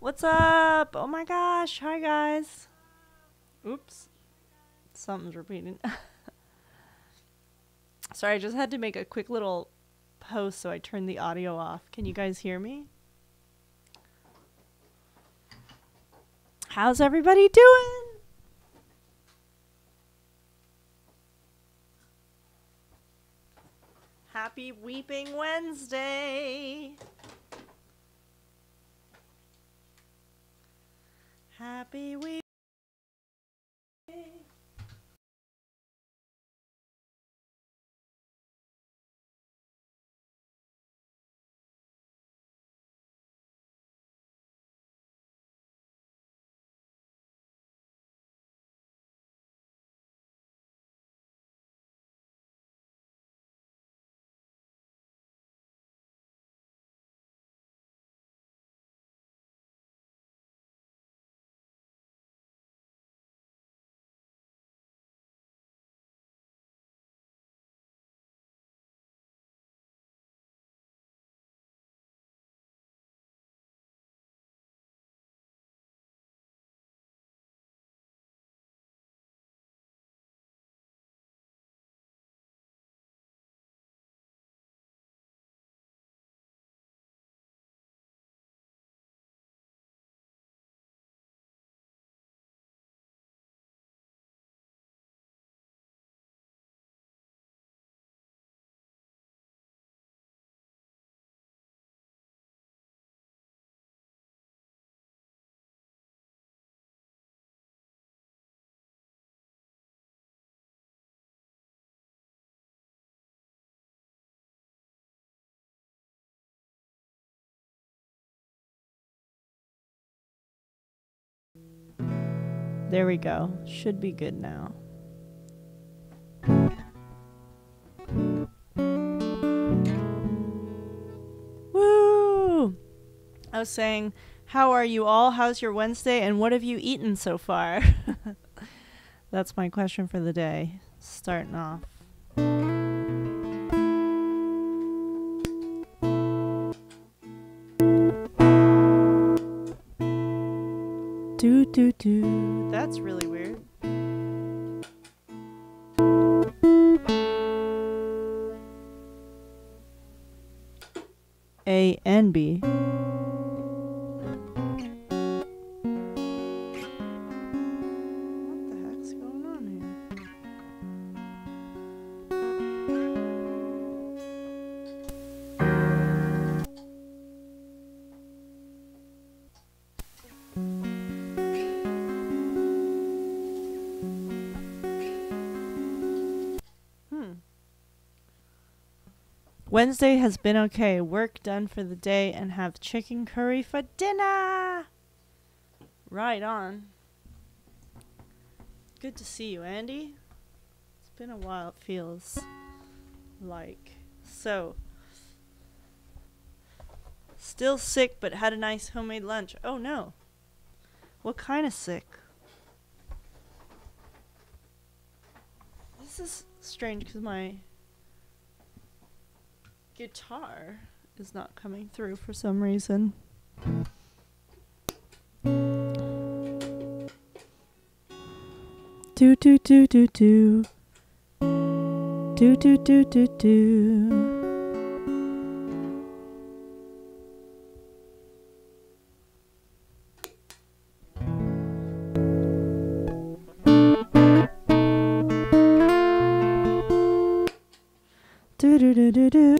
What's up? Oh my gosh. Hi, guys. Oops. Something's repeating. Sorry, I just had to make a quick little post, so I turned the audio off. Can you guys hear me? How's everybody doing? Happy Weeping Wednesday. Happy Weeping. There we go. Should be good now. Woo! I was saying, how are you all? How's your Wednesday? And what have you eaten so far? That's my question for the day. Starting off. Do. That's really weird. A and B. What the heck's going on here? Wednesday has been okay. Work done for the day and have chicken curry for dinner. Right on. Good to see you, Andy. It's been a while, it feels like. So, still sick, but had a nice homemade lunch. Oh no. What kind of sick? This is strange because my guitar is not coming through for some reason. Do. Do.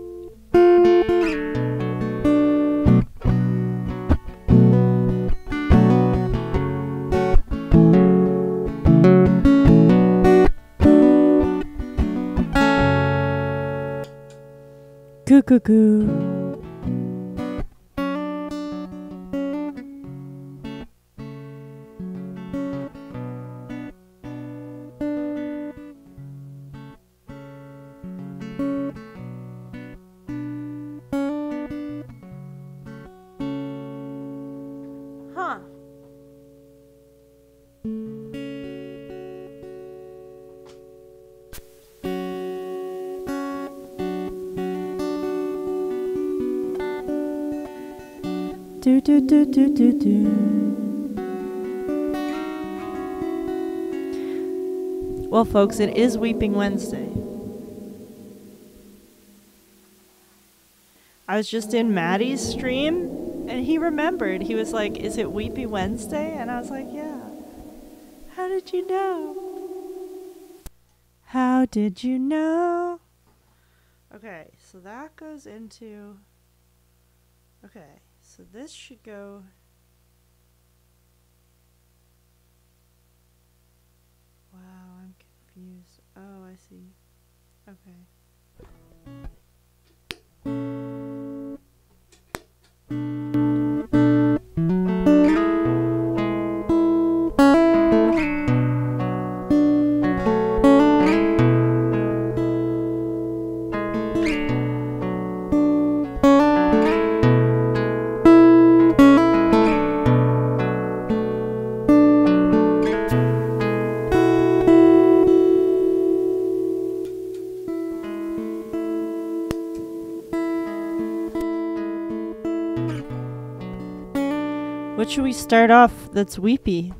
Goo. Huh. Do do do do do do. Well, folks, it is Weeping Wednesday. I was just in Maddie's stream, and he remembered. He was like, "Is it Weepy Wednesday?" And I was like, "Yeah." How did you know? How did you know? Okay, so that goes into... Okay, so this should go... Wow, I'm confused. Oh, I see. Okay. What should we start off that's weepy?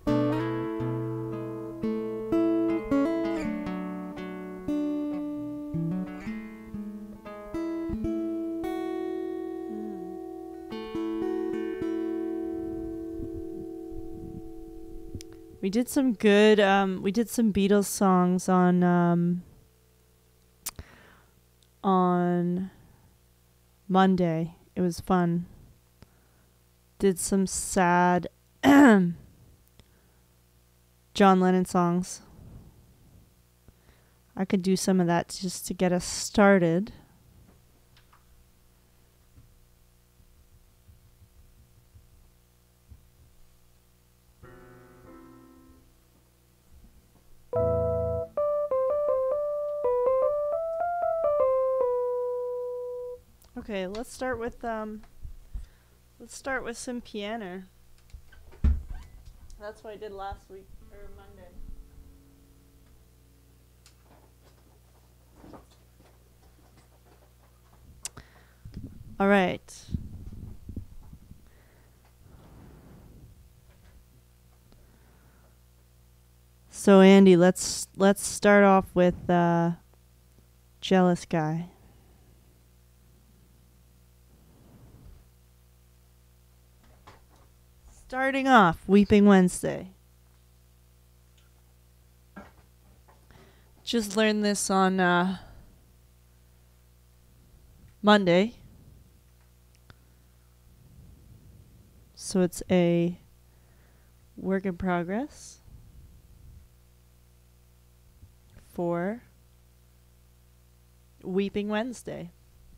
We did some good, we did some Beatles songs on Monday. It was fun. Did some sad John Lennon songs. I could do some of that just to get us started. Okay, let's start with some piano. That's what I did last week or Monday. All right. So Andy, let's start off with Jealous Guy. Starting off, Weeping Wednesday. Just learned this on Monday. So it's a work in progress for Weeping Wednesday.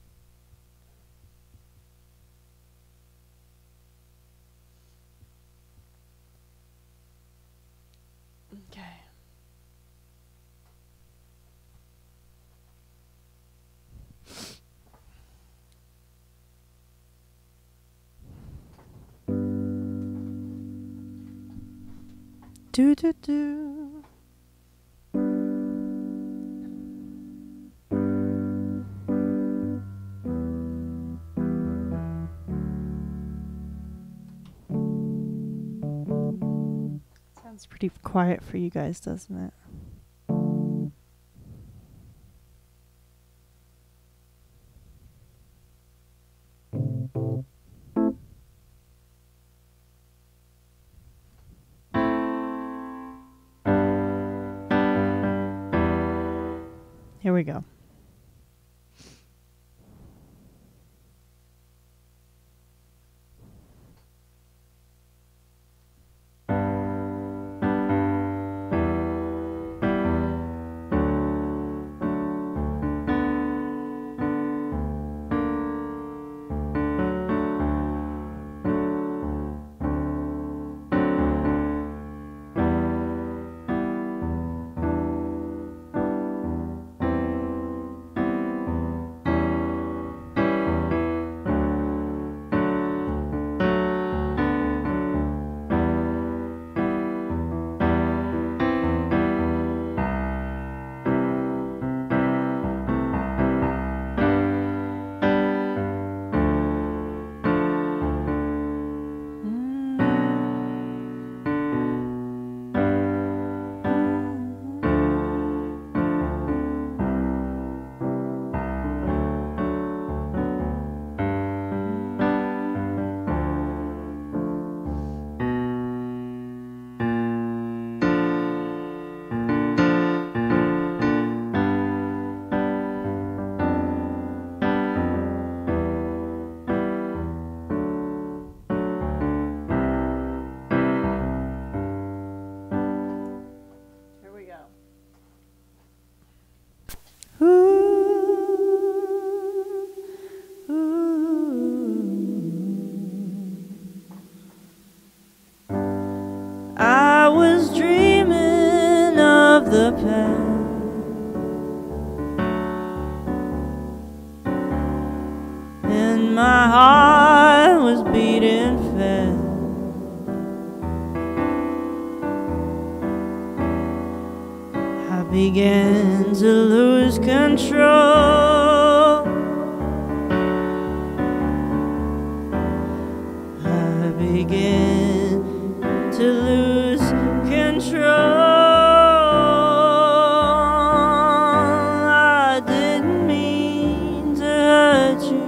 Okay. Do do do. Sounds pretty quiet for you guys, doesn't it? Here we go. my heart was beating fast. I began to lose control. I began to lose control. I didn't mean to hurt you.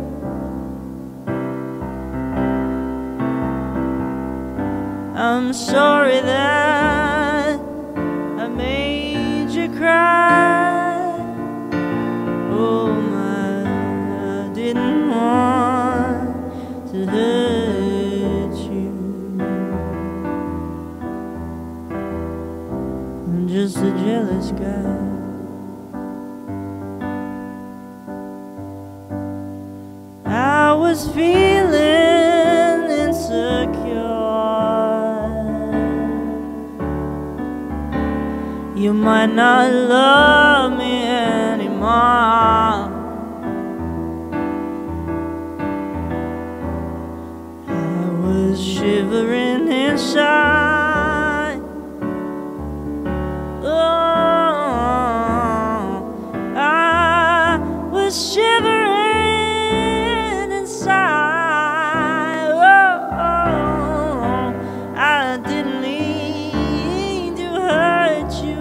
I'm sorry that I made you cry. Oh my, I didn't want to hurt you. I'm just a jealous guy. I was feeling insecure. You might not love me anymore. I was shivering inside. Oh, I was shivering inside. Oh, I didn't mean to hurt you.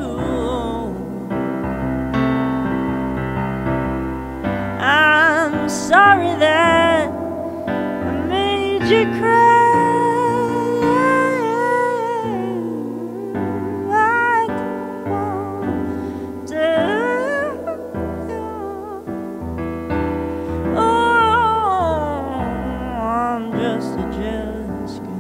I'm sorry that I made you cry. I don't want to hurt you. Oh, I'm just a jealous guy.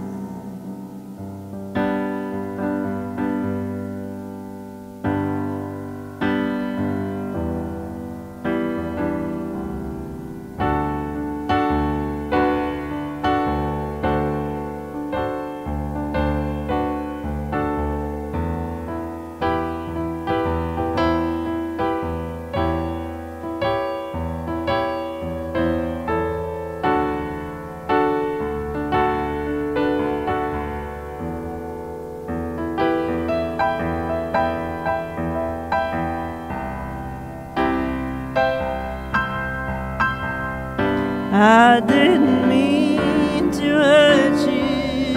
I didn't mean to hurt you.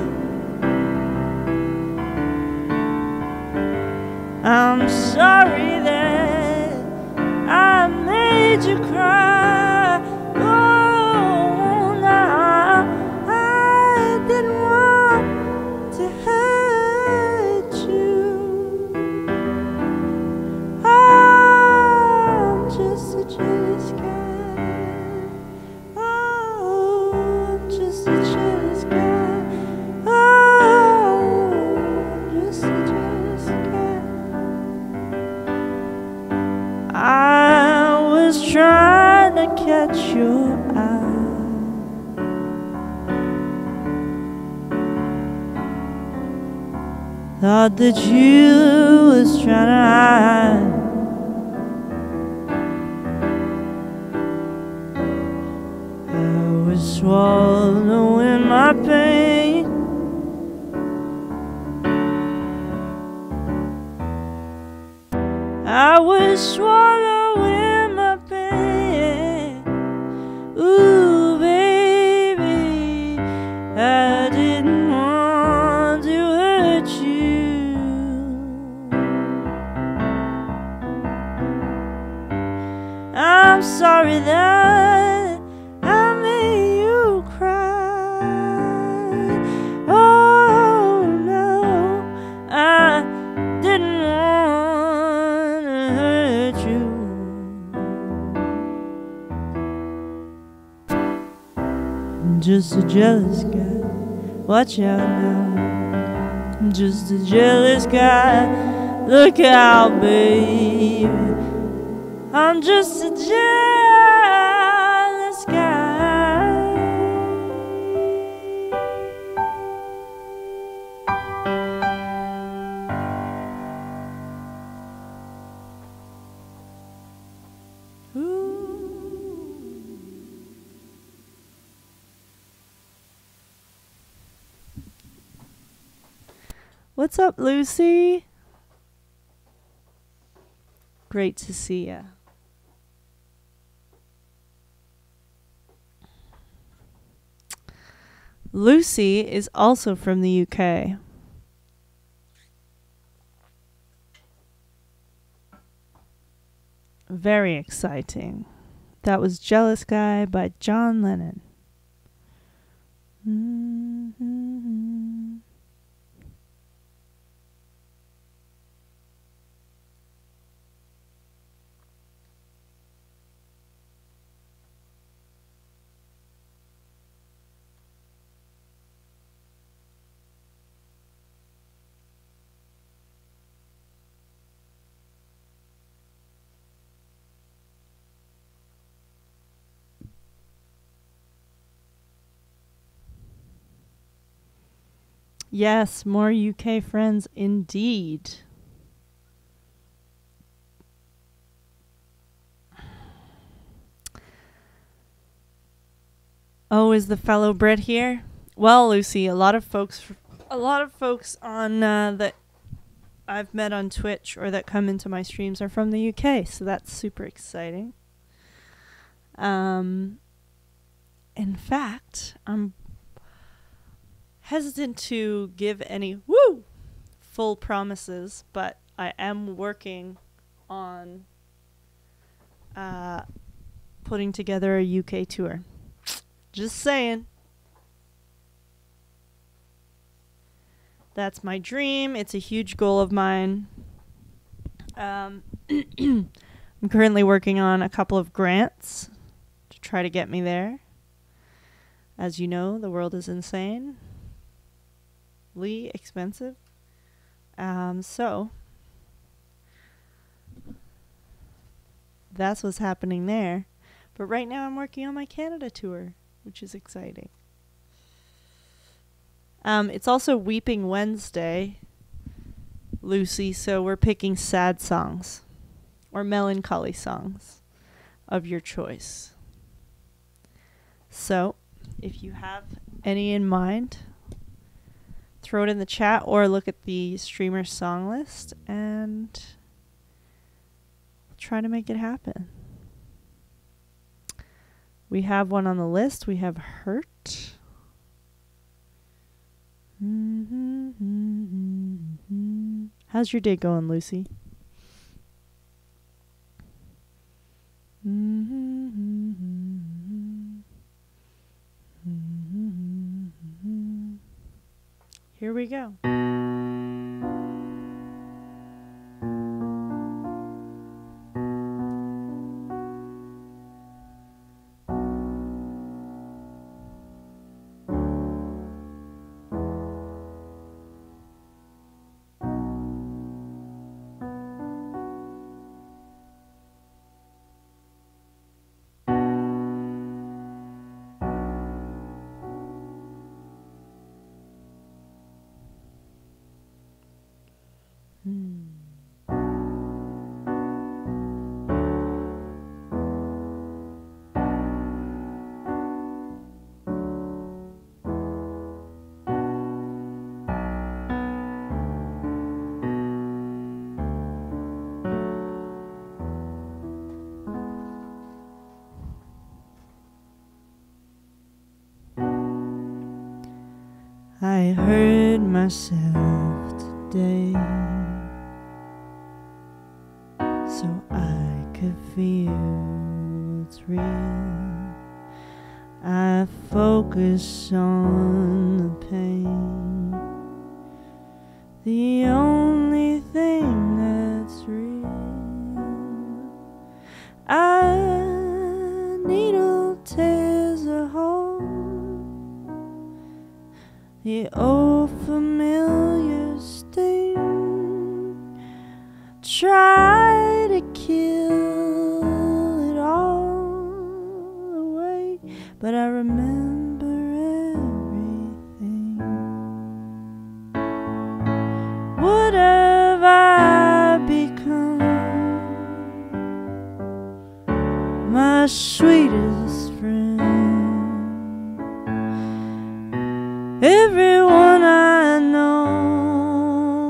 I'm sorry that I made you cry. Oh, no, I didn't want to hurt you. I'm just a jealous guy. Just a jealous guy. Oh, just a jealous guy. I was trying to catch your eye. Thought that you was trying to hide. Swallowing my pain. I was swallowing my pain. Ooh, baby, I didn't want to hurt you. I'm sorry that I made you cry. Oh no, I didn't want to hurt you. I'm just a jealous guy. Watch out now. I'm just a jealous guy. Look out, baby. I'm just a jealous guy. Ooh. What's up, Lucy? Great to see ya. Lucy is also from the UK. Very exciting. That was Jealous Guy by John Lennon. Mm-hmm. Yes, more UK friends indeed. Oh, is the fellow Brit here? Well, Lucy, a lot of folks on that I've met on Twitch or that come into my streams are from the UK, so that's super exciting. In fact, I'm hesitant to give any full promises, but I am working on putting together a UK tour. Just saying. That's my dream. It's a huge goal of mine. I'm currently working on a couple of grants to try to get me there. As you know, the world is insanely expensive. So that's what's happening there. But right now I'm working on my Canada tour, which is exciting. It's also Weeping Wednesday, Lucy, so we're picking sad songs or melancholy songs of your choice. So, if you have any in mind, throw it in the chat or look at the streamer song list and try to make it happen. We have one on the list. We have Hurt. How's your day going, Lucy? Here we go. I heard myself today, so I could feel it's real. I focus on the pain, the only thing that's real. A needle tears a hole, the old familiar sting. Try to kill it all away, but I remember everything. What have I become? My sweetest friend. Everyone I know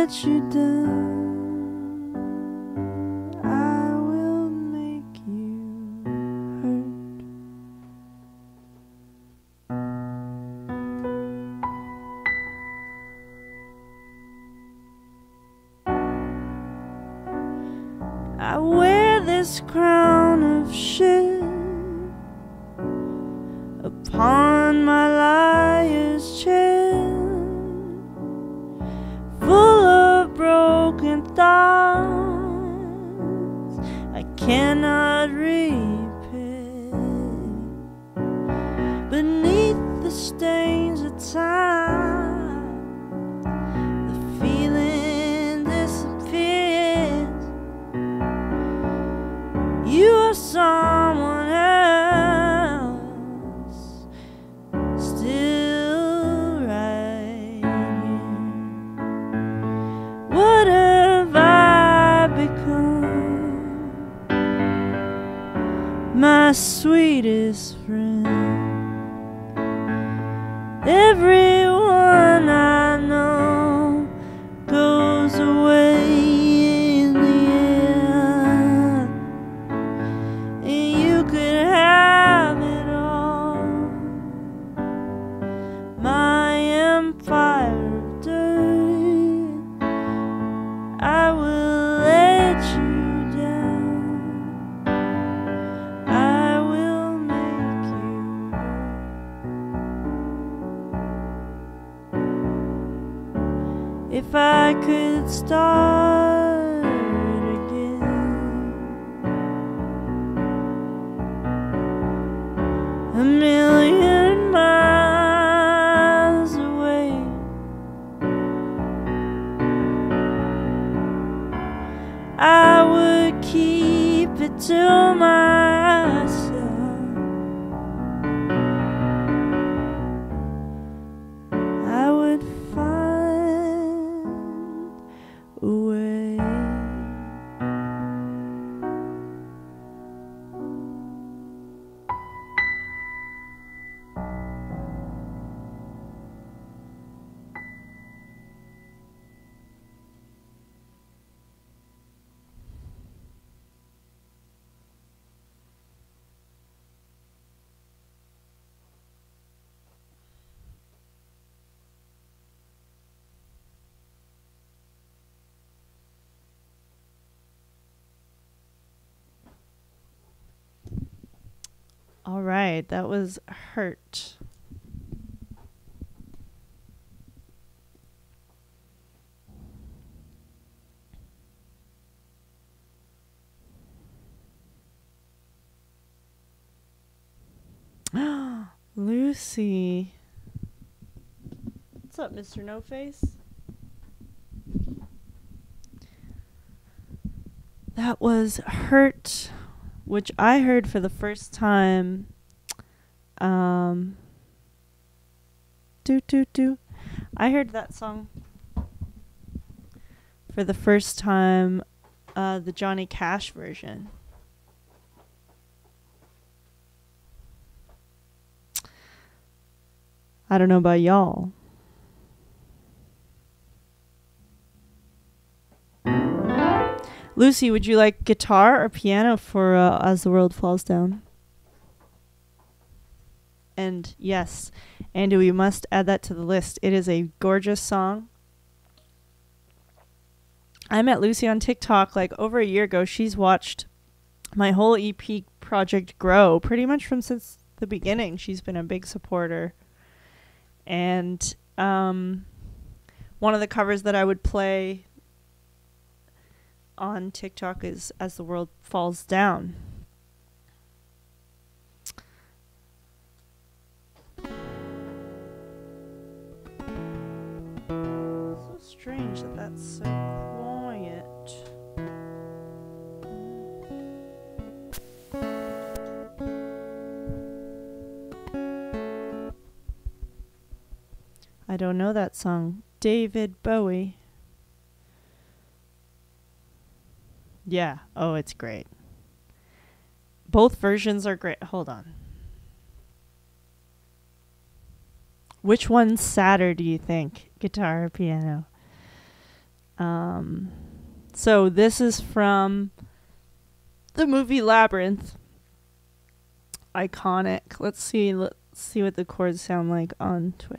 let you down. I will make you hurt. I wear this crown of shit upon my liar's chin, full of broken thoughts I cannot repair. Beneath the stains of time, the feeling disappears. You are someone else, still right here. What have I become? My sweetest friend. Everyone I know goes away in the end, and you could have it all. My empire of dirt, I will let you down. I will make you hurt. If I could start again, a million miles away, I would keep it to myself. I would find a way. All right, that was Hurt. Lucy. What's up, Mr. No Face? That was Hurt, which I heard for the first time. I heard that song for the first time, the Johnny Cash version. I don't know about y'all. Lucy, would you like guitar or piano for As the World Falls Down? And yes, Andy, we must add that to the list. It is a gorgeous song. I met Lucy on TikTok like over a year ago. She's watched my whole EP project grow pretty much from since the beginning. She's been a big supporter. And one of the covers that I would play on TikTok is As the World Falls Down. So strange that that's so quiet. I don't know that song. David Bowie. Yeah. Oh, it's great. Both versions are great. Hold on. Which one's sadder, do you think? Guitar or piano? So this is from the movie Labyrinth. Iconic. Let's see what the chords sound like on Twitch.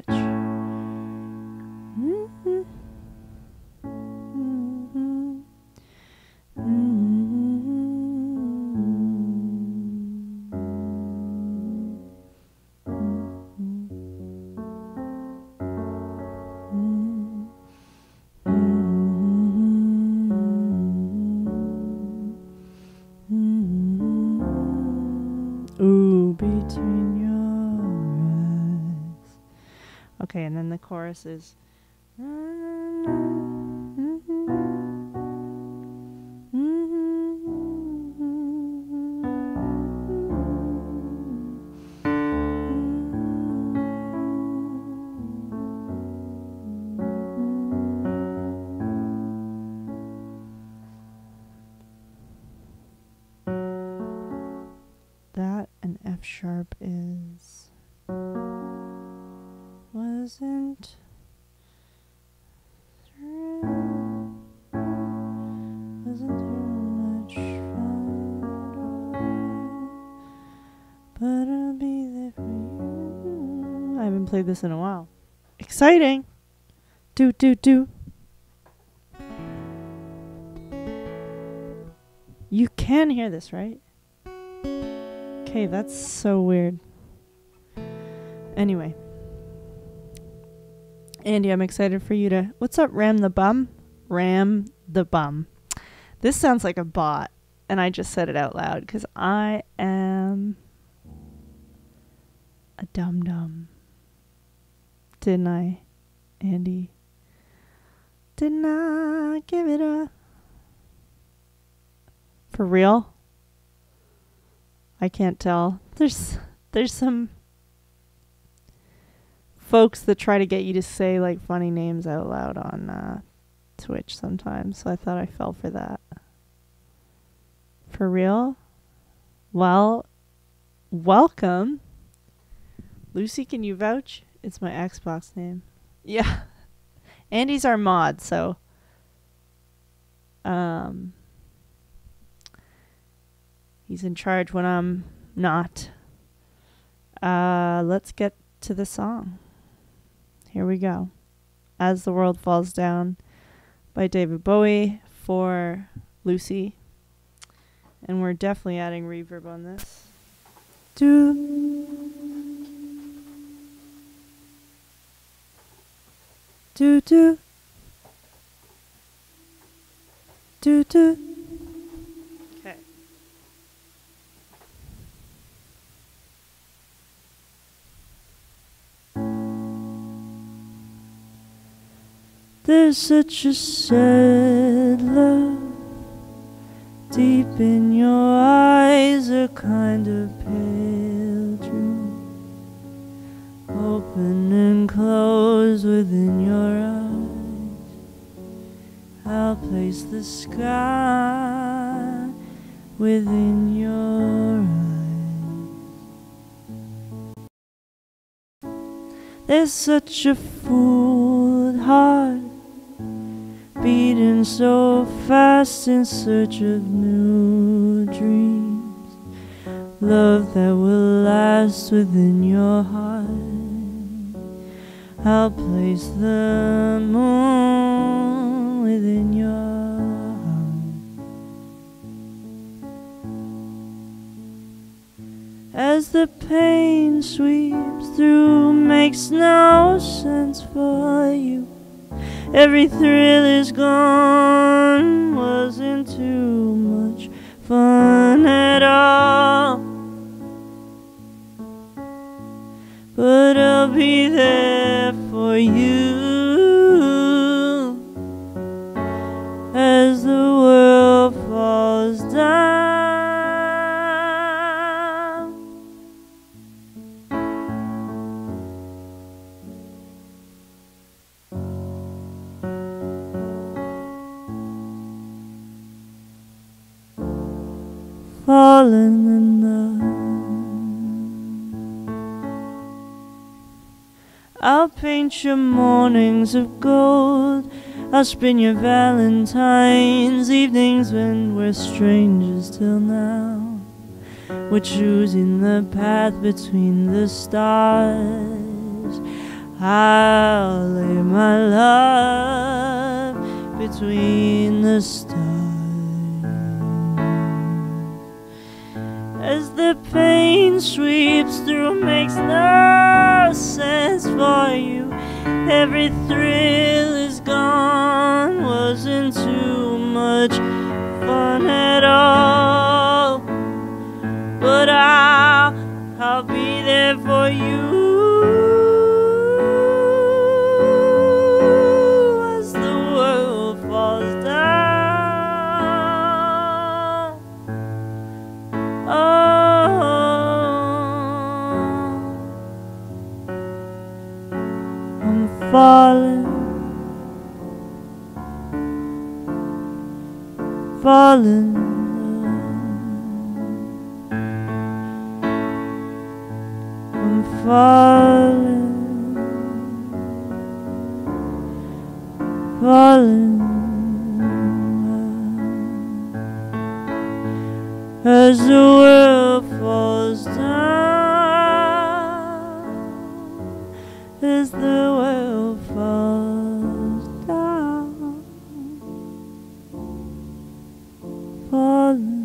Ooh, between your eyes. Okay, and then the chorus is that an F sharp is wasn't too much fun, but I'll be there for you. I haven't played this in a while. Exciting. Do. You can hear this, right? Okay, that's so weird. Anyway. Andy, I'm excited for you to... What's up, Ram the Bum? Ram the Bum. This sounds like a bot, and I just said it out loud because I am a dum-dum. Didn't I, Andy? Didn't I give it a... For real? I can't tell. There's some folks that try to get you to say like funny names out loud on Twitch sometimes, so I thought I fell for that. For real? Well, welcome. Lucy, can you vouch? It's my Xbox name. Yeah. Andy's our mod, so he's in charge when I'm not. Let's get to the song. Here we go. As the World Falls Down by David Bowie for Lucy. And we're definitely adding reverb on this. Do. Okay. There's such a sad love deep in your eyes, a kind of pale dream, open and closed within your eyes. I'll place the sky within your eyes. There's such a fooled heart beating so fast in search of new dreams, love that will last within your heart. I'll place the moon within your heart. As the pain sweeps through, makes no sense for you. Every thrill is gone, wasn't too much fun at all. But I'll be there for you as the world falls down. Fallen in love, I'll paint your mornings of gold. I'll spin your Valentine's evenings when we're strangers till now. We're choosing the path between the stars. I'll lay my love between the stars. As the pain sweeps through, makes no sense for you. Every thrill is gone, wasn't too much fun at all. But I'll be there for you as the world falls down. Oh, I'm falling, falling. Falling, falling as the world falls down, as the world falls down, falling.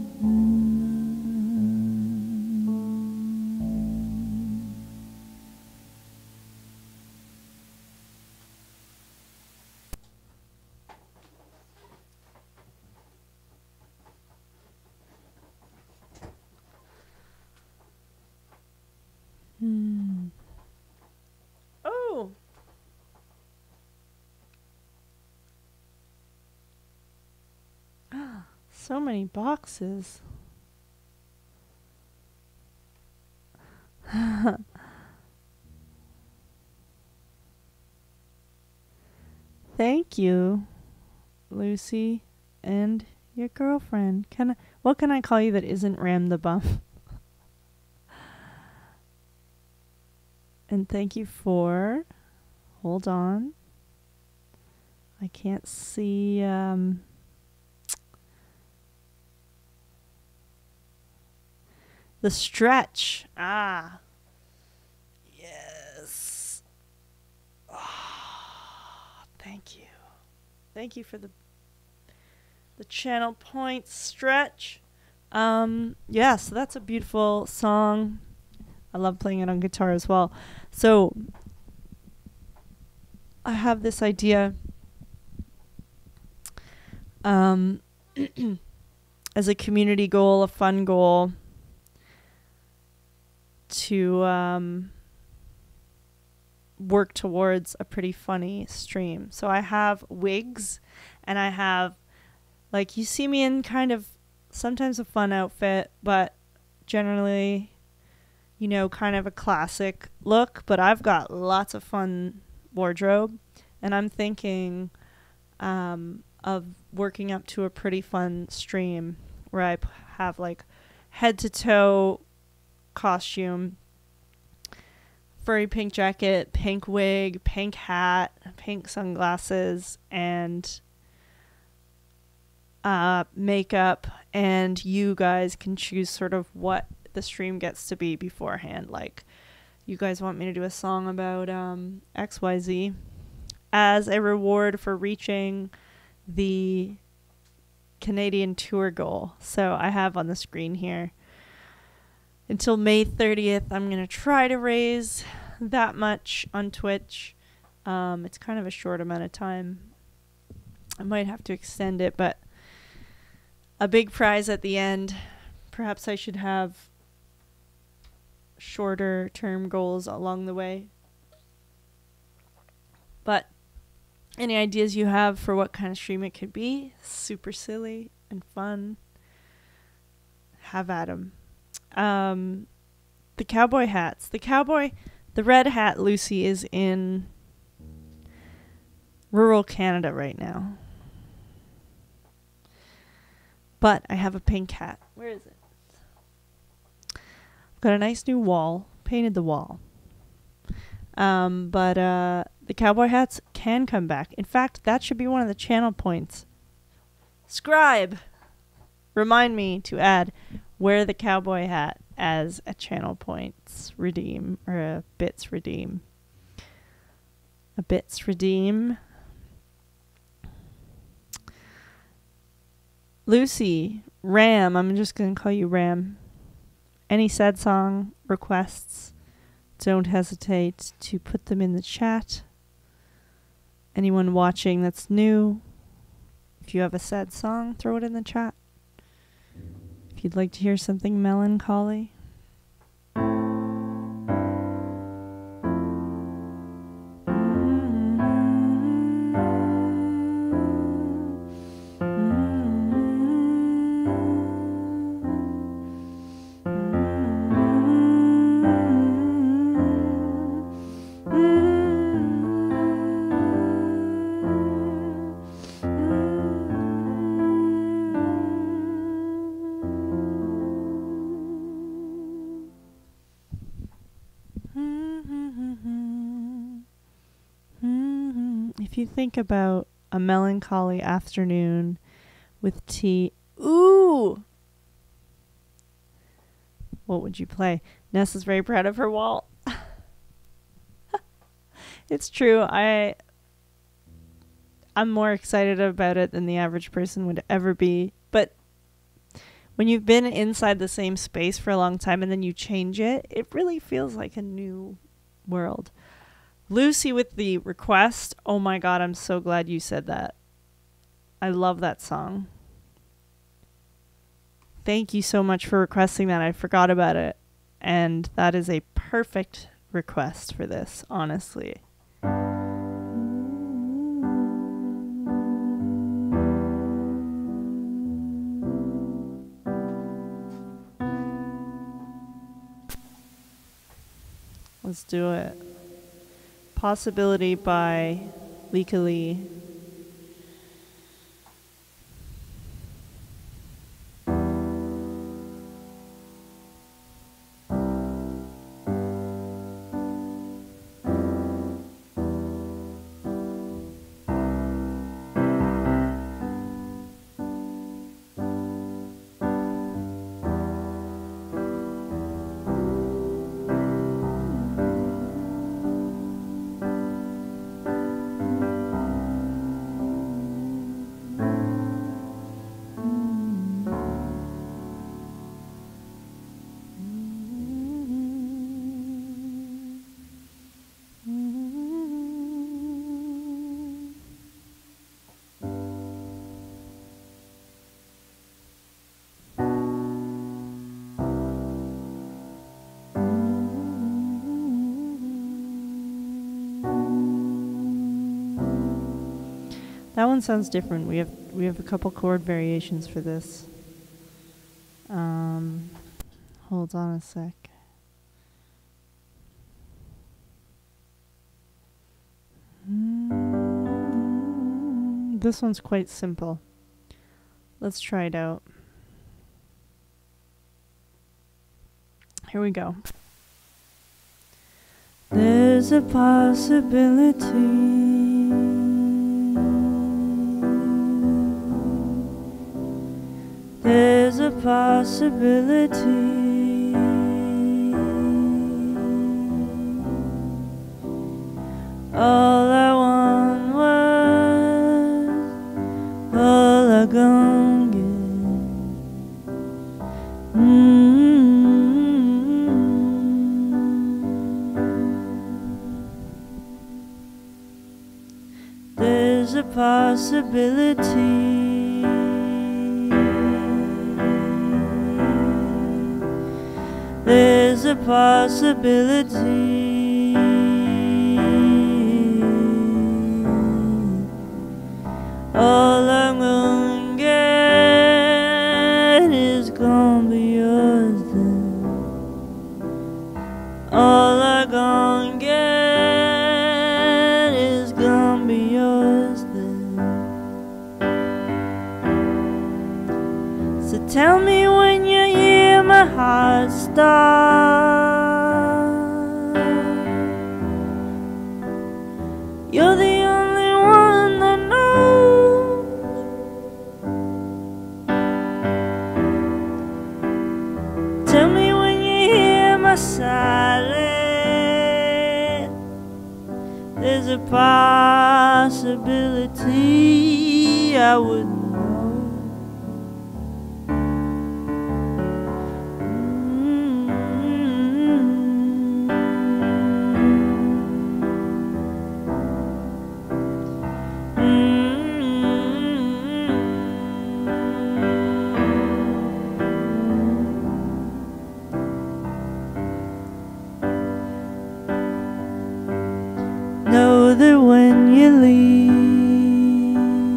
Oh. So many boxes. Thank you, Lucy, and your girlfriend. What can I call you that isn't Ram the Bum? And thank you for, hold on, I can't see, the stretch. Ah, yes. Oh, thank you. Thank you for the channel point stretch. Yeah, so that's a beautiful song. I love playing it on guitar as well. So I have this idea as a community goal, a fun goal, to work towards a pretty funny stream. So I have wigs, and I have, like, you see me in kind of sometimes a fun outfit, but generally, you know, kind of a classic look, but I've got lots of fun wardrobe, and I'm thinking of working up to a pretty fun stream where I have like head to toe costume, furry pink jacket, pink wig, pink hat, pink sunglasses, and makeup, and you guys can choose sort of what the stream gets to be beforehand. Like, you guys want me to do a song about XYZ as a reward for reaching the Canadian tour goal. So I have on the screen here, until May 30th, I'm going to try to raise that much on Twitch. It's kind of a short amount of time. I might have to extend it, but a big prize at the end. Perhaps I should have shorter term goals along the way. But any ideas you have for what kind of stream it could be? Super silly and fun. Have at 'em. The cowboy hats. The red hat Lucy is in rural Canada right now. But I have a pink hat. Where is it? I've got a nice new wall. Painted the wall. But the The cowboy hats can come back. In fact, that should be one of the channel points. Scribe! Remind me to add wear the cowboy hat as a channel points redeem, or a bits redeem. A bits redeem. Lucy, Ram, I'm just going to call you Ram. Any sad song requests, don't hesitate to put them in the chat. Anyone watching that's new, if you have a sad song, throw it in the chat. If you'd like to hear something melancholy. If you think about a melancholy afternoon with tea, ooh, what would you play? Ness is very proud of her wall. It's true. I'm more excited about it than the average person would ever be. But when you've been inside the same space for a long time and then you change it, it really feels like a new world. Lucy with the request. Oh my God, I'm so glad you said that. I love that song. Thank you so much for requesting that. I forgot about it. And that is a perfect request for this, honestly. Let's do it. Possibility by Lika Lee. That one sounds different. We have a couple chord variations for this. Hold on a sec. This one's quite simple. Let's try it out. Here we go. There's a possibility there's a possibility all I want was all I gon' get. There's a possibility there's a possibility all I'm gonna get is gonna be yours then. All I'm gonna get is gonna be yours then. So tell me when you hear my heart stop. possibility, I wouldn't know. Know that when you leave,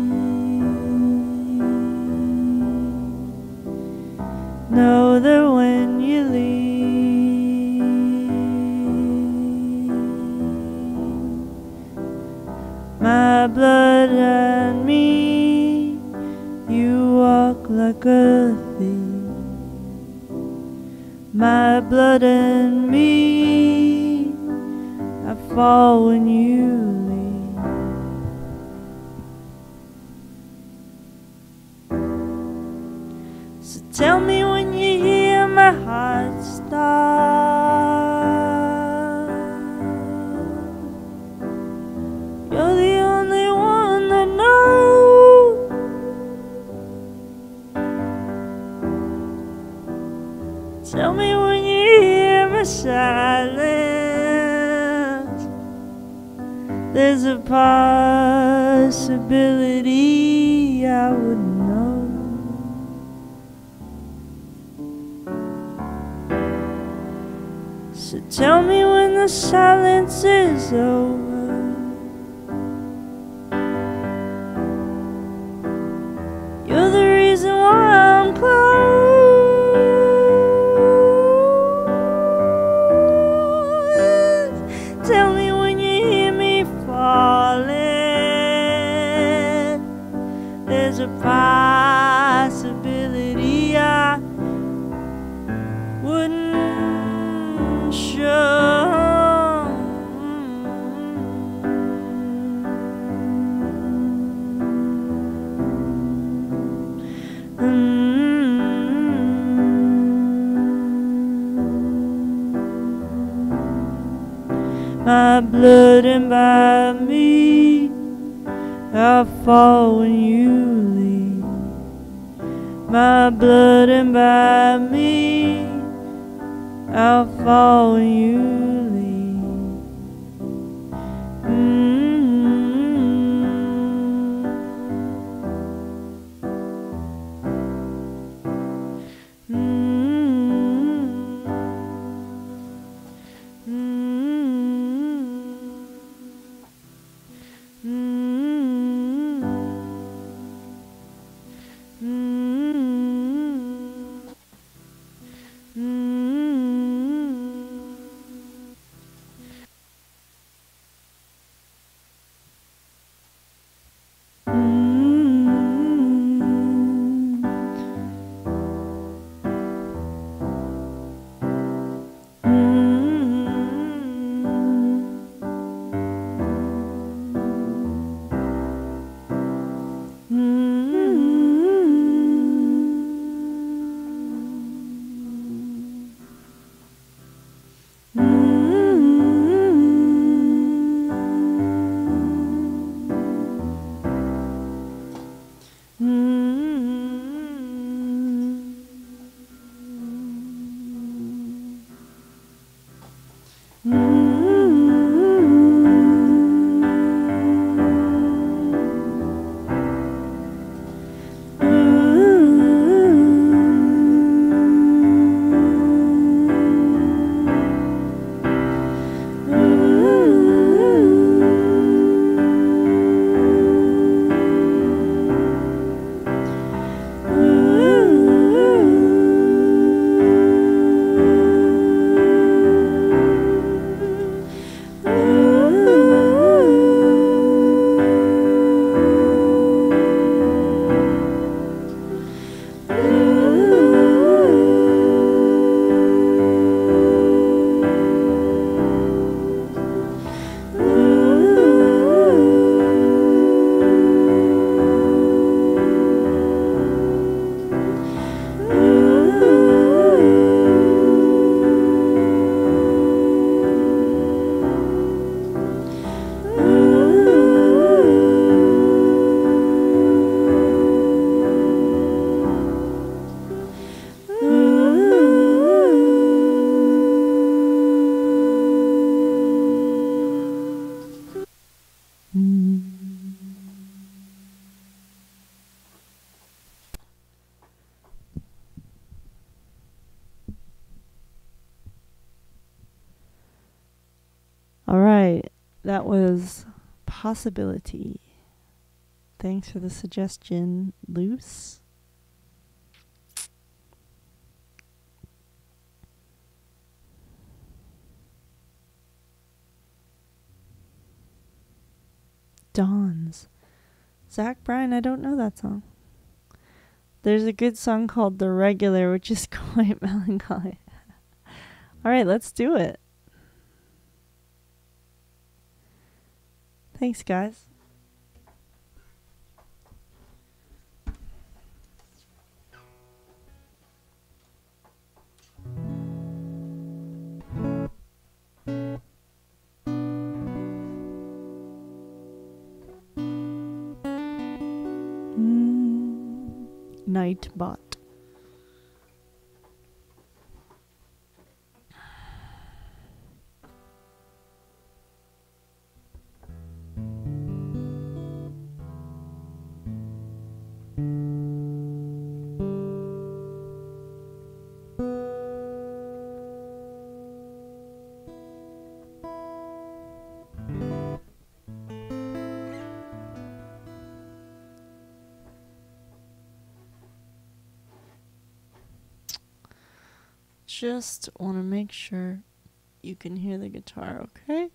know that when you leave, my blood and me, you walk like a thief. My blood and me, I fall when you leave. So tell me when you hear my heart stop. You're the only one that knows. Tell me when you hear my silence. There's a possibility I wouldn't know. So tell me when the silence is over. You're the reason why I'm close. Tell me when you hear me falling. There's a possibility I wouldn't show. My blood and by me, I fall when you leave. My blood and by me, I fall when you leave. That was Possibility. Thanks for the suggestion, Luce. Dawns. Zach Bryan, I don't know that song. There's a good song called The Regular, which is quite melancholy. All right, let's do it. Thanks, guys. Nightbot. Just want to make sure you can hear the guitar, okay?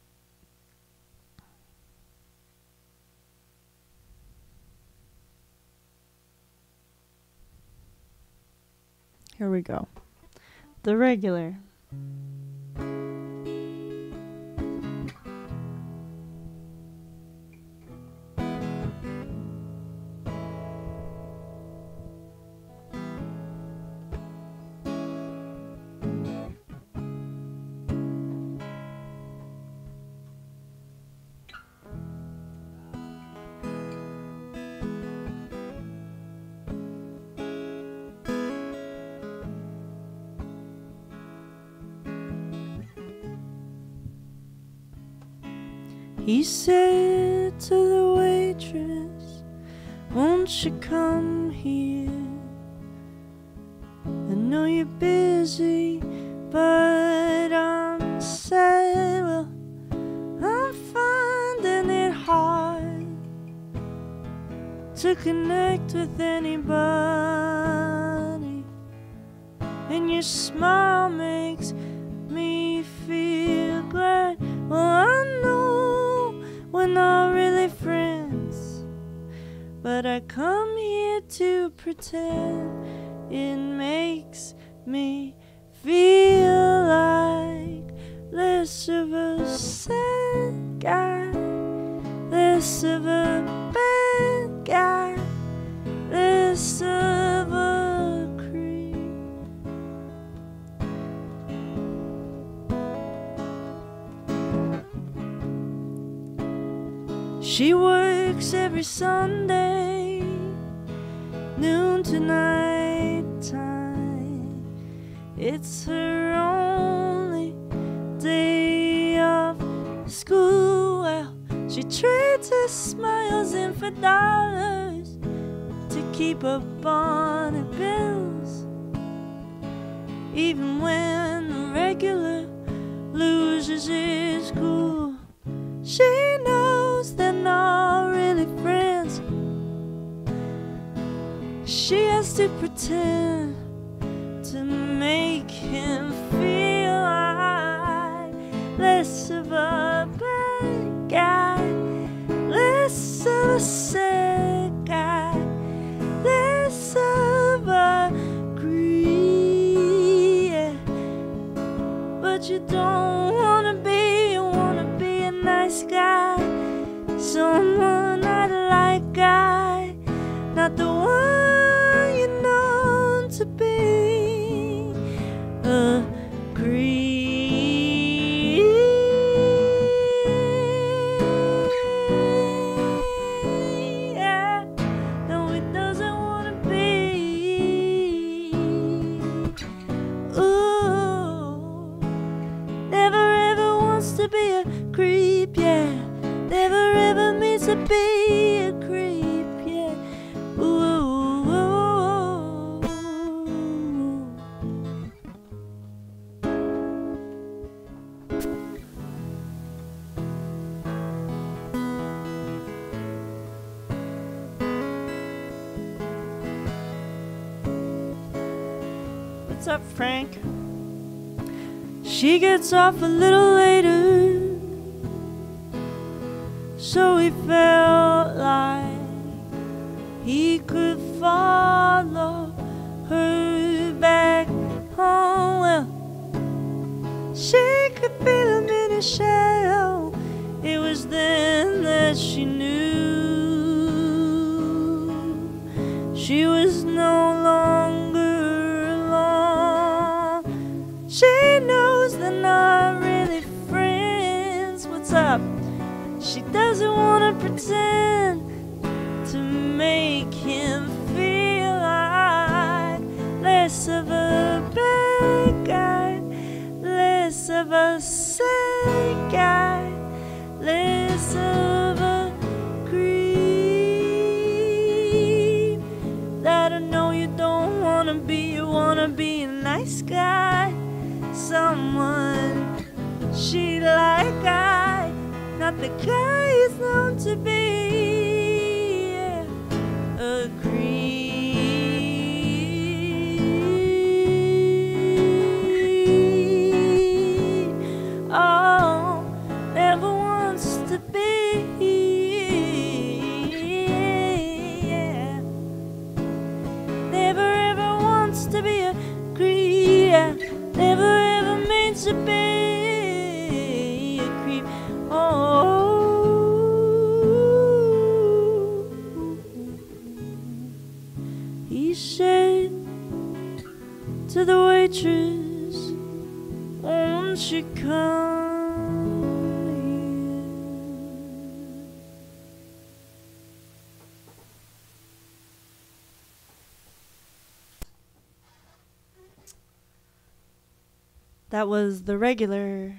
Here we go. The Regular. He said to the waitress, won't you come here? I know you're busy, but I'm sad. Well, I'm finding it hard to connect with anybody, and your smile makes me feel glad. Well, I know we're not really friends, but I come here to pretend. It makes me feel like less of a sad guy, less of a bad guy, less of a creep. She works every Sunday, noon to night time. It's her only day of school. Well, she trades her smiles in for dollars to keep up on her bills. Even when the Regular loses his cool, she knows they're not really friends. She has to pretend to make him feel like less of a bad guy, less of a sad guy, less of a creep. Yeah. But you don't wanna be, you wanna be a nice guy, someone I'd like guy, not the one you're known to be. What's up, Frank? She gets off a little later, so he felt like he could follow her back home. Well, she could feel him in his shadow. It was then that she knew she was no longer alone. She knows they're not really friends. What's up? She doesn't want to pretend to make him feel like less of a bad guy, less of a sad guy, less of a creep. That I know you don't want to be, you want to be a nice guy, someone she like. Not the guy he's known to be, yeah, a creep. Oh, never wants to be, yeah. Never ever wants to be a creep, yeah. Never ever means to be. He said to the waitress, won't you come here? That was the regular.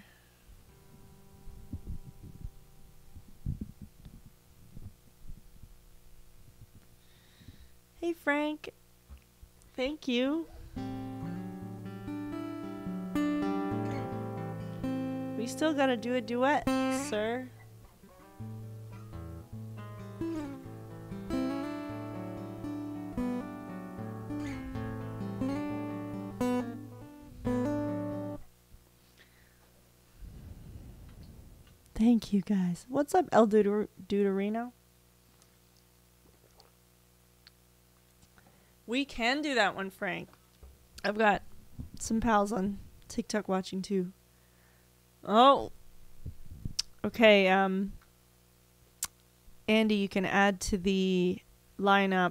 Hey, Frank. Thank you. We still gotta do a duet, sir. Thank you, guys. What's up, El Deuterino? We can do that one, Frank. I've got some pals on TikTok watching too. Oh. Okay, Andy, you can add to the lineup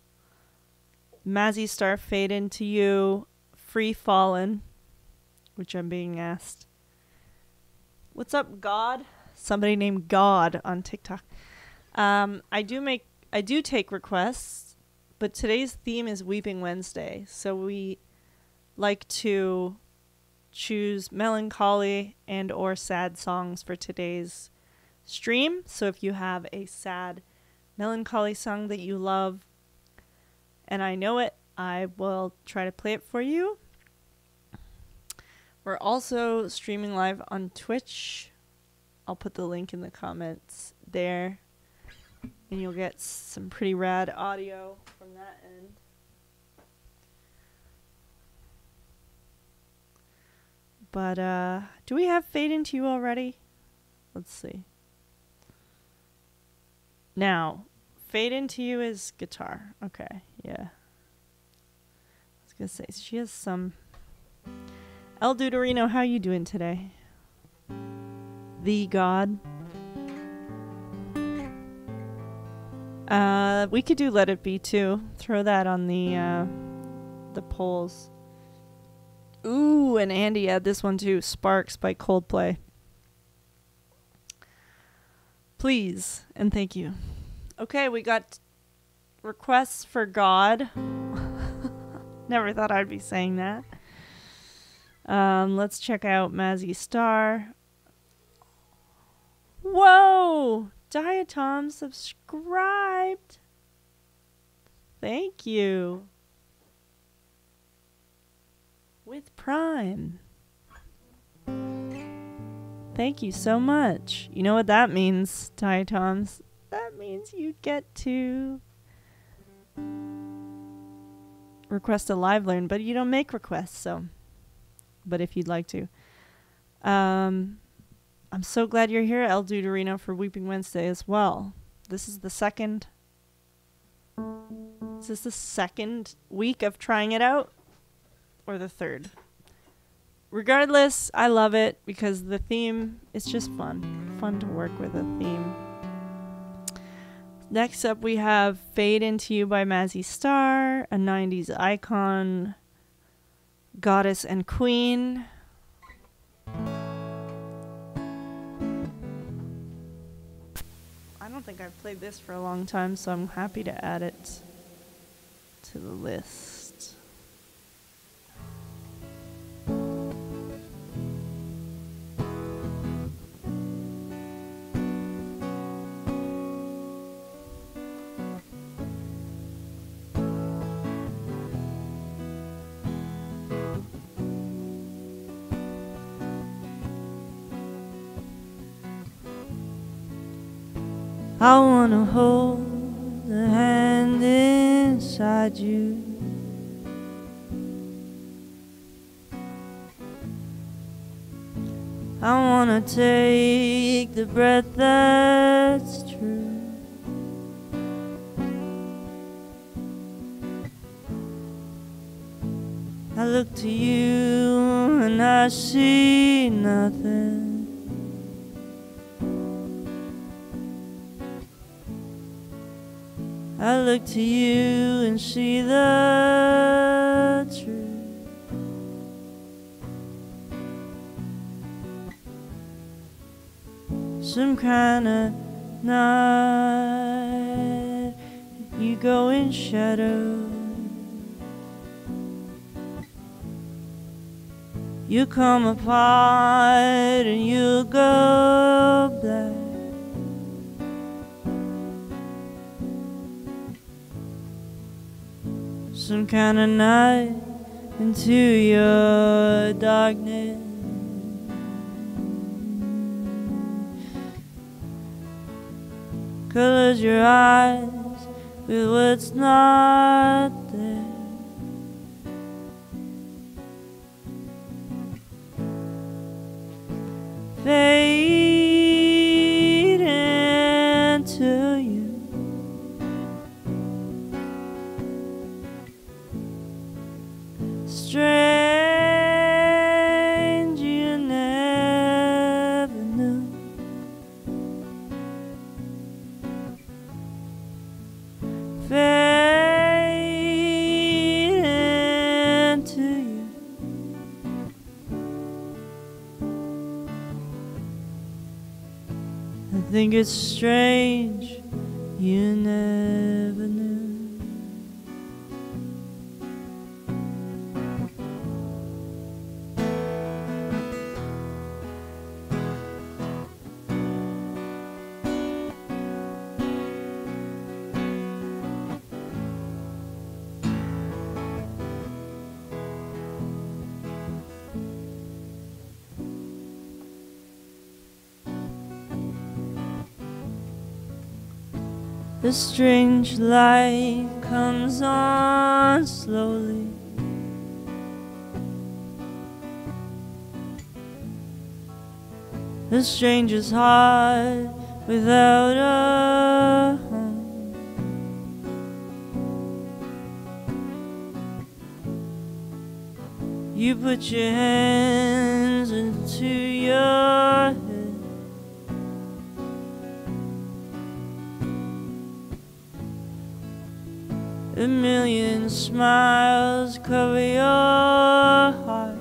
Mazzy Star, Fade Into You, Free Fallen, which I'm being asked. What's up, God? Somebody named God on TikTok. I do take requests. But today's theme is Weeping Wednesday, so we like to choose melancholy and or sad songs for today's stream. So if you have a sad melancholy song that you love and I know it, I will try to play it for you. We're also streaming live on Twitch. I'll put the link in the comments there. And you'll get some pretty rad audio from that end. But, do we have Fade Into You already? Let's see. Now, Fade Into You is guitar. Okay, yeah. I was gonna say, she has some... El Deuterino, how you doing today? The God. We could do Let It Be too. Throw that on the polls. Ooh, and Andy, add this one too. Sparks by Coldplay. Please, and thank you. Okay, we got requests for God. Never thought I'd be saying that. Let's check out Mazzy Star. Whoa! Diatom subscribed. Thank you. With Prime. Thank you so much. You know what that means, Diatoms? That means you get to request a live learn, but you don't make requests, so. But if you'd like to. I'm so glad you're here, El Duderino, for Weeping Wednesday as well. This is the second... Is this the second week of trying it out? Or the third? Regardless, I love it because the theme is just fun. Fun to work with a theme. Next up, we have Fade Into You by Mazzy Star, a 90s icon, goddess and queen. I don't think I've played this for a long time, so I'm happy to add it to the list. I wanna hold the hand inside you. I wanna take the breath that's true. I look to you and I see nothing. I look to you and see the truth. Some kind of night you go in shadow. You come apart and you go black. Some kind of night into your darkness. Colors your eyes with what's not there. Fade into you. Strange you never knew. Fade into you. I think it's strange you never knew. The strange light comes on slowly. The stranger's heart without a home. You put your hands into your head. A million smiles cover your heart.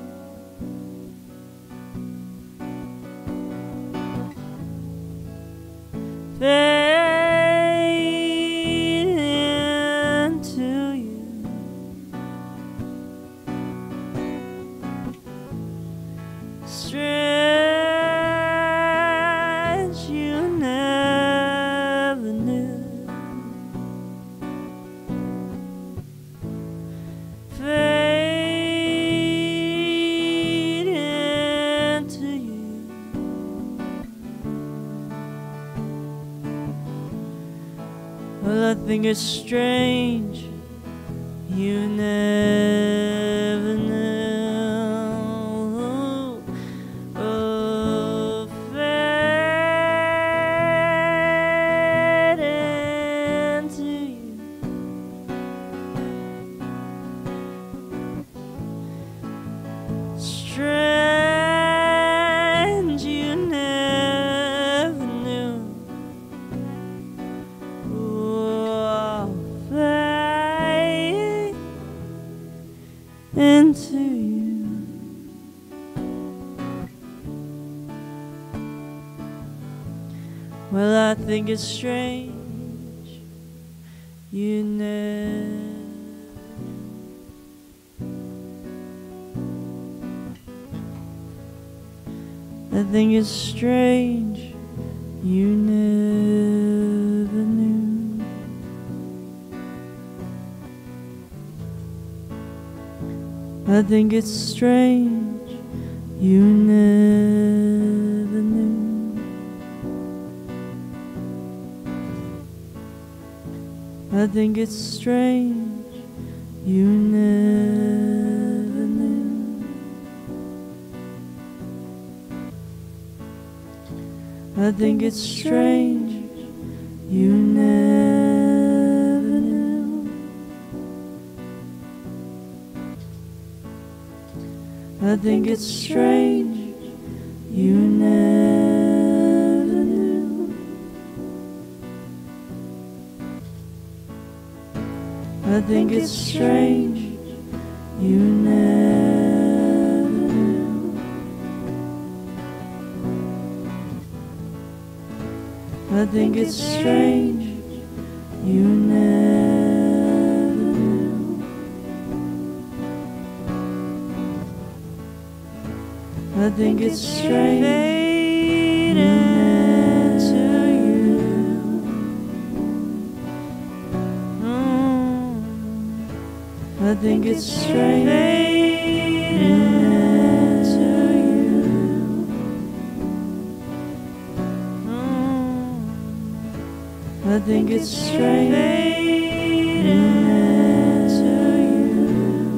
Fade into you. Strange you never knew. Fade into you. Well, I think it's strange you never into you. Well, I think it's strange you never. I think it's strange you never knew. I think it's strange you never knew. I think it's strange you never knew. I think it's strange you never knew. I think it's strange you never knew. I think it's strange you never knew. I think it's strange you never knew. I think it's strange into you. I think it's strange into you. I think it's strange into you.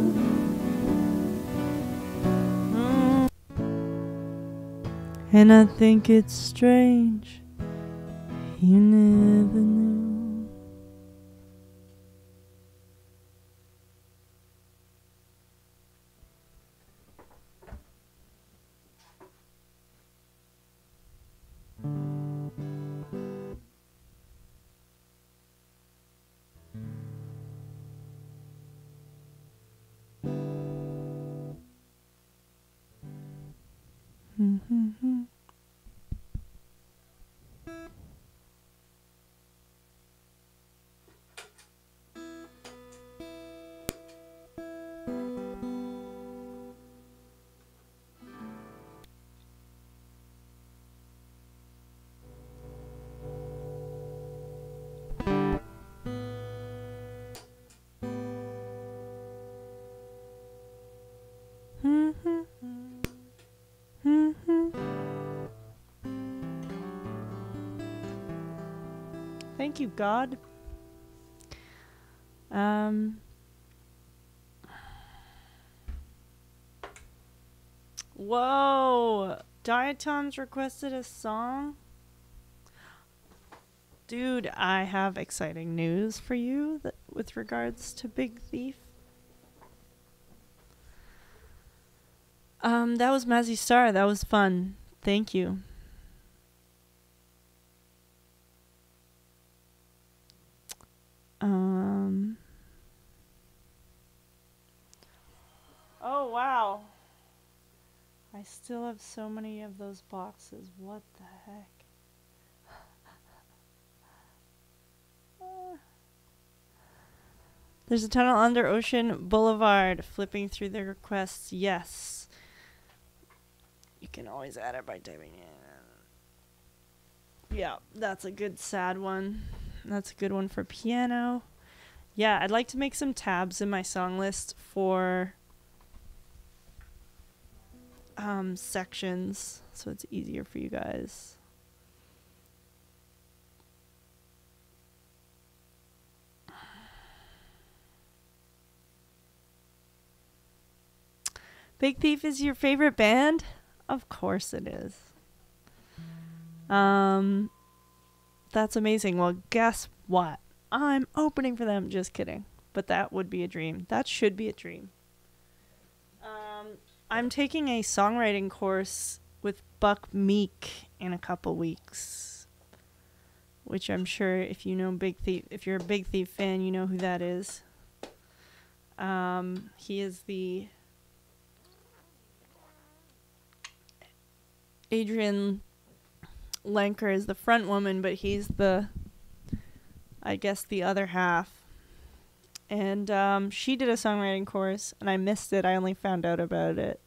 And I think it's strange you never knew. Mm-hmm. Thank you, God. Whoa! Diatom's requested a song? Dude, I have exciting news for you with regards to Big Thief. That was Mazzy Star. That was fun. Thank you. Oh, wow. I still have so many of those boxes. What the heck? There's a tunnel under Ocean Boulevard. Flipping through the requests. Yes. You can always add it by typing it. Yeah, that's a good sad one. That's a good one for piano. Yeah, I'd like to make some tabs in my song list for sections so it's easier for you guys. Big Thief is your favorite band? Of course it is. That's amazing. Well, guess what? I'm opening for them. Just kidding. But that would be a dream. That should be a dream. I'm taking a songwriting course with Buck Meek in a couple weeks, which I'm sure if you know Big Thief, if you're a Big Thief fan, you know who that is. He is the Adrian Lenker is the front woman, but he's the, I guess, the other half. And she did a songwriting course, and I missed it. I only found out about it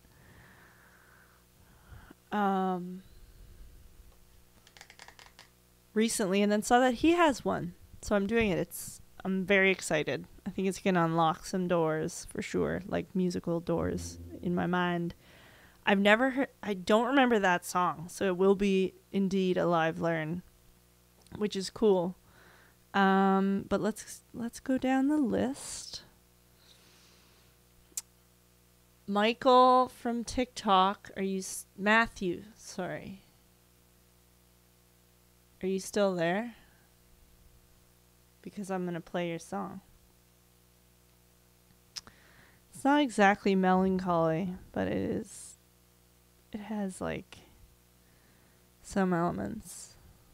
recently, and then saw that he has one. So I'm doing it. I'm very excited. I think it's going to unlock some doors for sure, like musical doors in my mind. I've never heard, I don't remember that song, so it will be indeed a live learn, which is cool. But let's go down the list. Michael from TikTok, Matthew, sorry. Are you still there? Because I'm going to play your song. It's not exactly melancholy, but it has like some elements.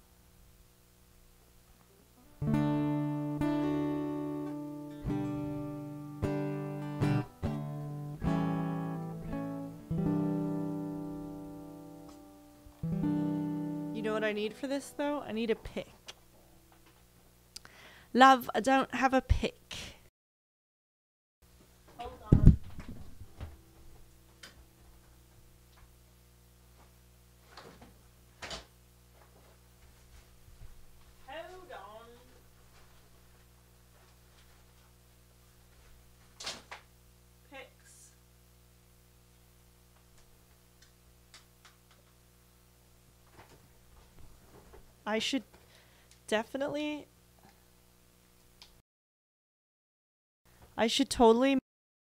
You know what I need for this though? I need a pick. Love, I don't have a pick. Hold on. Hold on. Picks. I should totally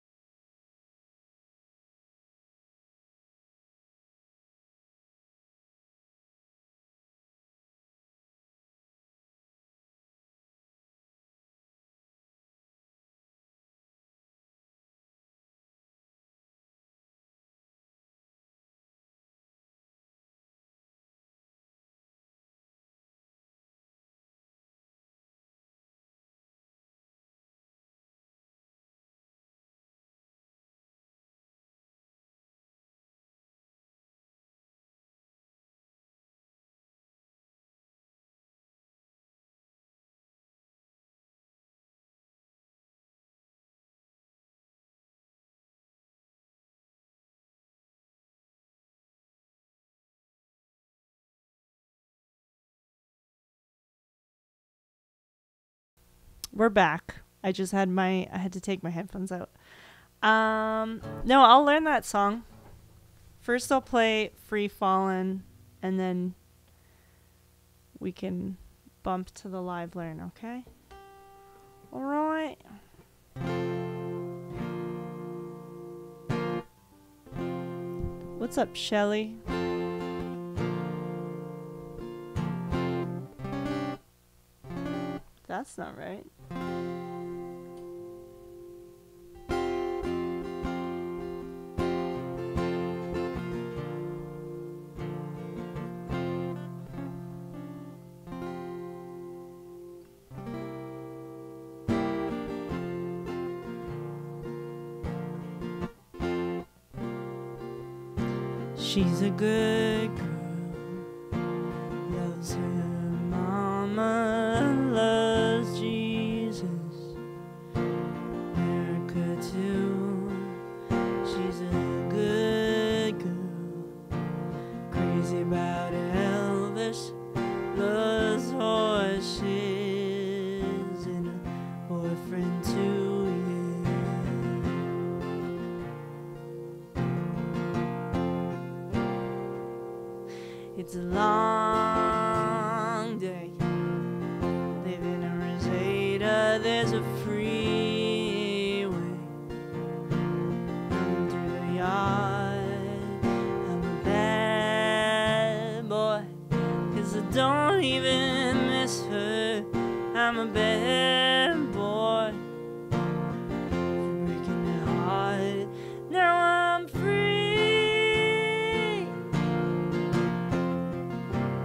We're back. I had to take my headphones out. No, I'll learn that song. First I'll play Free Fallin', and then we can bump to the live learn, okay? Alright. What's up, Shelly? That's not right. She's a good girl, loves her mama, loves Jesus, America too. She's a good girl, crazy about Elvis, loves horses, and a boyfriend too. It's a long day, living in Rosada, there's a freeway running through the yard. I'm a bad boy, 'cause I don't even miss her. I'm a bad boy for breaking her heart. Now I'm free.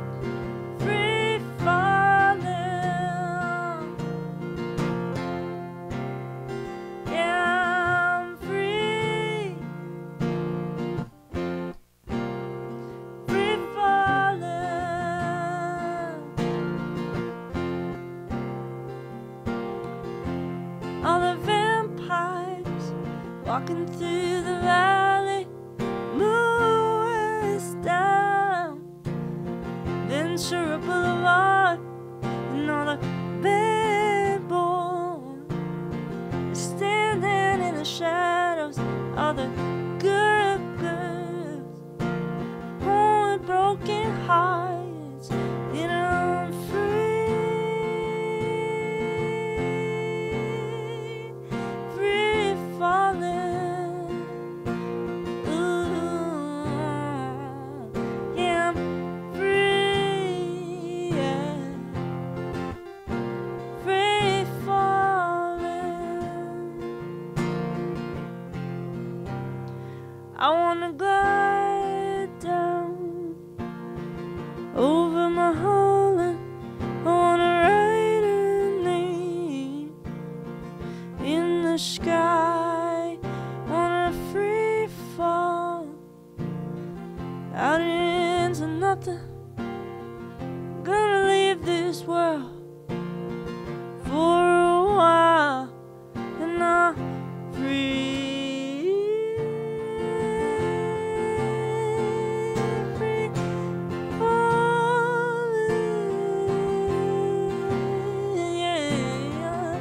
walking through the valley, moon is down, Ventura Boulevard, and all the bad boys standing in the shadows of the good girls, home with broken hearts, and I'm free falling. Ooh, yeah, I'm free, yeah, free falling. I wanna glide down over my Holland. I wanna write a name in the sky. Wanna free fall out into nothing. Gonna leave this world for a while, and I'm free. Free falling, yeah,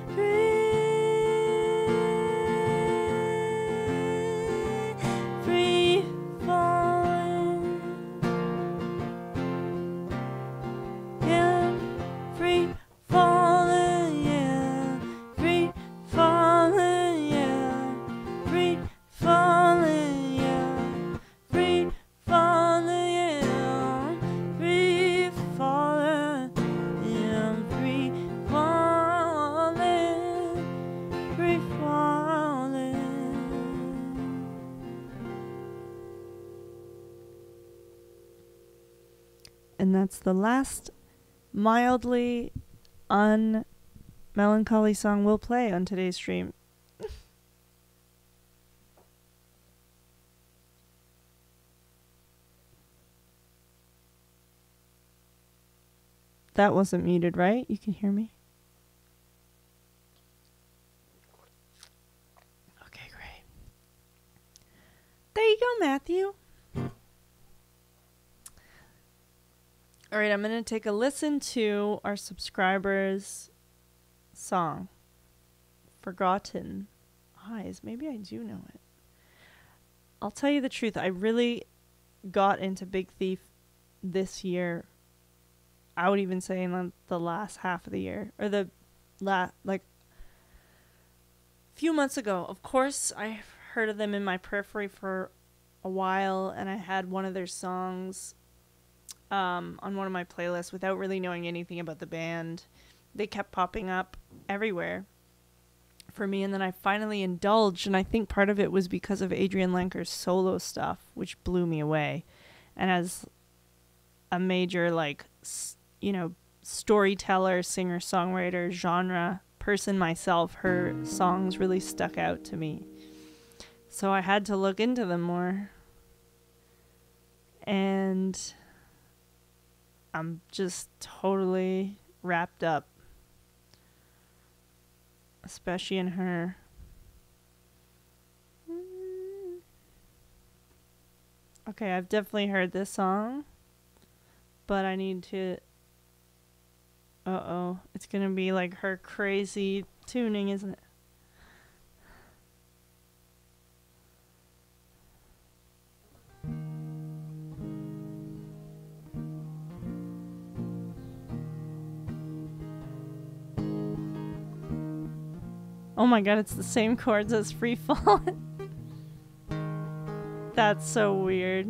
free falling, yeah, free falling, yeah, free falling, yeah, free falling, yeah, free falling, yeah, free falling, yeah, free falling, free falling. And that's the last mildly un-melancholy song we'll play on today's stream. That wasn't muted, right? You can hear me? Okay, great. There you go, Matthew. All right, I'm going to take a listen to our subscribers' song, Forgotten Eyes. Maybe I do know it. I'll tell you the truth. I really got into Big Thief this year. I would even say in the last half of the year, or the few months ago. Of course, I heard of them in my periphery for a while, and I had one of their songs on one of my playlists without really knowing anything about the band. They kept popping up everywhere for me, and then I finally indulged, and I think part of it was because of Adrian Lenker's solo stuff, which blew me away. And as a major, storyteller, singer-songwriter, genre person myself, her songs really stuck out to me. So I had to look into them more. And I'm just totally wrapped up. Especially in her. Okay, I've definitely heard this song. But I need to... Uh-oh. It's gonna be like her crazy tuning, isn't it? Oh my god, it's the same chords as Free Fallin'. That's so weird.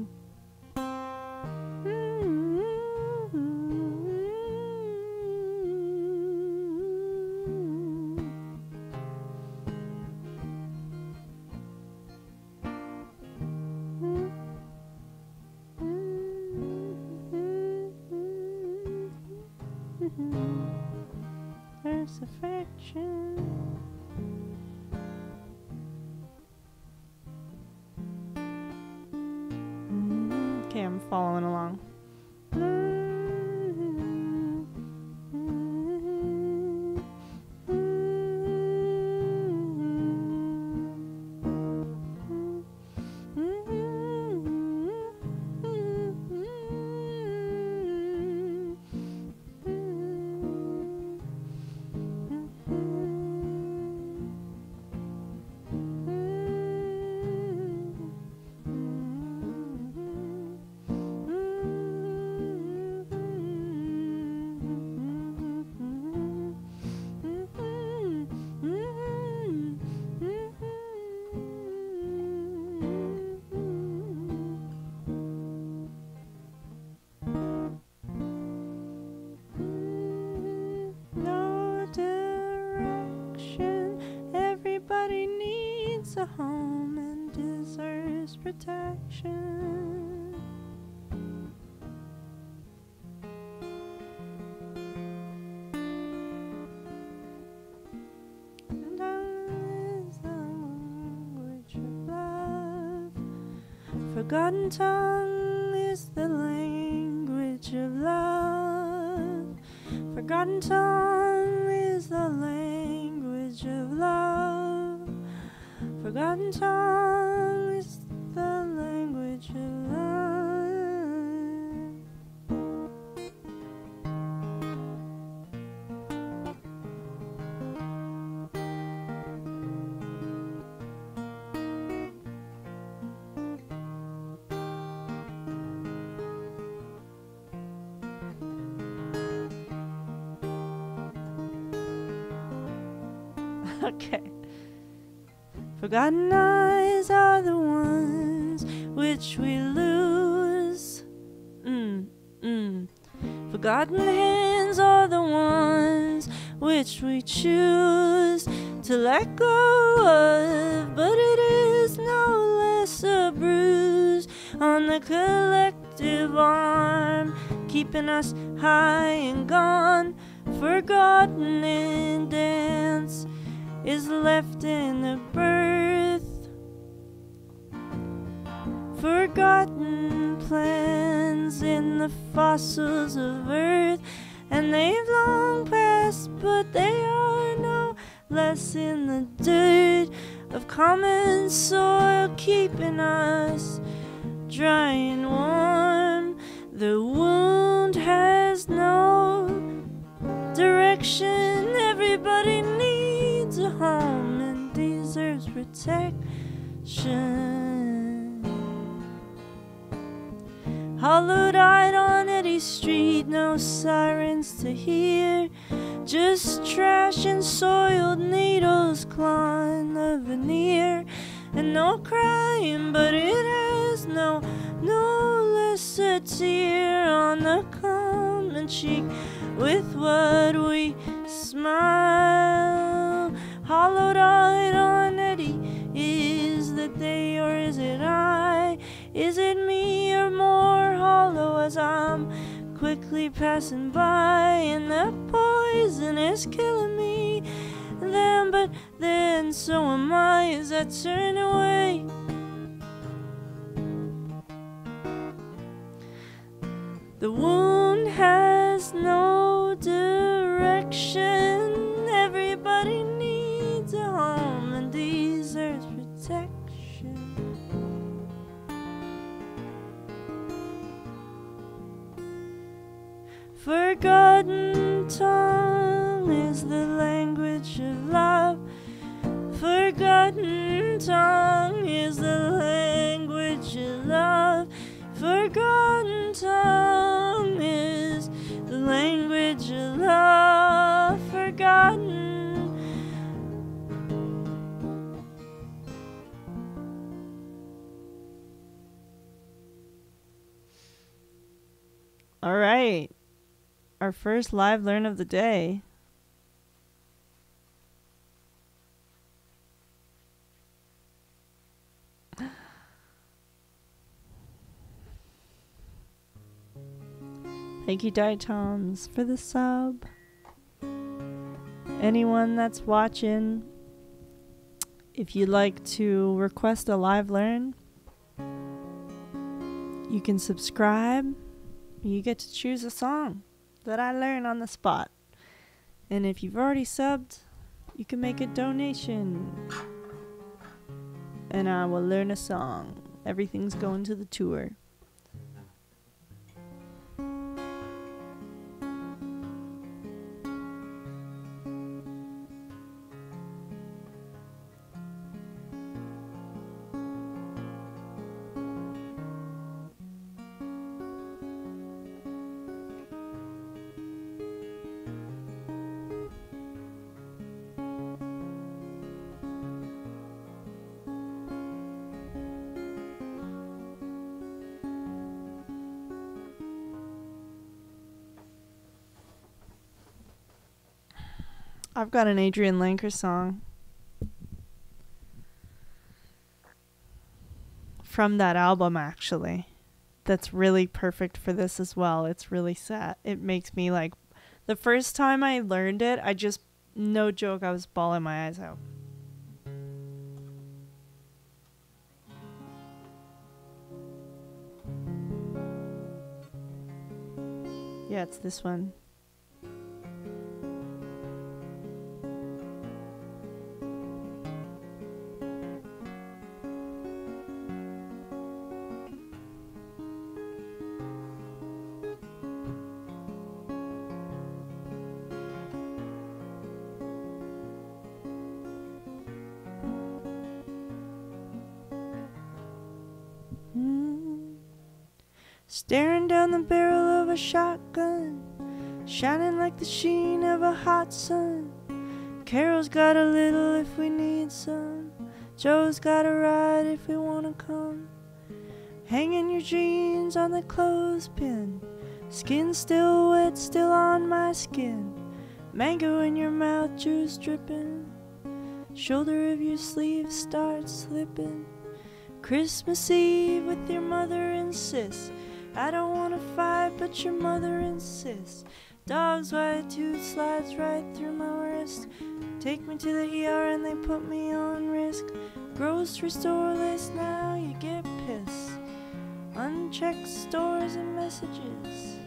There's affection. Okay, I'm following along. needs a home and deserves protection. And tongue is the language of love. Forgotten tongue is the language of love. Forgotten tongue is the language of love. Forgotten tongue is the language of love. Okay. Forgotten eyes are the ones which we lose. Forgotten hands are the ones which we choose to let go of, but it is no less a bruise on the collective arm, keeping us high and gone, forgotten in dance is left in the birth. Forgotten plans in the fossils of earth, and they've long passed, but they are no less in the dirt of common soil, keeping us dry and warm. The wound has no direction. Everybody needs a home and deserves protection. Hollowed-eyed on Eddie Street, no sirens to hear, just trash and soiled needles clawing the veneer, and no crying, but it has no less a tear on the common cheek with what we smile. Hollowed-eyed on Eddie, is that they or is it I? Is it me or more hollow as I'm quickly passing by, and that poison is killing me then, but then so am I as I turn away. The wound has no direction. Everybody needs a home and deserves protection. Forgotten tongue is the language of love. Forgotten tongue is the language of love. Forgotten tongue is the language of love. Forgotten. All right. Our first live learn of the day. Thank you, Diatoms, for the sub. Anyone that's watching, if you'd like to request a live learn, you can subscribe. You get to choose a song that I learn on the spot. And if you've already subbed, you can make a donation. And I will learn a song. Everything's going to the tour. I've got an Adrian Lenker song. from that album, actually. That's really perfect for this as well. It's really sad. It makes me like, the first time I learned it, I just, no joke, I was bawling my eyes out. Yeah, it's this one. Staring down the barrel of a shotgun, shining like the sheen of a hot sun. Carol's got a little if we need some. Joe's got a ride if we wanna come. Hanging your jeans on the clothespin, skin still wet, still on my skin. Mango in your mouth, juice dripping. Shoulder of your sleeve starts slipping. Christmas Eve with your mother and sis. I don't wanna fight, but your mother insists. Dog's white tooth slides right through my wrist. Take me to the ER and they put me on risk. Grocery store list, now you get pissed. Unchecked stores and messages.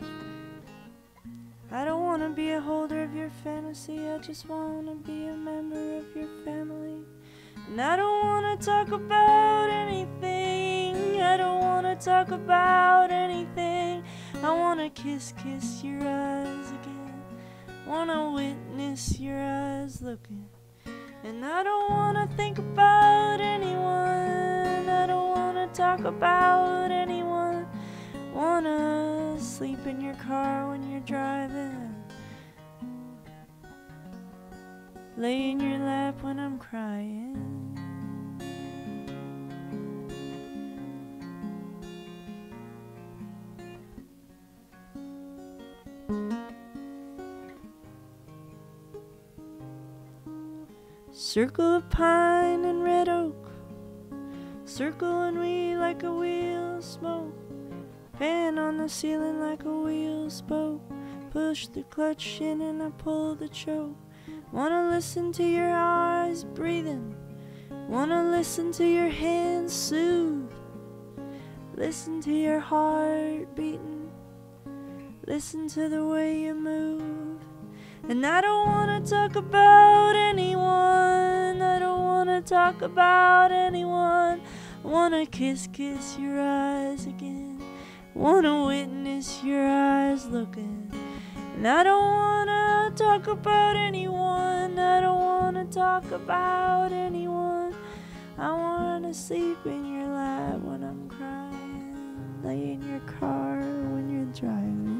I don't wanna be a holder of your fantasy. I just wanna be a member of your family. And I don't wanna talk about anything. I don't wanna talk about anything. I wanna kiss your eyes again. Wanna witness your eyes looking. And I don't wanna think about anyone. I don't wanna talk about anyone. Wanna sleep in your car when you're driving. Lay in your lap when I'm crying. Circle of pine and red oak, circling we like a wheel of smoke. Fan on the ceiling like a wheel spoke. Push the clutch in and I pull the choke. Wanna listen to your eyes breathing. Wanna listen to your hands soothe. Listen to your heart beating. Listen to the way you move. And I don't wanna talk about anyone. I don't wanna talk about anyone. Wanna kiss your eyes again. Wanna witness your eyes looking. And I don't wanna talk about anyone. I don't wanna talk about anyone. I wanna sleep in your lap when I'm crying. Lay in your car when you're driving.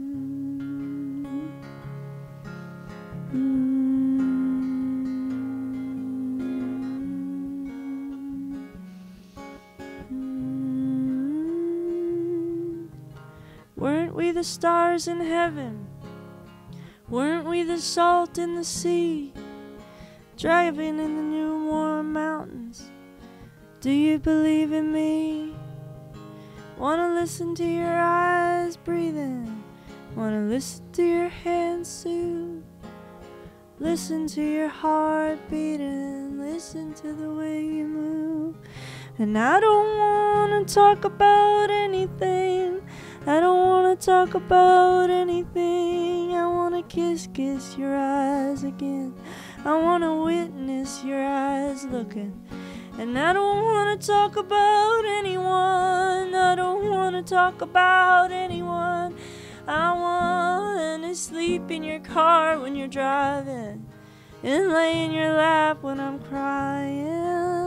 Weren't we the stars in heaven? Weren't we the salt in the sea? Driving in the new warm mountains. Do you believe in me? Wanna listen to your eyes breathing. Wanna listen to your hands soothe. Listen to your heart beating. Listen to the way you move. And I don't wanna talk about anything. I don't wanna talk about anything. I wanna kiss your eyes again. I wanna witness your eyes looking. And I don't wanna talk about anyone. I don't wanna talk about anyone. I wanna sleep in your car when you're driving. And lay in your lap when I'm crying.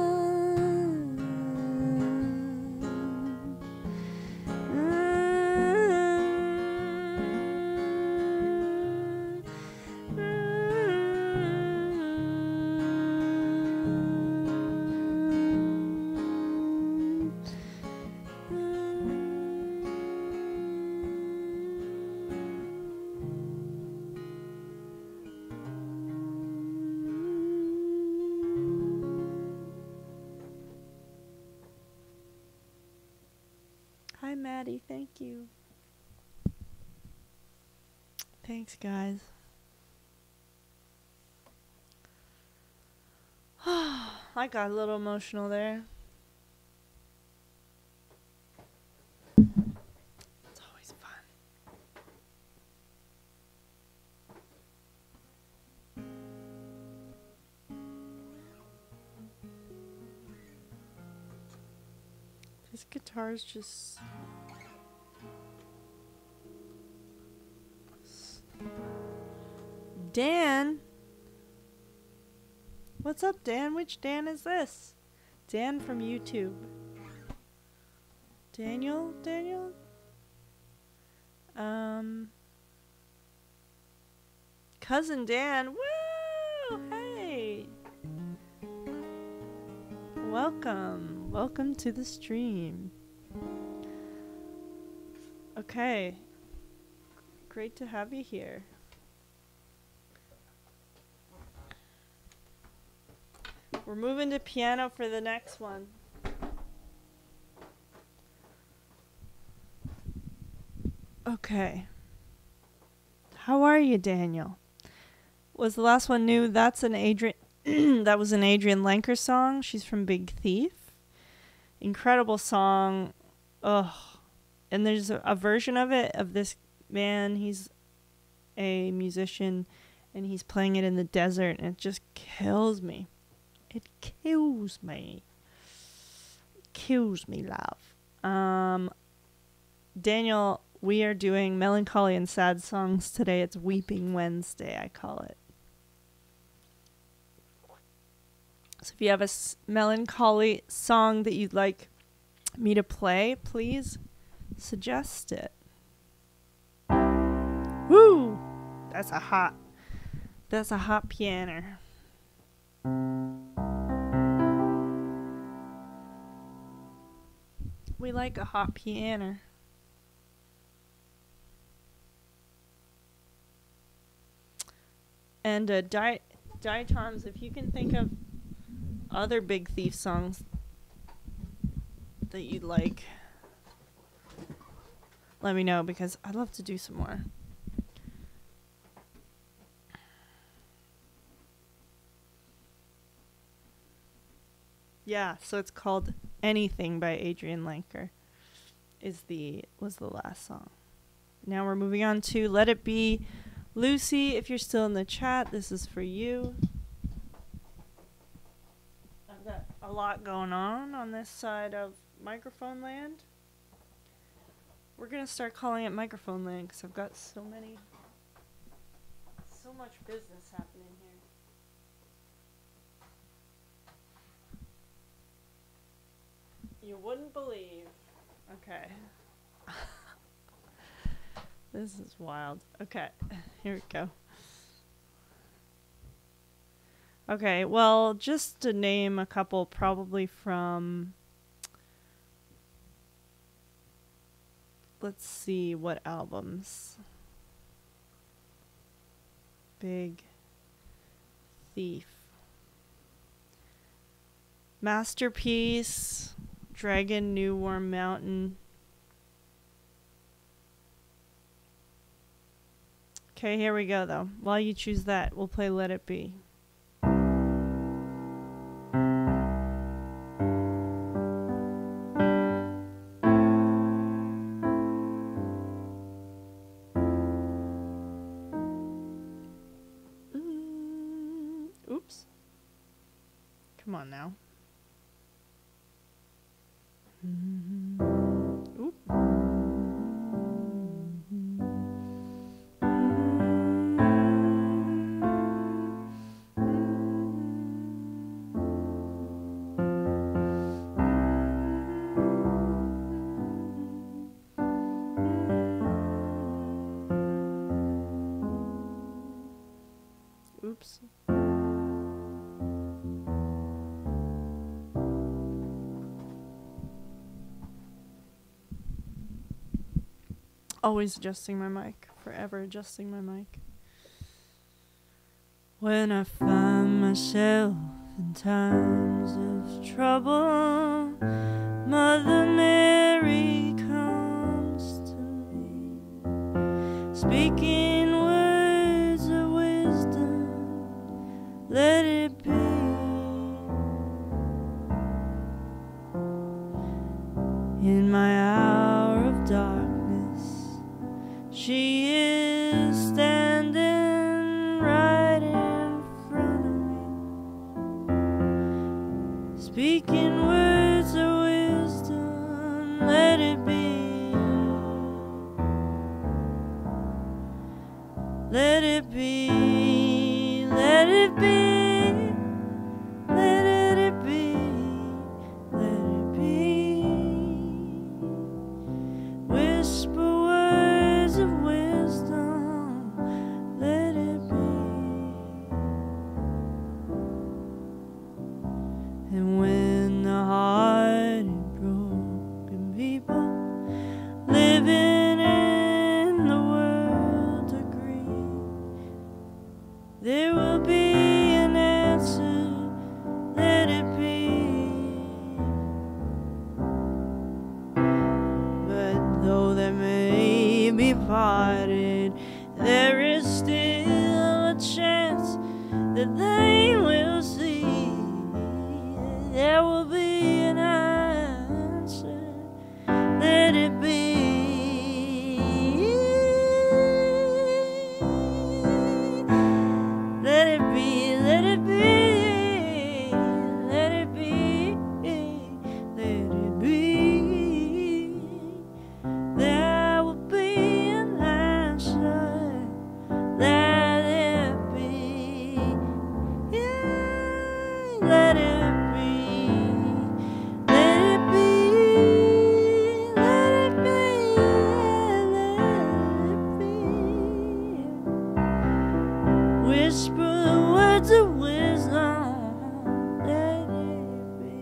Maddie. Thank you. Thanks, guys. I got a little emotional there. It's always fun. This guitar's just... Dan? What's up, Dan? Which Dan is this? Dan from YouTube. Daniel? Cousin Dan. Woo! Hey! Welcome. Welcome to the stream. Okay. Great to have you here. We're moving to piano for the next one. Okay. How are you, Daniel? Was the last one new? That's an Adrian that was an Adrian Lenker song. She's from Big Thief. Incredible song. Ugh. And there's a version of it of this man. He's a musician and he's playing it in the desert and it just kills me. It kills me. Kills me, love. Daniel, we are doing melancholy and sad songs today. It's Weeping Wednesday, I call it. So if you have a melancholy song that you'd like me to play, please suggest it. Woo! That's a hot piano. We like a hot piano. And Diatoms, if you can think of other Big Thief songs that you'd like, let me know because I'd love to do some more. Yeah, so it's called Anything by Adrian Lenker was the last song. Now we're moving on to Let It Be. Lucy, if you're still in the chat, this is for you. I've got a lot going on this side of microphone land. We're going to start calling it microphone land because I've got so much business happening here. You wouldn't believe. Okay. This is wild. Okay, here we go. Okay, well, just to name a couple, probably from... Let's see what albums. Big Thief. Masterpiece. Dragon, New Warm Mountain. Okay, here we go, though. While you choose that, we'll play Let It Be. Oops. Come on now. Oop. Oops. Always adjusting my mic. Forever adjusting my mic. When I find myself in times of trouble, Mother Mary comes. In my hour of darkness, she is standing right in front of me, speaking words of wisdom. Let it be, let it be, let it be. And when the hearted broken people living in the world agree, there will be an answer, let it be. But though they may be parted, there is still a chance that they will see. There will be an answer, let it be. Let it be, let it be, let it be, let it be. There will be an answer, let it be. Yeah, let it whisper words of wisdom, let it be.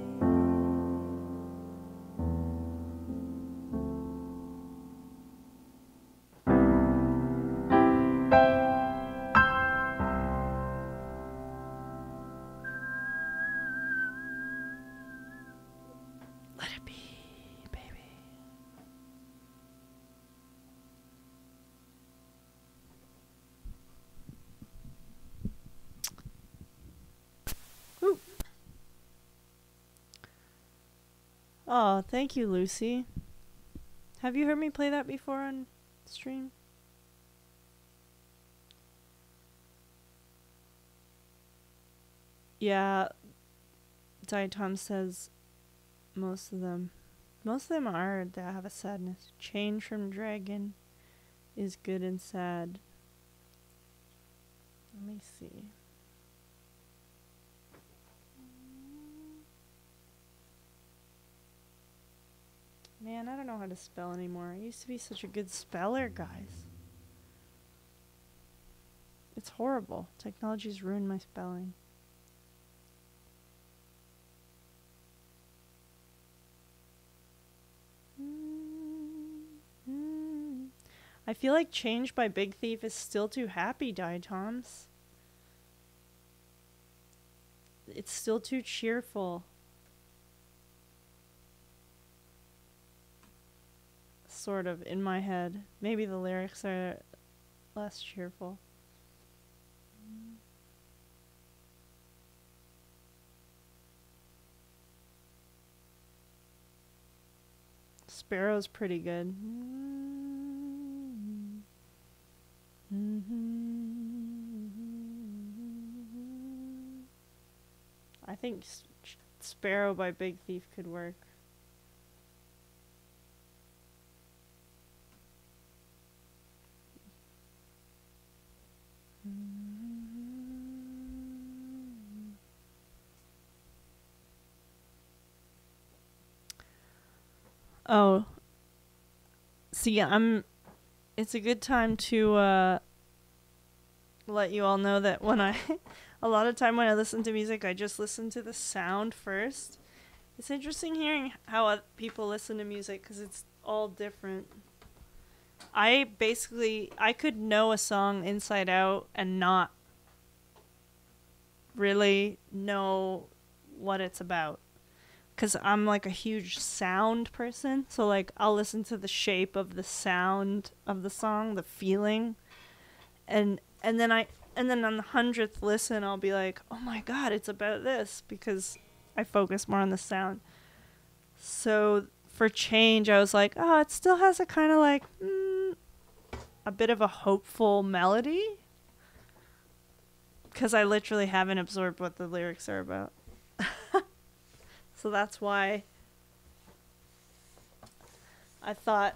Let it be, baby. Ooh. Oh, thank you, Lucy. Have you heard me play that before on stream? Yeah, Tom says most of them are that have a sadness. Change from dragon is good and sad. Let me see. Man, I don't know how to spell anymore. I used to be such a good speller, guys. It's horrible. Technology's ruined my spelling. I feel like Change by Big Thief is still too happy, Toms. It's still too cheerful. Sort of, in my head. Maybe the lyrics are less cheerful. Sparrow's pretty good. I think Sparrow by Big Thief could work. Oh. See, it's a good time to let you all know that when a lot of time when I listen to music, I just listen to the sound first. It's interesting hearing how people listen to music because it's all different. I could know a song inside out and not really know what it's about. Because I'm like a huge sound person. So like I'll listen to the shape of the sound of the song, the feeling. And then on the 100th listen I'll be like, oh my god, it's about this, because I focus more on the sound. So for change, I was like, oh, it still has a kind of like a bit of a hopeful melody. Because I literally haven't absorbed what the lyrics are about. So that's why I thought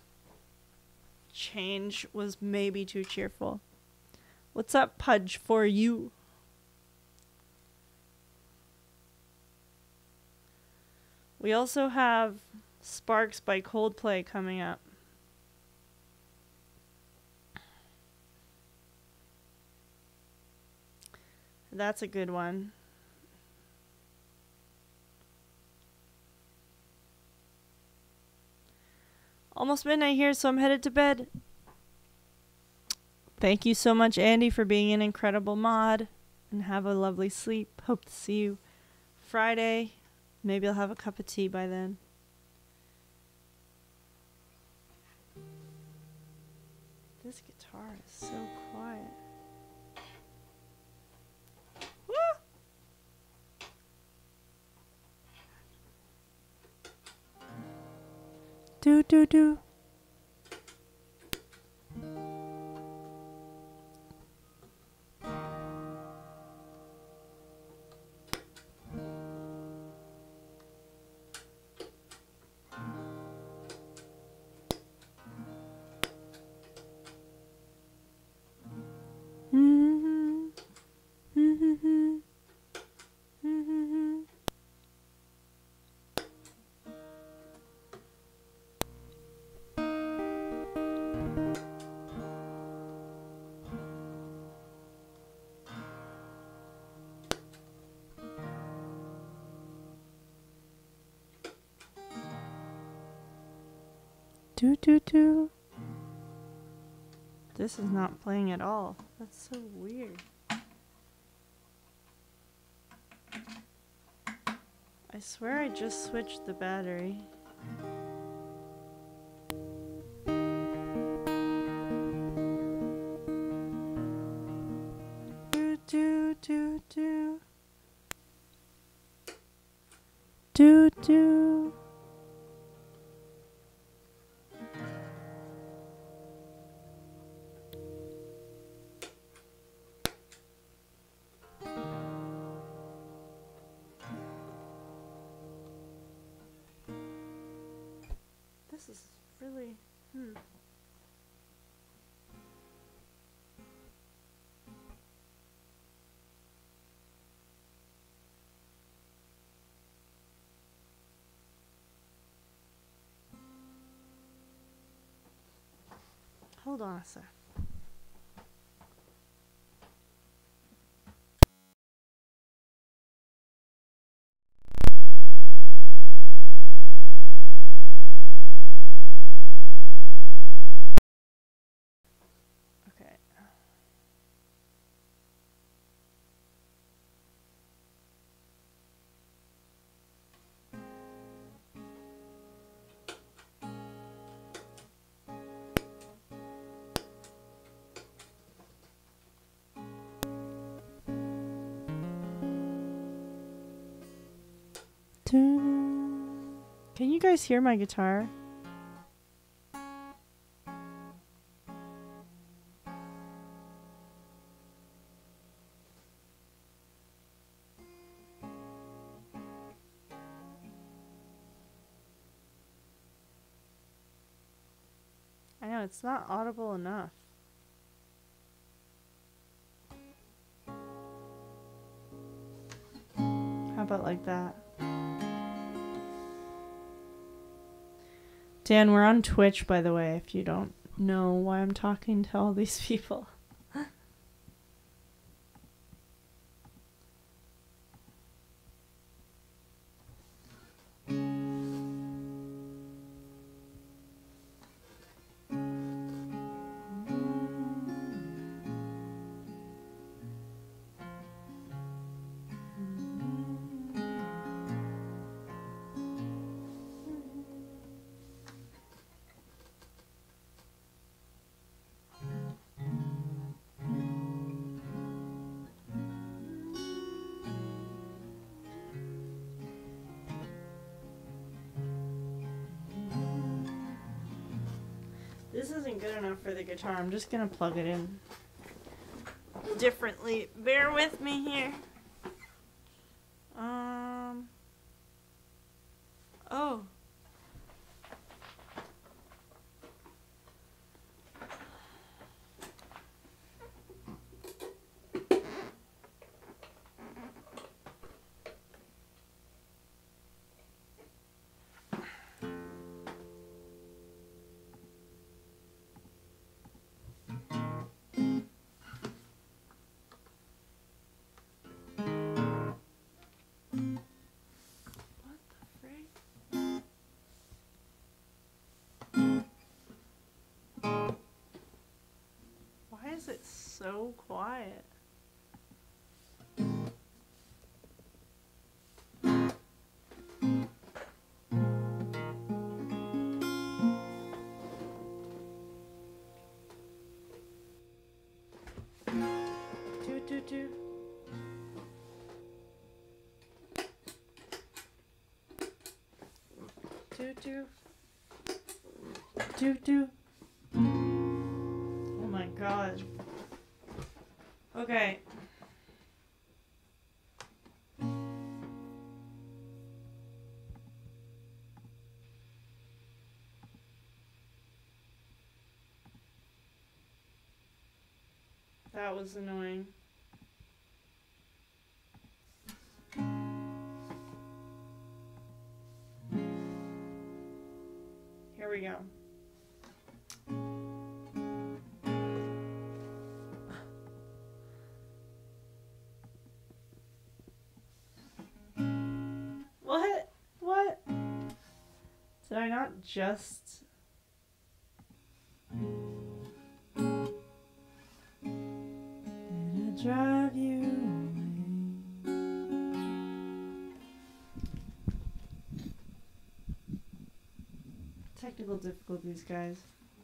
change was maybe too cheerful. What's up, Pudge, for you? We also have Sparks by Coldplay coming up. That's a good one. Almost midnight here, so I'm headed to bed. Thank you so much, Andy, for being an incredible mod. And have a lovely sleep. Hope to see you Friday. Maybe I'll have a cup of tea by then. This guitar is so quiet. Woo! Do do do. Do do do. This is not playing at all. That's so weird. I swear I just switched the battery. Do do do do. Do do. This is really, Hold on a sec. Okay. Can you guys hear my guitar? I know, it's not audible enough. How about like that? Dan, we're on Twitch, by the way, if you don't know why I'm talking to all these people. This isn't good enough for the guitar. I'm just gonna plug it in differently. Bear with me here. Oh. Why is it so quiet? Do. Oh my god. Okay. That was annoying. Here we go. What? Did I not just... Did I drive you away? Technical difficulties, guys.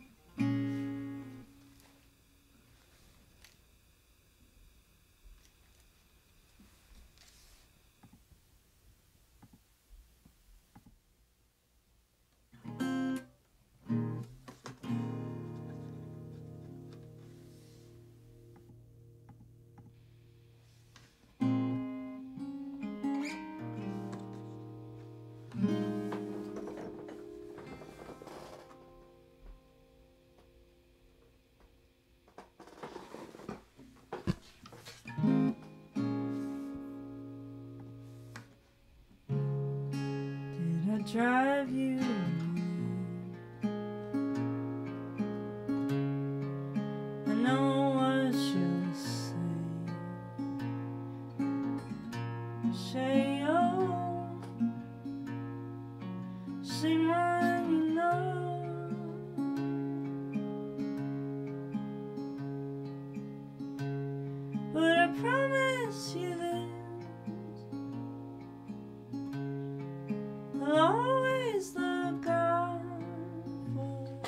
Drive you away. I know what you'll say. Say, oh, say mine, you know. But I promise you this, I'll always look out for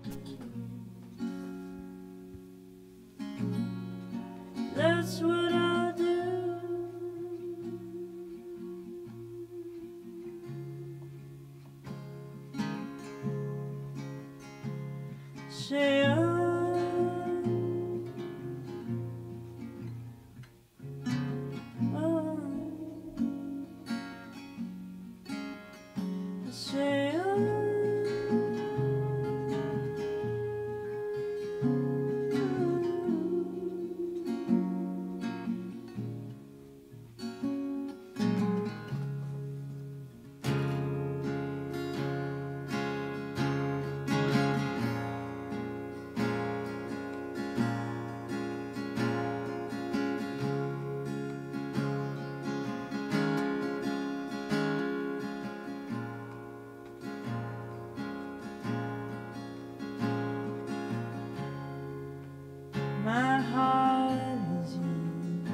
you. That's what I'll do. Say, say, my heart is you.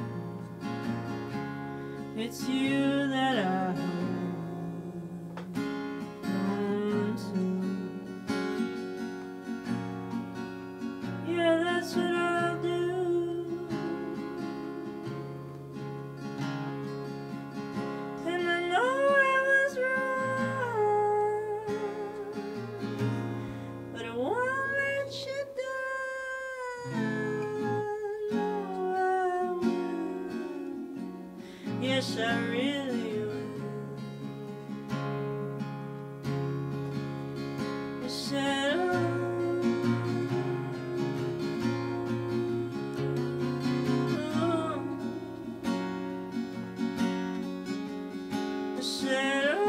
It's you that I hold on to. Yeah, that's what I'll do. And I know I was wrong, but I won't let wish I really would. The shadow. The shadow.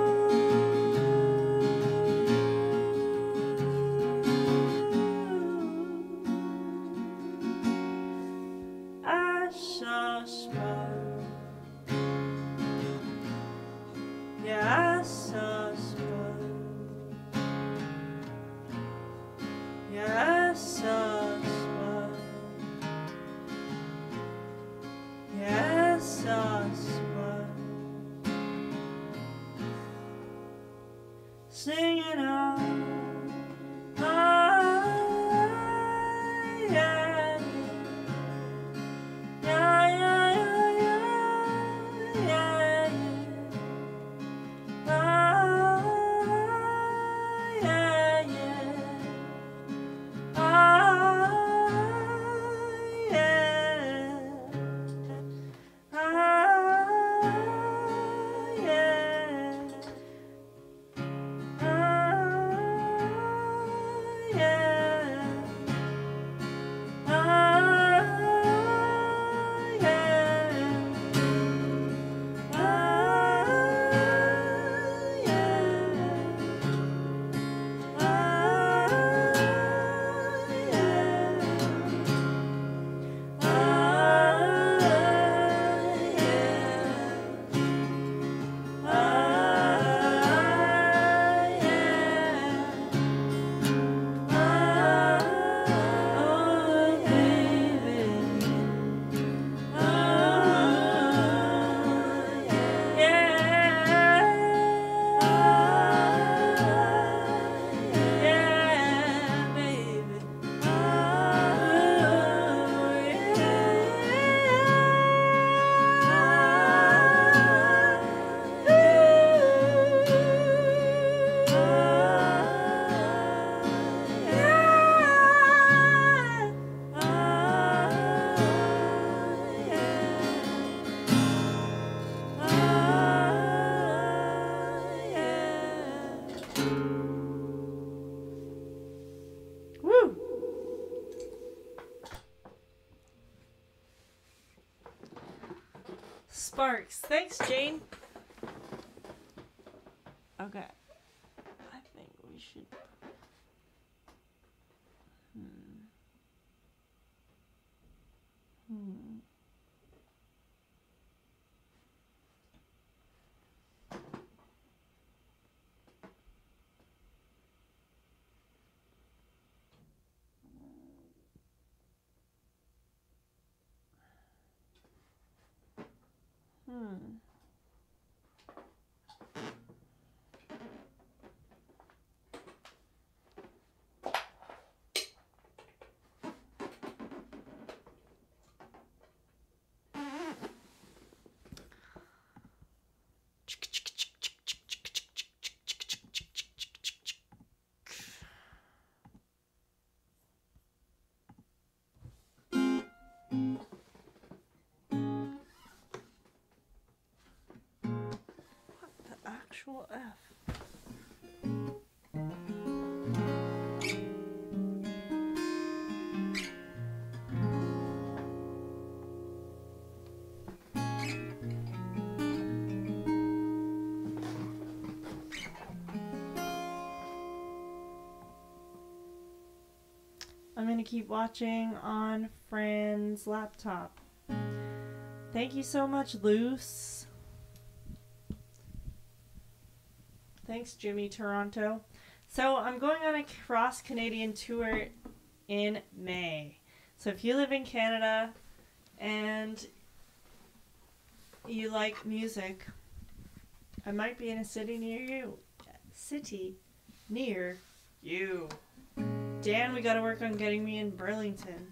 I saw a spot. Yeah, I saw a spot. Yeah, I saw a spot. Yeah, I saw a spot. Singing out. Yeah, yeah, yeah, yeah, yeah, yeah, yeah, Woo! Sparks. Thanks, Jane. Okay. I think we should... Actual F. I'm gonna keep watching on Fran's laptop. Thank you so much, Luce. Thanks, Jimmy Toronto. So I'm going on a cross-Canadian tour in May. So if you live in Canada and you like music, I might be in a city near you. Dan, we gotta work on getting me in Burlington.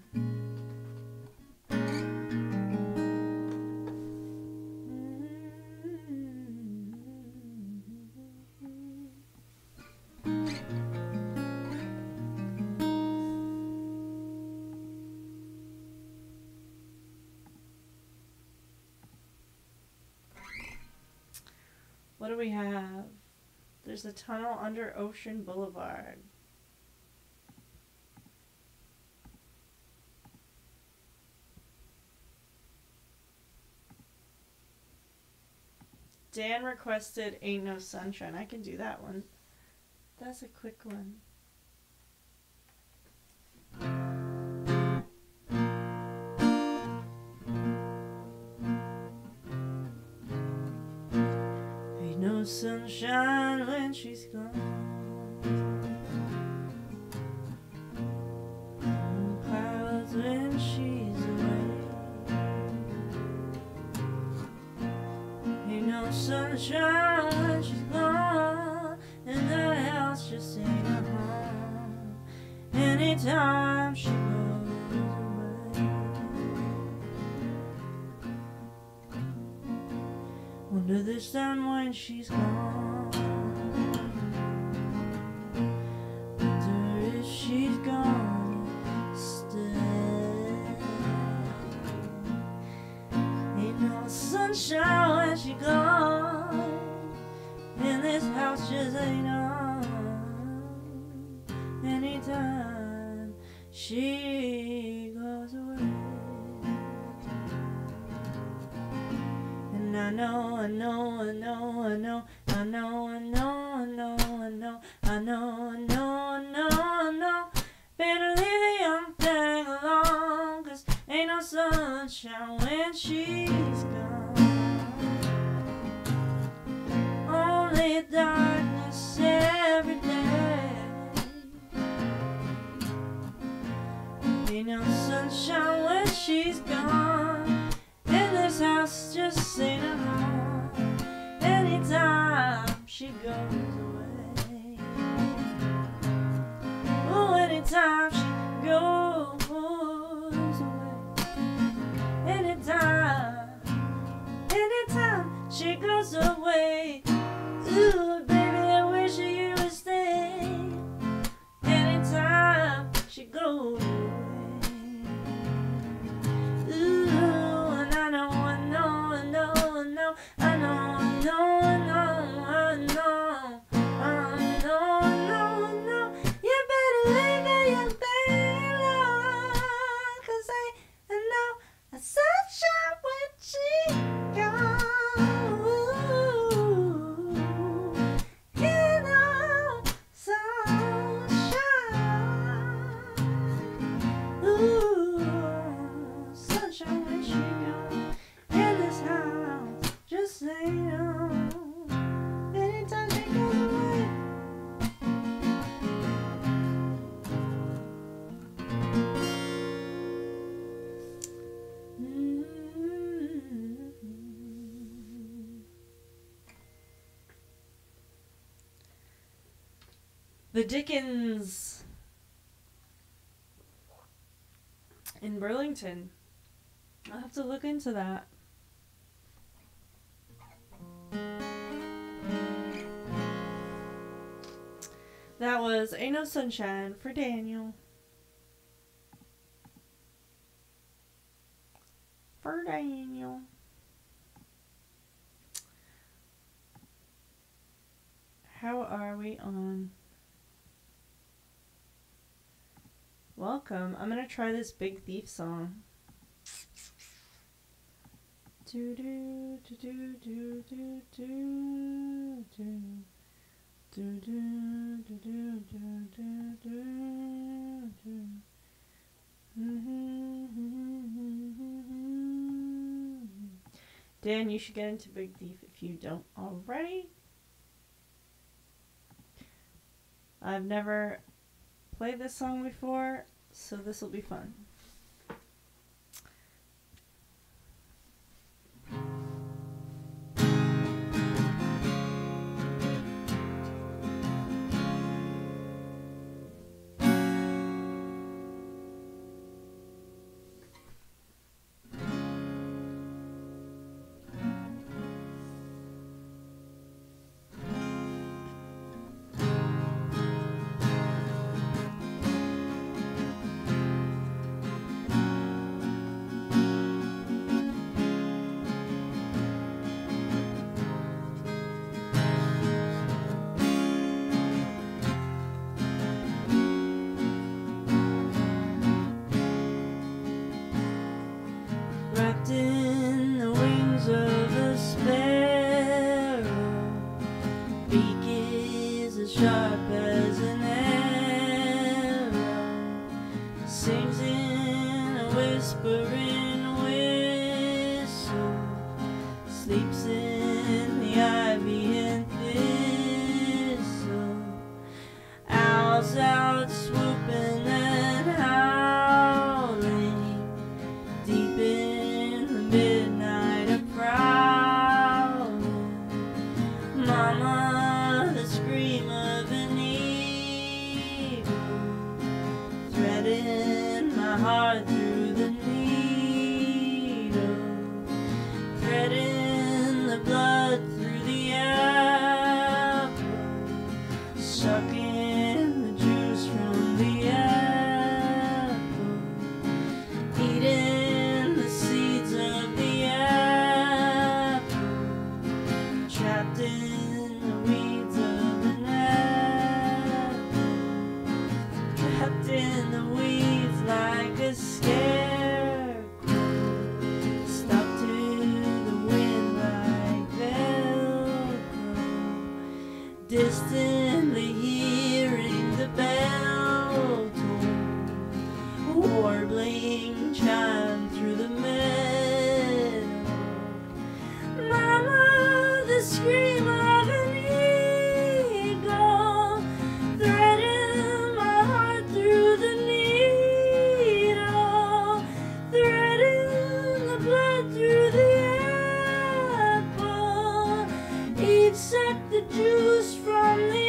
What do we have? There's a tunnel under Ocean Boulevard. Dan requested Ain't No Sunshine. I can do that one. That's a quick one. Ain't no sunshine when she's gone. No clouds when she's away. Ain't no sunshine when she's gone, and the house just ain't a home anytime she goes away. Wonder this time when she's gone, wonder if she's gonna stay. Ain't no sunshine when she's gone, and this house just ain't on anytime she goes away. And I know, I know, I know, I know, I know, I know, I know, I know, I know, I know, I know, I know. Better leave the young thing alone, 'cause ain't no sunshine when she's gone. Only darkness every day. Ain't no sunshine when she's gone, and this house just ain't a home anytime she goes away. Oh, anytime she goes away. Anytime she goes away. Ooh, baby, I wish you would stay. Anytime she goes away. Ooh, and I know, I know, I know, I know, I know, I know, I know, I know, I know, I know, I know. You better leave that young thing alone, 'cause I know a sunshine when she gone. The Dickens in Burlington. I'll have to look into that. That was Ain't No Sunshine for Daniel. For Daniel. How are we on? Welcome. I'm gonna try this Big Thief song. Do do do do do do do do do do do do do do do. Dan, you should get into Big Thief if you don't already. I've never played this song before, so this will be fun. sharp as an arrow, sings in a whispering whistle, sleeps in the ivy and thistle, owls out swooping and howling, deep in the midnight a prowling, mama, the scream of an eagle, threading my heart through the needle, threading the blood through the apple, sucking the juice from the apple, eating the seeds of the apple, trapped in the weeds of an apple, trapped in the weeds like a scarecrow, stuck to the wind like Velcro, distantly hearing the bell toll, warbling chime through the meadow, mama, the scream of an eagle, threading my heart through the needle, threading the blood through the apple, each sucked the juice from the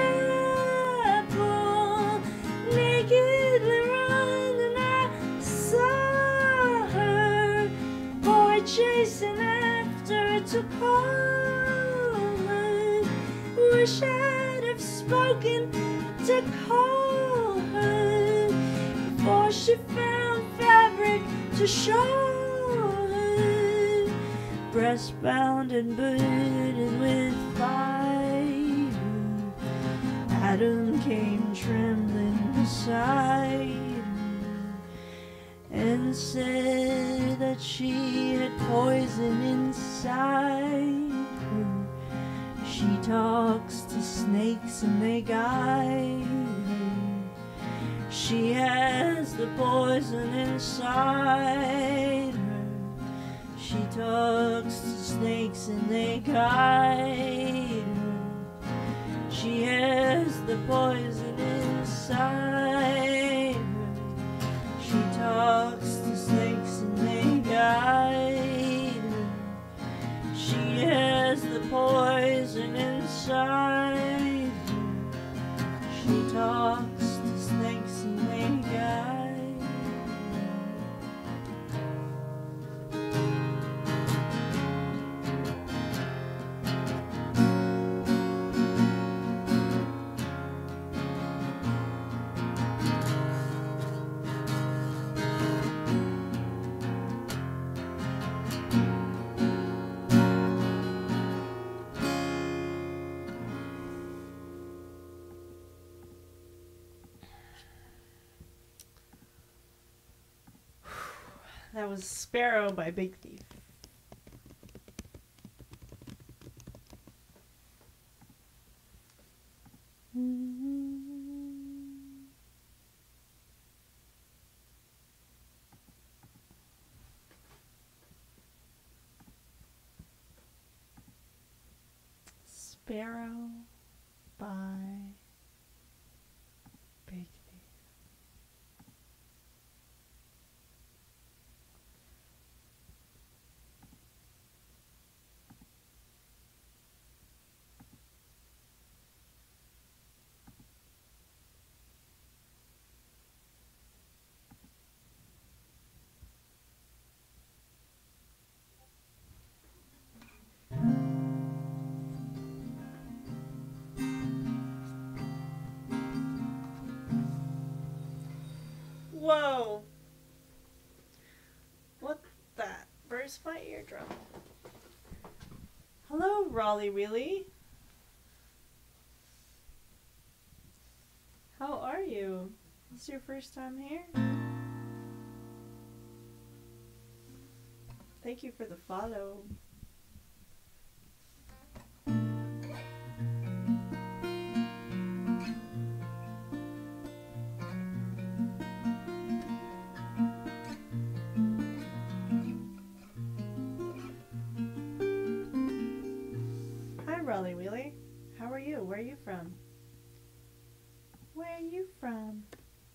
apple, nakedly run, and I saw her, boy chasing after to call her, wish I'd have spoken to call her, before she found fabric to show her, breast bound and burdened with fire, Adam came trembling beside her, and said that she had poison inside her. She talks to snakes and they guide her. She has the poison inside her. She talks to snakes and they guide her. She has the poison inside her. She talks to snakes and they guide her. She has the poison inside her. She talks to snakes and they guide her. That was Sparrow by Big Thief. Sparrow by Big Thief. Whoa! What that? Burst my eardrum. Hello, Raleigh Wheelie. How are you? Is this your first time here? Thank you for the follow. too. Where are you from? Where are you from?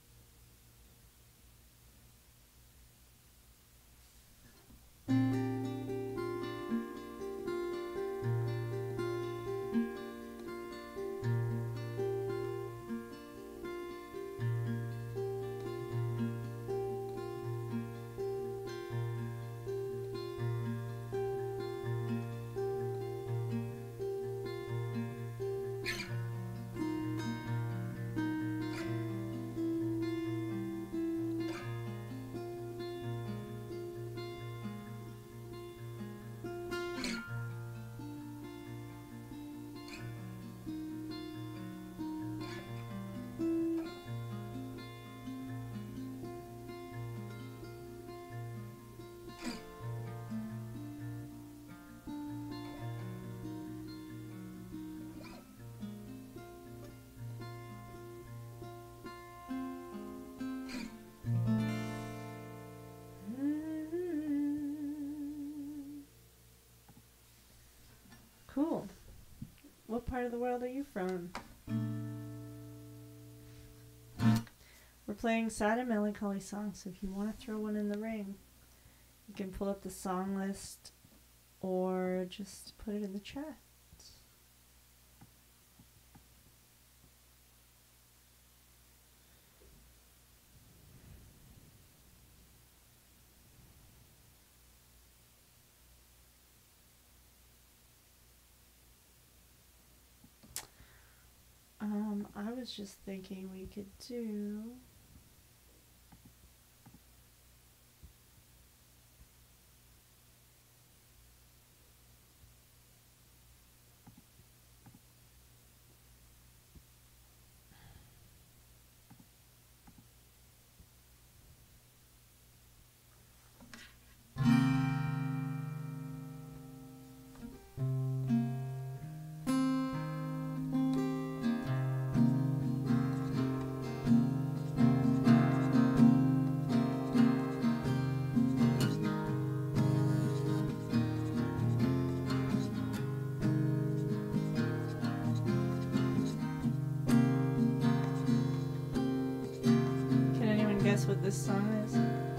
Cool. What part of the world are you from? We're playing sad and melancholy songs, so if you want to throw one in the ring, you can pull up the song list or just put it in the chat. I was just thinking we could do... Guess what this song is?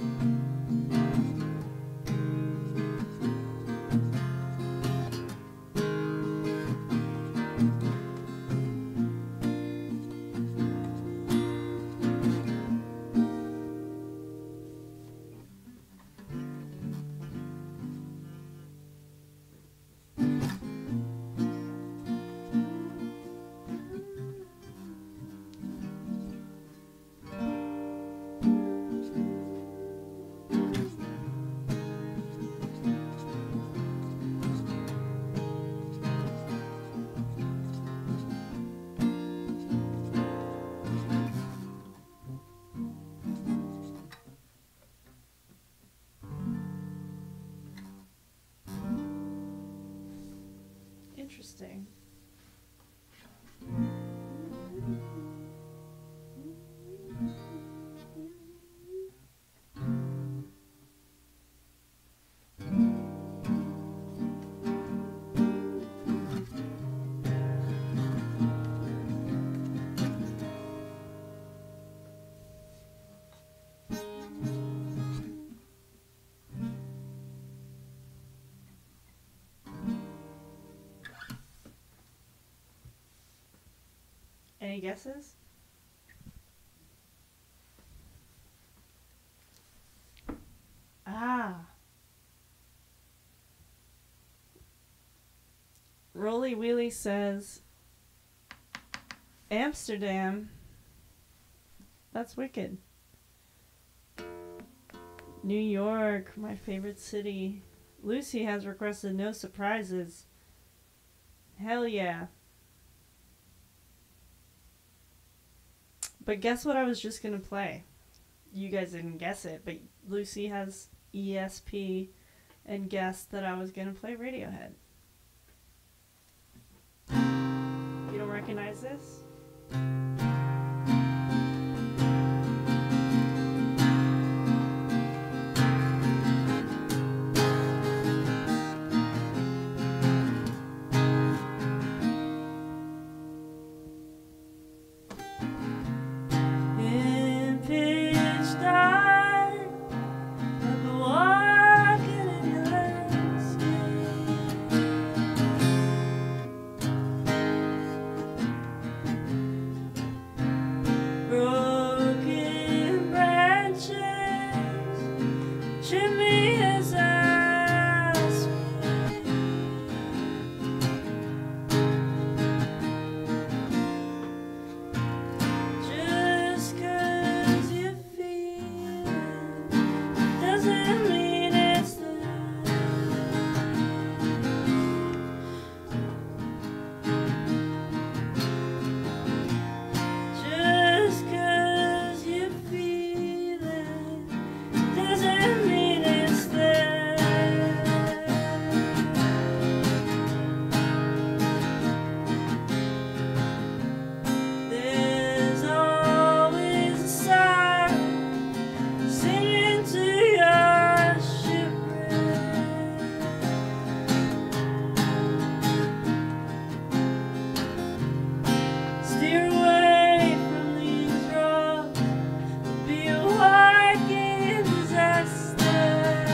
Interesting. Any guesses? Ah. Rolly Wheelie says Amsterdam. That's wicked. New York, my favorite city. Lucy has requested no surprises. Hell yeah. But guess what I was just going to play? You guys didn't guess it, but Lucy has ESP and guessed that I was going to play Radiohead. You don't recognize this? Steer away from these rocks. Be a walking disaster.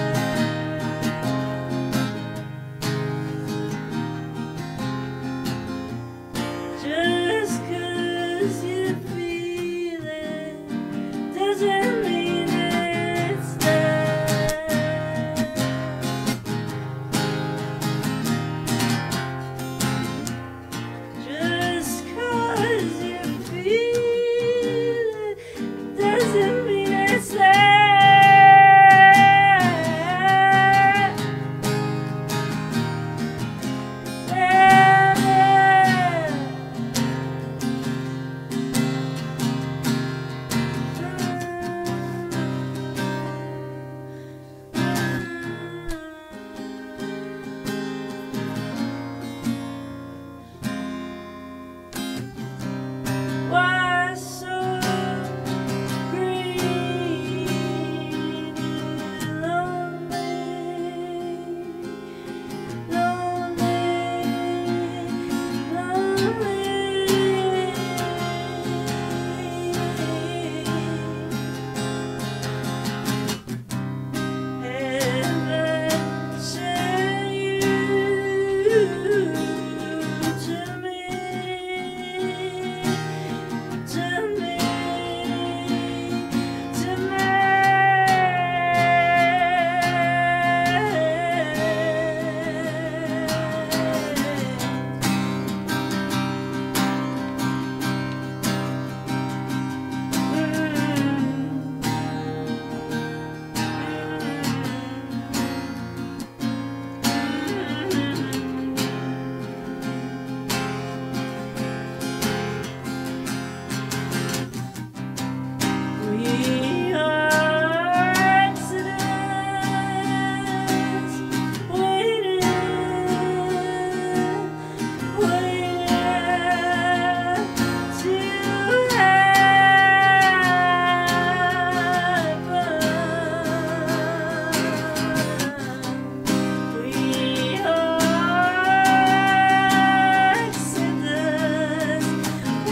Just 'cause you feel it doesn't mean it's there. Just 'cause you feel it doesn't mean it's there. Why so green and lonely, Heaven sent you to me. We are accidents waiting to happen. We are accidents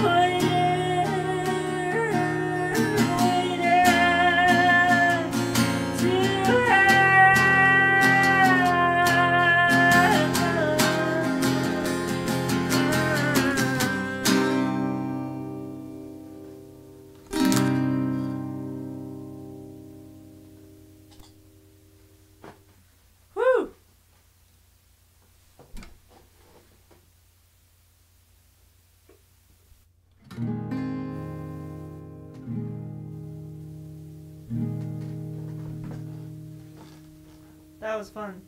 Whew! That was fun.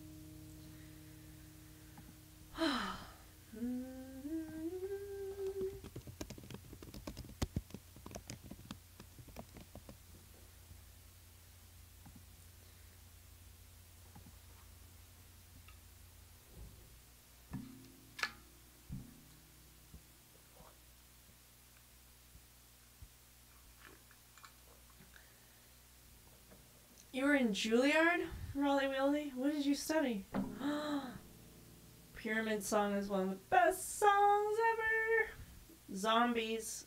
You were in Juilliard, Rolly Willy? What did you study? Pyramid Song is one of the best songs ever. Zombies.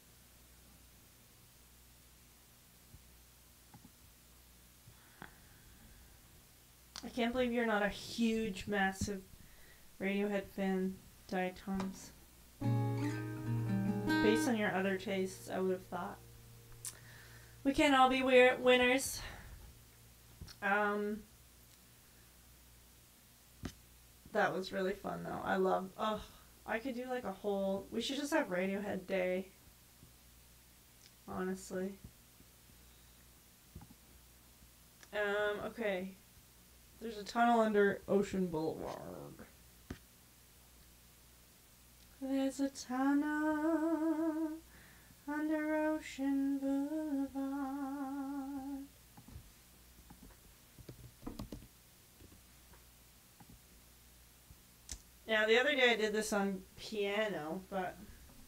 I can't believe you're not a huge, massive Radiohead fan, Diatoms. Based on your other tastes, I would have thought. We can't all be winners. That was really fun though. I could do like a whole, we should just have Radiohead Day. Honestly. Okay. There's a tunnel under Ocean Boulevard. There's a tunnel under Ocean Boulevard. Now, the other day I did this on piano, but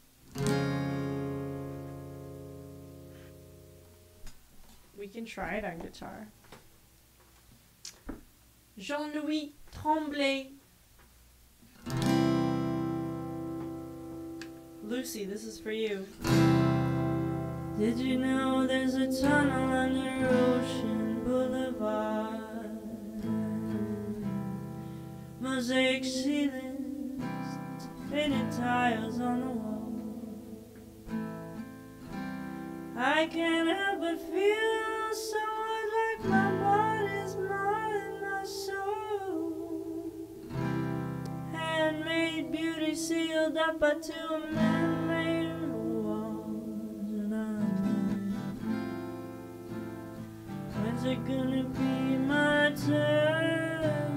we can try it on guitar. Jean-Louis Tremblay. Lucy, this is for you. Did you know there's a tunnel under Ocean Boulevard? Mosaic ceilings, painted tiles on the wall. I can't help but feel somewhat like my body's mind, my soul. Handmade beauty sealed up by two man-made walls. And I'm like, when's it gonna be my turn?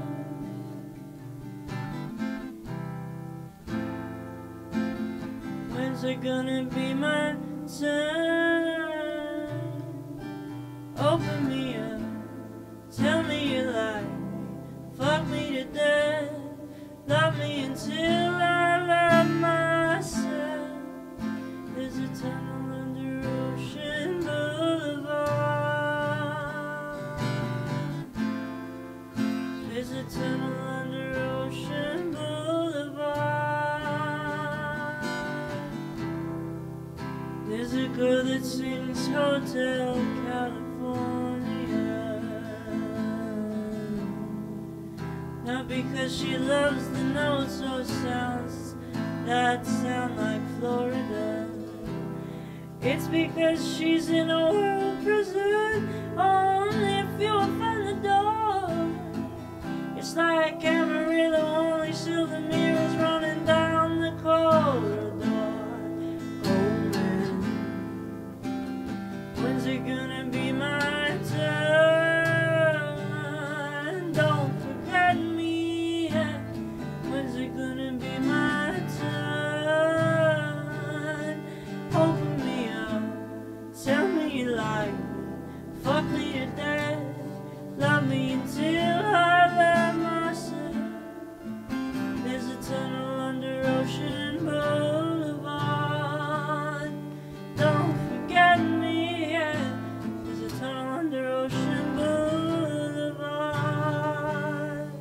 When's it gonna be my turn? Open me up, tell me you like me, fuck me to death, love me until I love myself. There's a tunnel under Ocean Boulevard. There's a tunnel under Ocean Boulevard. There's a girl that sings Hotel California. Not because she loves the notes or sounds that sound like Florida. It's because she's in a world prison. Only if you'll find the door. It's like Amarillo, only silver mirrors running down the corridor. When's it gonna be my turn? Don't forget me yet. When's it gonna be my turn? Open me up, tell me you like me, fuck me to death, love me until I love myself. There's a tunnel under Ocean Boulevard. Don't forget me. Ocean Boulevard.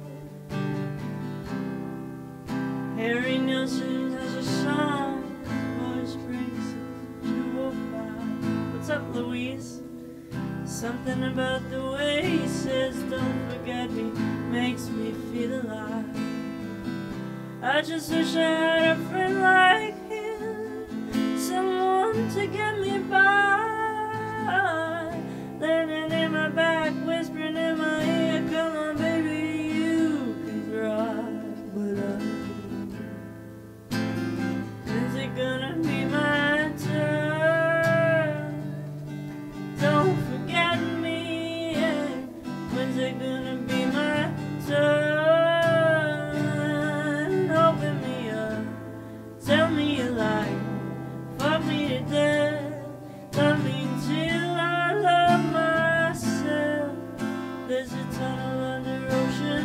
Harry Nilsson has a song, voice brings it to a fire. What's up, Louise? Something about the way he says don't forget me makes me feel alive. I just wish I had a friend like him, someone to get me by. Leaning in my back, whispering in my ear, come on baby, you can cry, but when's it gonna be my turn? Don't forget me yet. When's it gonna be my turn? Open me up, tell me you like me, fuck me to death, love me until I love myself. There's a tunnel under Ocean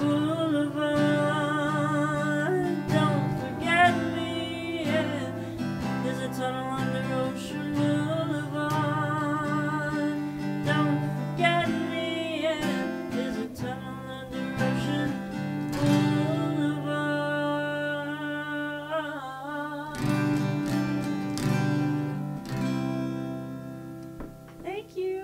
Boulevard. Don't forget me yet. There's a tunnel under Ocean Boulevard. Don't forget me yet. There's a tunnel under Ocean Boulevard. Thank you.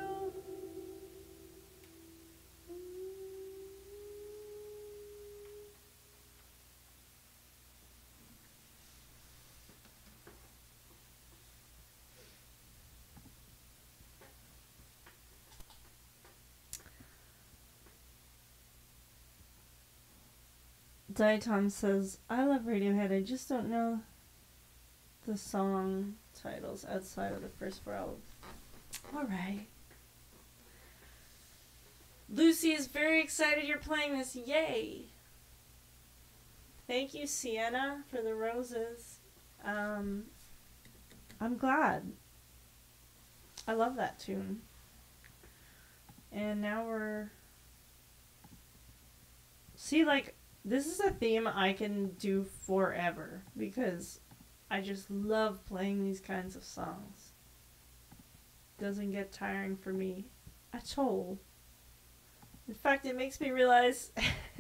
Daiton says, I love Radiohead, I just don't know the song titles outside of the first 4 albums. Alright. Lucy is very excited you're playing this. Yay! Thank you, Sienna, for the roses. I'm glad. I love that tune. And now we're... See, like, this is a theme I can do forever because I just love playing these kinds of songs. Doesn't get tiring for me at all. In fact, it makes me realize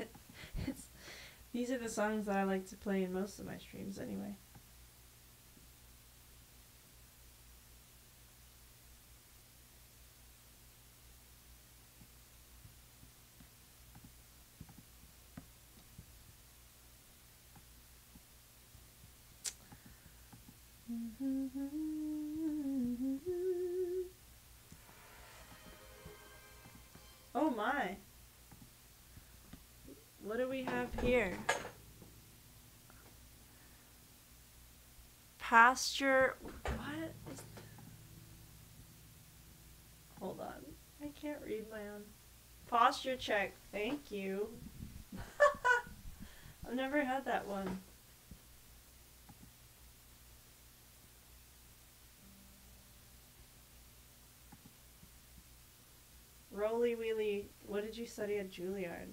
these are the songs that I like to play in most of my streams anyway. Oh my. What do we have here? Pasture. What is. Hold on. I can't read my own. Posture check. Thank you. I've never had that one. Roly Wheelie. What did you study at Juilliard?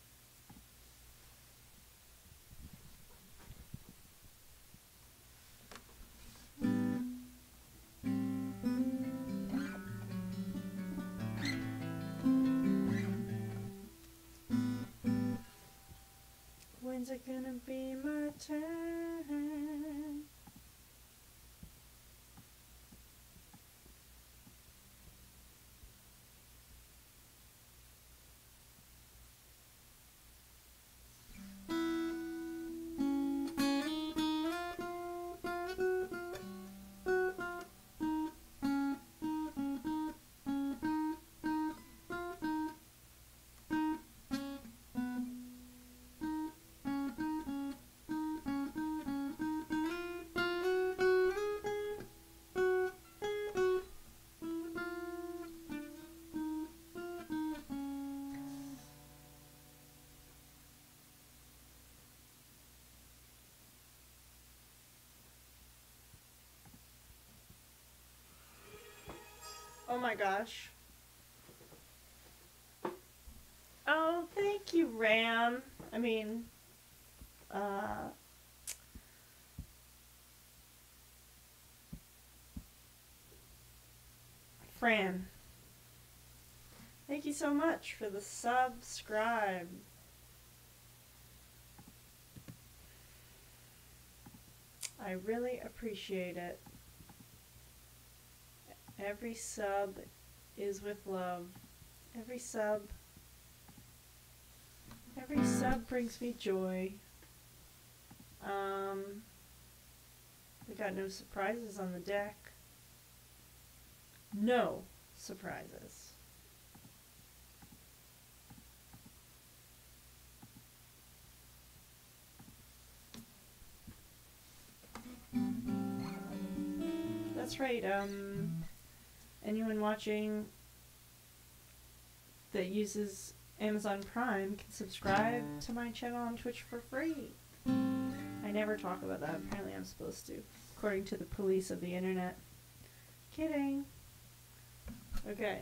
When's it gonna be my turn? Oh my gosh. Oh, thank you, Ram. I mean, Fran. Thank you so much for the subscribe. I really appreciate it. Every sub is with love. Every sub brings me joy. We got no surprises on the deck. No surprises. That's right. Anyone watching that uses Amazon Prime can subscribe to my channel on Twitch for free. I never talk about that. Apparently I'm supposed to, according to the police of the internet. Kidding. Okay.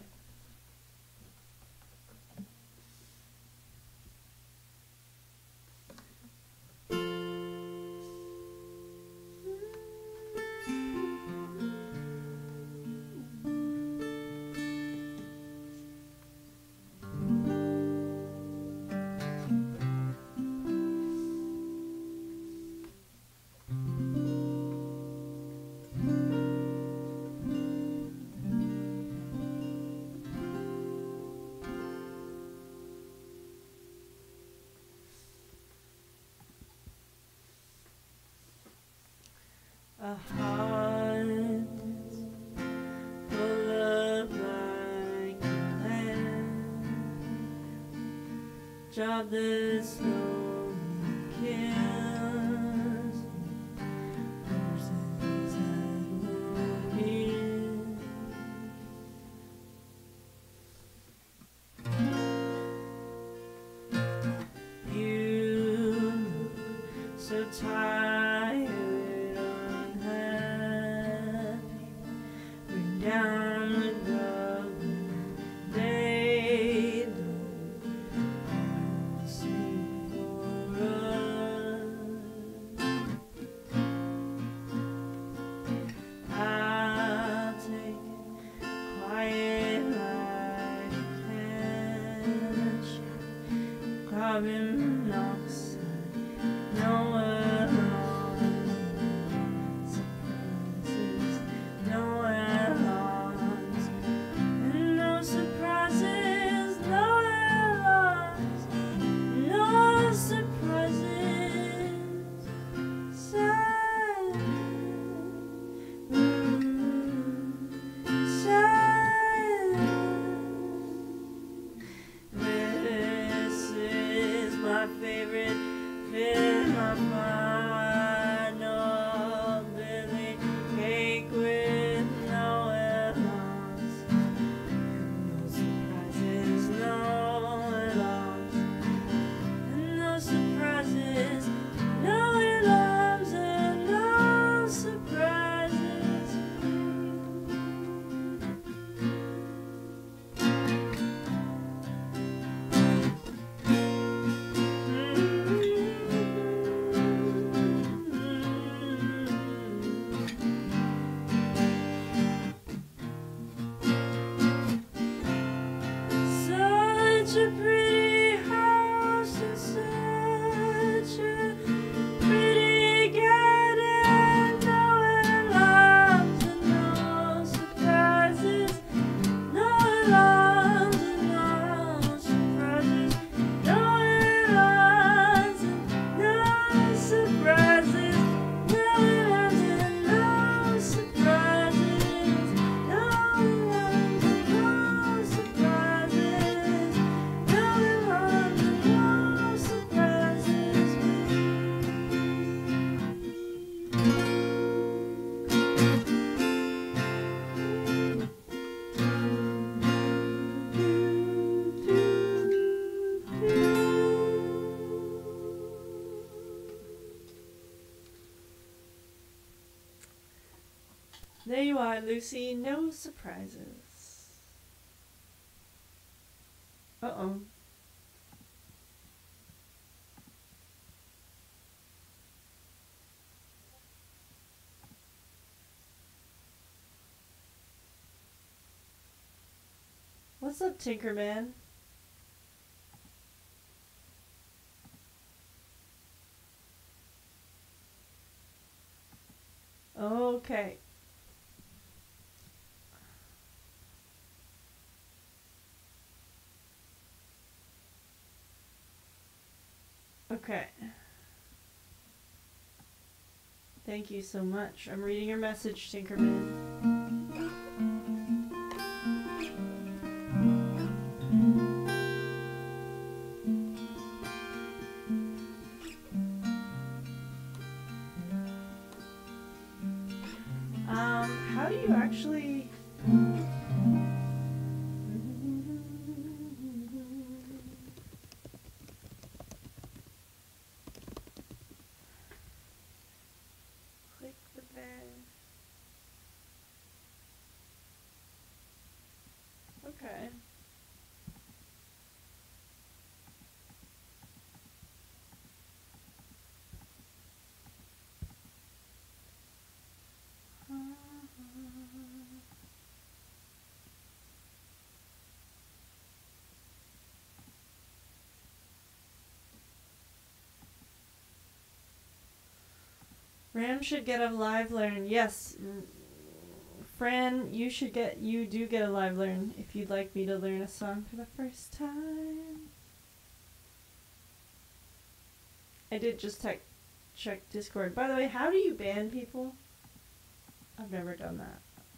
A heart full of like land, jobless, lonely kills, horses that won't heal. You look so tired, down with the day, don't sleep for us. I'll take it quiet like a catch, carbon monoxide, no alarm, surprises, no alarm. There you are, Lucy. No surprises. Uh-oh. What's up, Tinkerman? Okay. Okay. Thank you so much. I'm reading your message, Tinkerman. How do you actually... Click the bed. Okay. Ram should get a live learn. Yes, Fran, you do get a live learn if you'd like me to learn a song for the first time. I did just check Discord. By the way, how do you ban people? I've never done that.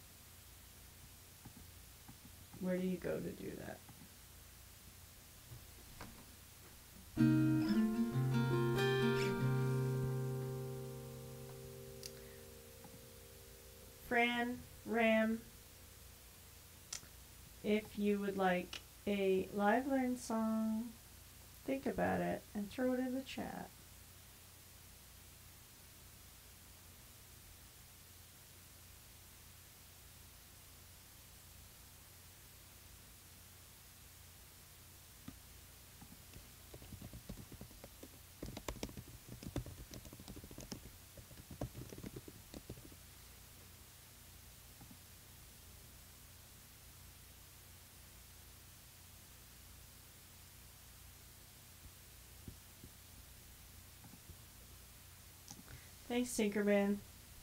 Where do you go to do that? Fran, Ram, if you would like a live learn song, think about it and throw it in the chat. Thanks, Tinkerman.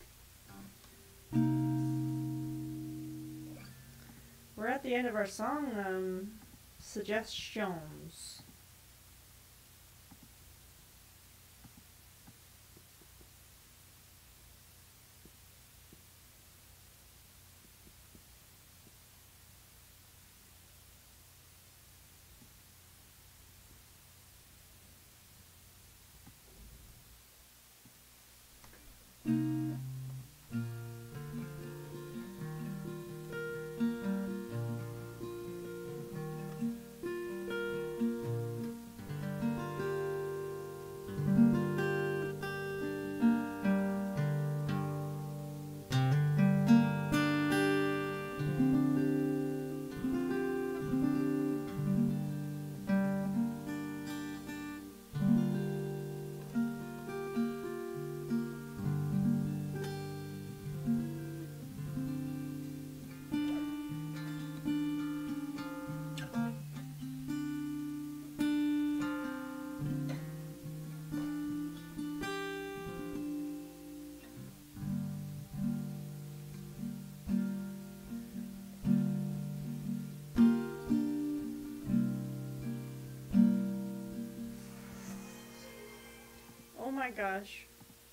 We're at the end of our song suggestions. Oh my gosh.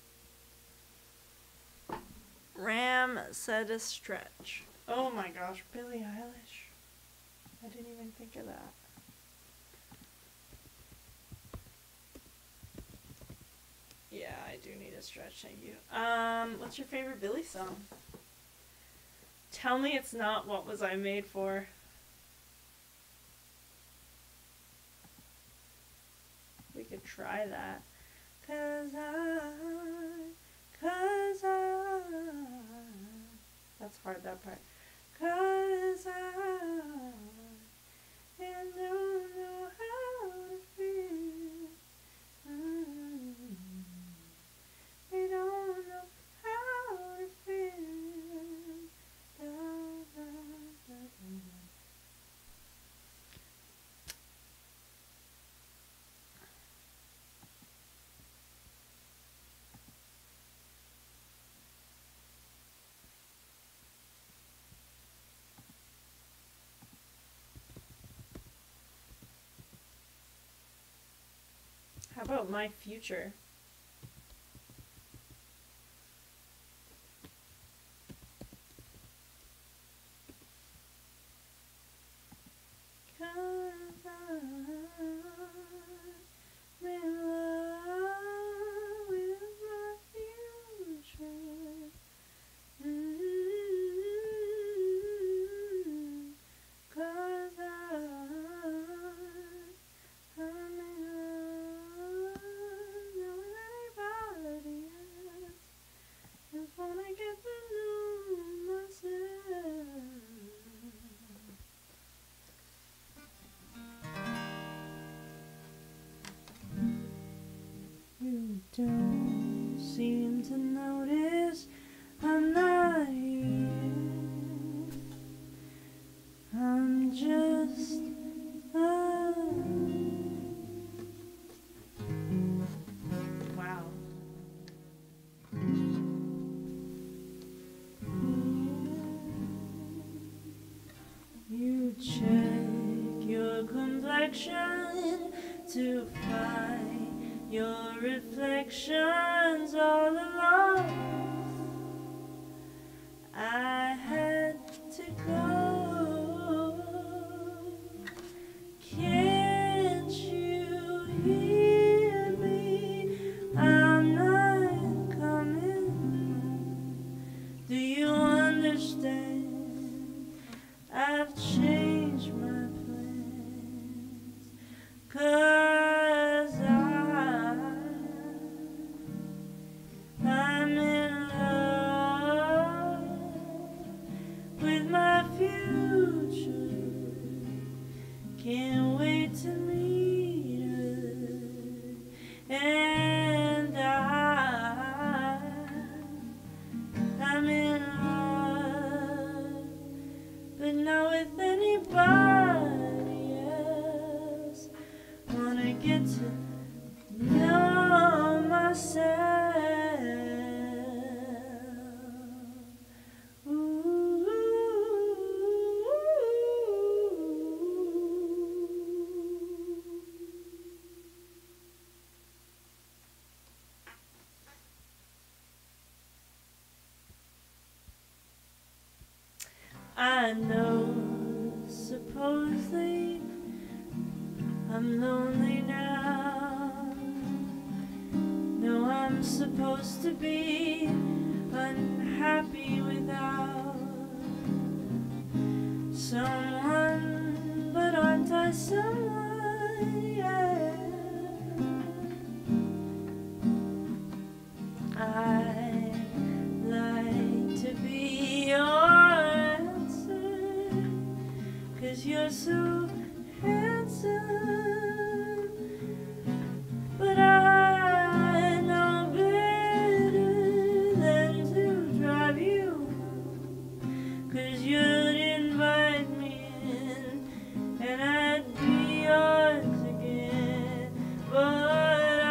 Ram said a stretch. Oh my gosh, Billie Eilish. I didn't even think of that. Yeah, I do need a stretch, thank you. What's your favorite Billie song? Tell me it's not What Was I Made For? We could try that. Cause I have That's hard, that part. 'Cause I don't know how to feel. I don't know how to feel. Da, da, da, da. How about my future? Don't seem to notice I'm not here. I'm just wow. You check your complexion to find your reflections all alone. I had to go. Can't you hear me? I'm not coming. Do you understand? I've changed my plans. 'Cause I'm in love with my future. Can't wait to meet her. And I'm in love, but not with anybody else. Wanna get to know myself. I know, supposedly, I'm lonely now. No, I'm supposed to be unhappy without someone, but aren't I someone? Yeah. I like to be your answer, 'cause you're so handsome. But I know better than to drive you, 'cause you'd invite me in and I'd be yours again. But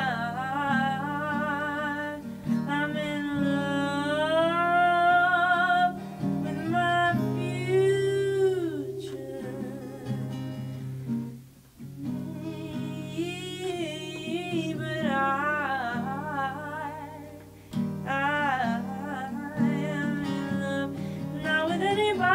I'm in love with my future. But I am in love, not with anybody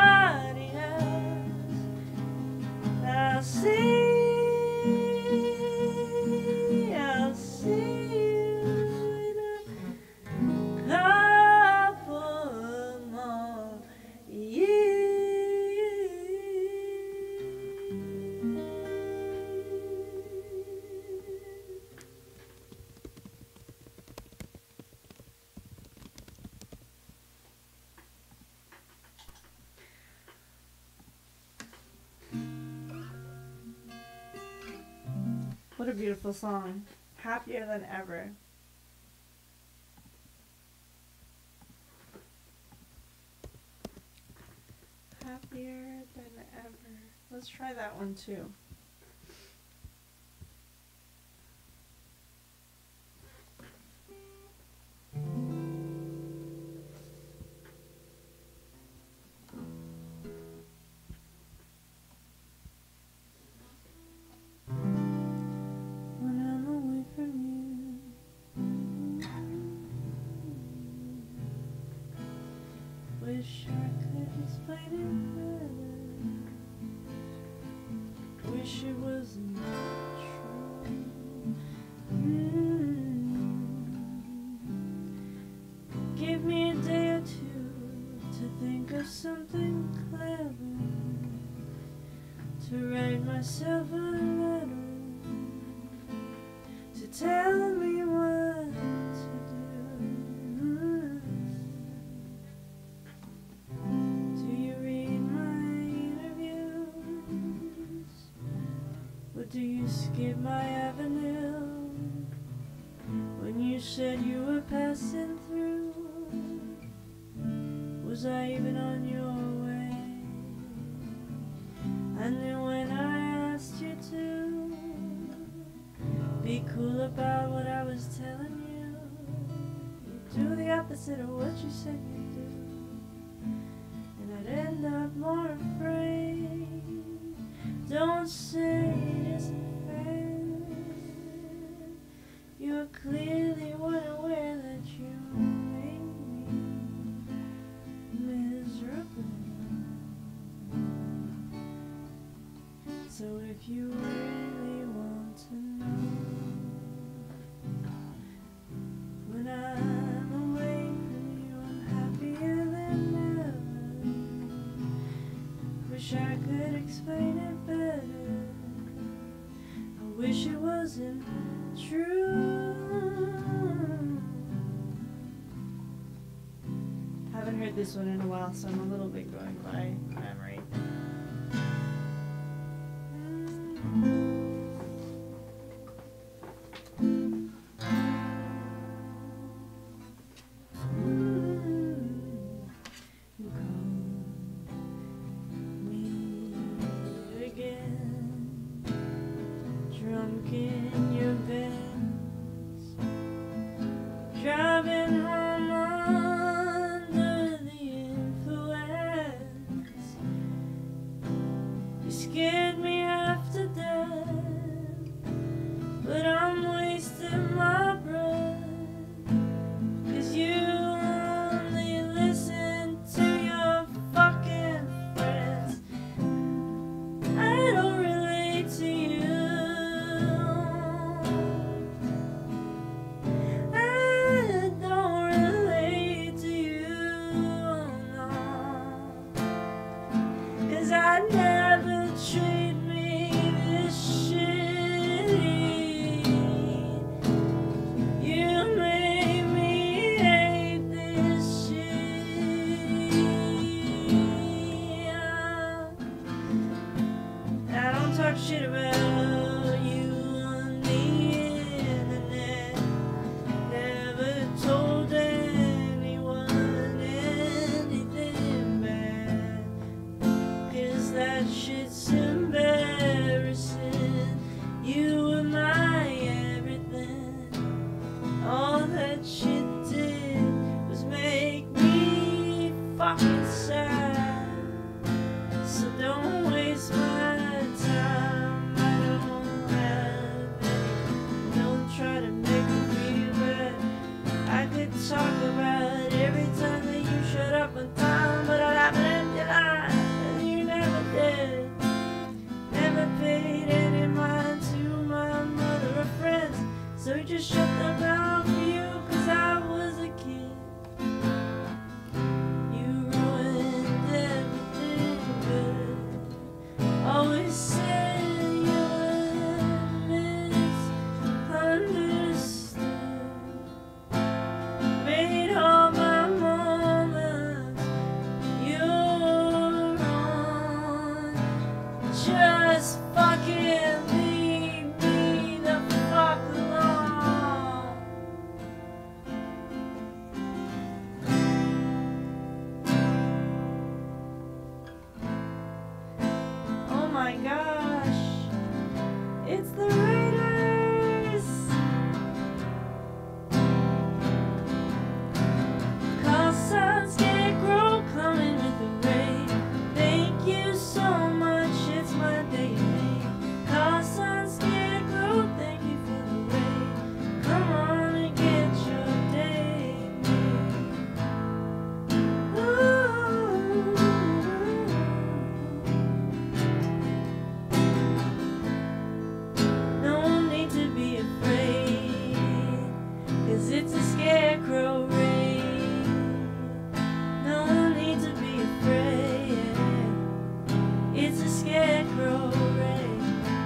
What a beautiful song. Happier than ever. Happier than ever. Let's try that one too. When I'm away from you, wish I could explain it better. Wish it wasn't true. Give me a day or two to think of something clever, to write myself a letter, to tell me what to do. Do you read my interviews? Or do you skip my avenue? When you said you were passing through, was I even on your way? I knew when I asked you to be cool about what I was telling you, you'd do the opposite of what you said you'd do, and I'd end up more afraid. Don't say it isn't fair. You clearly weren't aware that you made me miserable. So if you really want to know, when I'm away from you, I'm happier than ever. Wish I could explain it better. I wish it wasn't true. Haven't heard this one in a while, so I'm a little bit going by memory. You call me again, drunk in your Benz, driving home under the influence. You scared me half to death, but I'm wasting my breath, 'cause you only listen to your fucking friends. I don't relate to you. I don't relate to you, no. 'Cause I never treat me this shitty. You made me hate this shit. I don't talk shit about you on the internet. Never told anyone anything bad, 'cause that shit's embarrassing. You were my everything. All that shit did was make me fucking sad. So don't waste my time. I don't have any. Don't try to make me feel bad. I could talk about every time that you shut up on time, but I'd have an empty line, and you never did. Never paid any mind to my mother or friends, so you just shut them down for you, 'cause I was a kid. You ruined my gosh. It's the Raiders. Call sign Scarecrow coming with the raid. Thank you so much, it's my day made. Call sign Scarecrow, thank you for the raid. Come on and get your day made. Ooh. No need to be afraid, 'cause it's a Scarecrow raid. No need to be afraid, it's a Scarecrow raid.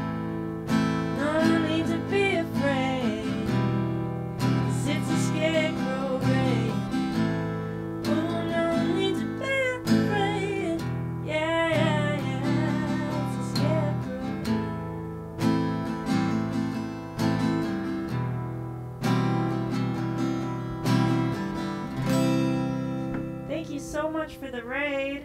No need to be afraid, 'cause it's a Scarecrow raid. Oh, no need to be afraid, yeah, yeah, yeah, it's a Scarecrow. Thank you so much for the raid.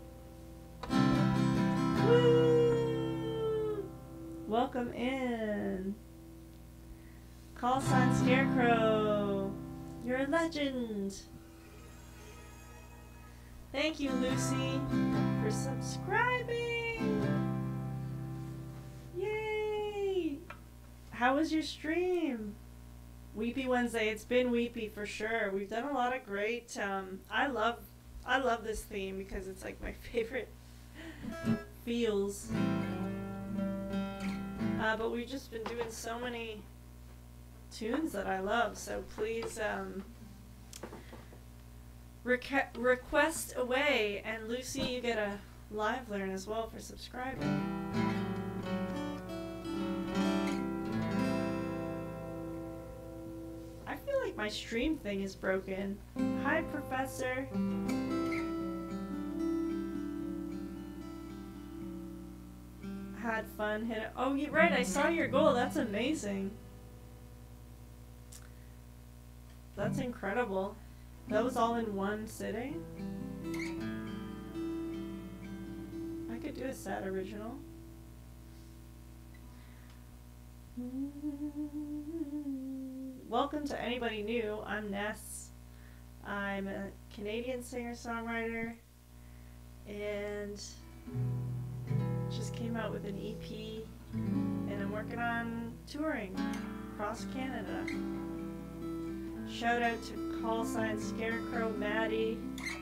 Woo! Welcome in. Call sign Scarecrow. You're a legend. Thank you, Lucy, for subscribing. Yay! How was your stream? Weepy Wednesday. It's been weepy for sure. We've done a lot of great. I love this theme because it's like my favorite feels. But we've just been doing so many tunes that I love. So please request away, and Lucy, you get a live learn as well for subscribing. I feel like my stream thing is broken. Hi, Professor. Had fun. Hit it. Oh, you're right. I saw your goal. That's amazing. That's incredible. That was all in one sitting. I could do a sad original. Welcome to anybody new. I'm Ness. I'm a Canadian singer-songwriter and just came out with an EP, and I'm working on touring across Canada. Shout out to call sign Scarecrow Maddie.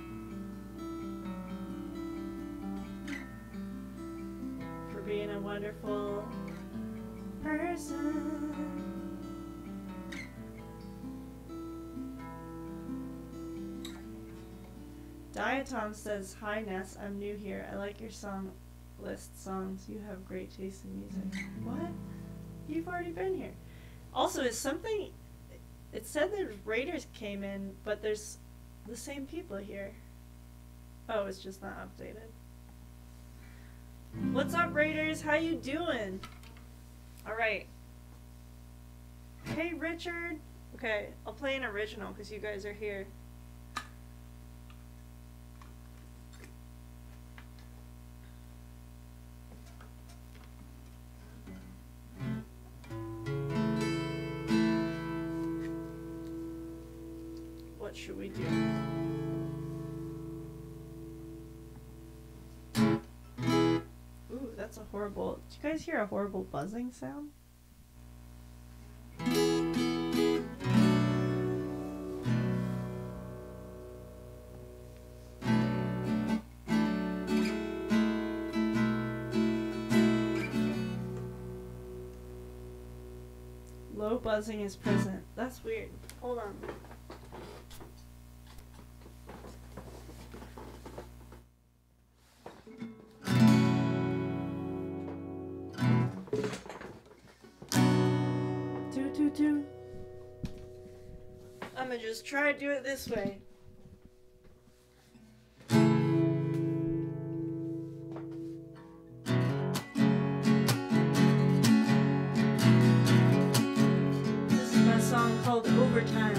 For being a wonderful person. Diatom says, hi Ness, I'm new here. I like your song list songs. You have great taste in music. What? You've already been here. Also, is something... It said the Raiders came in, but there's the same people here. Oh, it's just not updated. What's up, Raiders? How you doing? Alright. Hey, Richard. Okay, I'll play an original because you guys are here. What should we do? Ooh, that's a horrible... Did you guys hear a horrible buzzing sound? Low buzzing is present. That's weird. Hold on. I'm gonna just try to do it this way. This is my song called Overtime.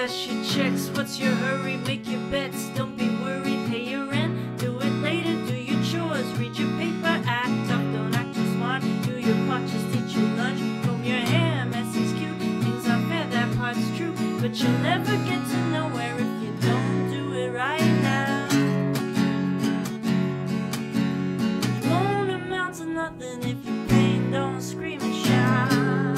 cash your checks. What's your hurry? Make your bets. Don't be worried. Pay your rent. Do it later. Do your chores. Read your paper. Act up. Don't act too smart. Do your part. Just eat your lunch. Comb your hair. Messy's cute. Things are fair. That part's true. But you'll never get to nowhere if you don't do it right now. You won't amount to nothing if you pain. Don't scream and shout.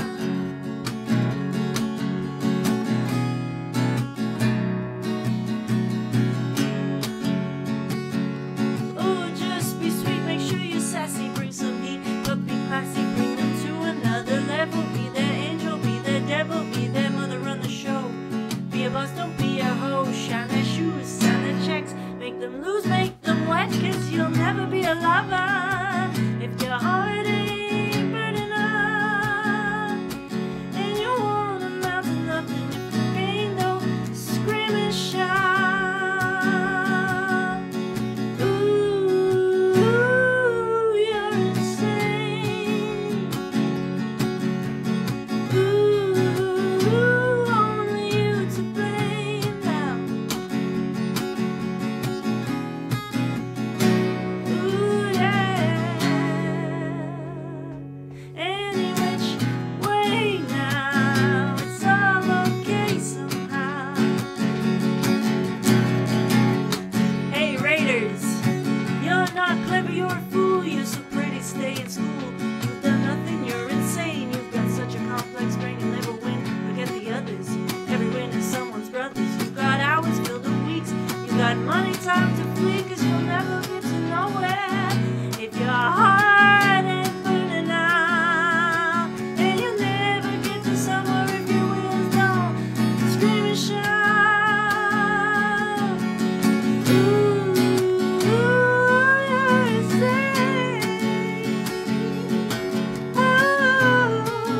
Don't be a hoe, shine their shoes, sign their checks, make them lose, make them wet, 'cause you'll never be a lover if your heart ain't burning up, and you won't amount to nothing if the pain don't scream and shout. Ooh, you're insane. Ooh, only you to blame now. Ooh, yeah. Any which way now, it's all okay somehow. Hey Raiders, you're not clever, you're a fool. You're so pretty, stay in school. You've done nothing, you're insane. You've got such a complex brain, you'll never win. Look at the others, every win is someone's brothers. You've got hours filled with weeks. You've got money, time to flee, 'cause you'll never get to nowhere if your heart ain't burning out. And you'll never get to somewhere if your wheels don't scream and shout. Ooh, you're insane. Oh,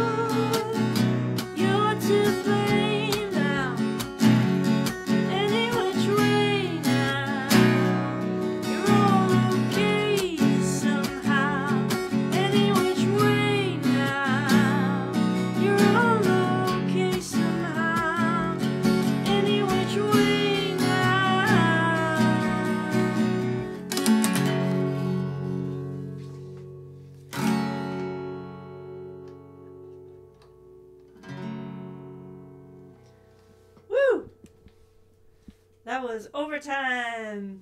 you're to blame now. Any which way now, you're all okay somehow. Any which way now, you're all okay somehow. Any which way now. Woo! That was overtime.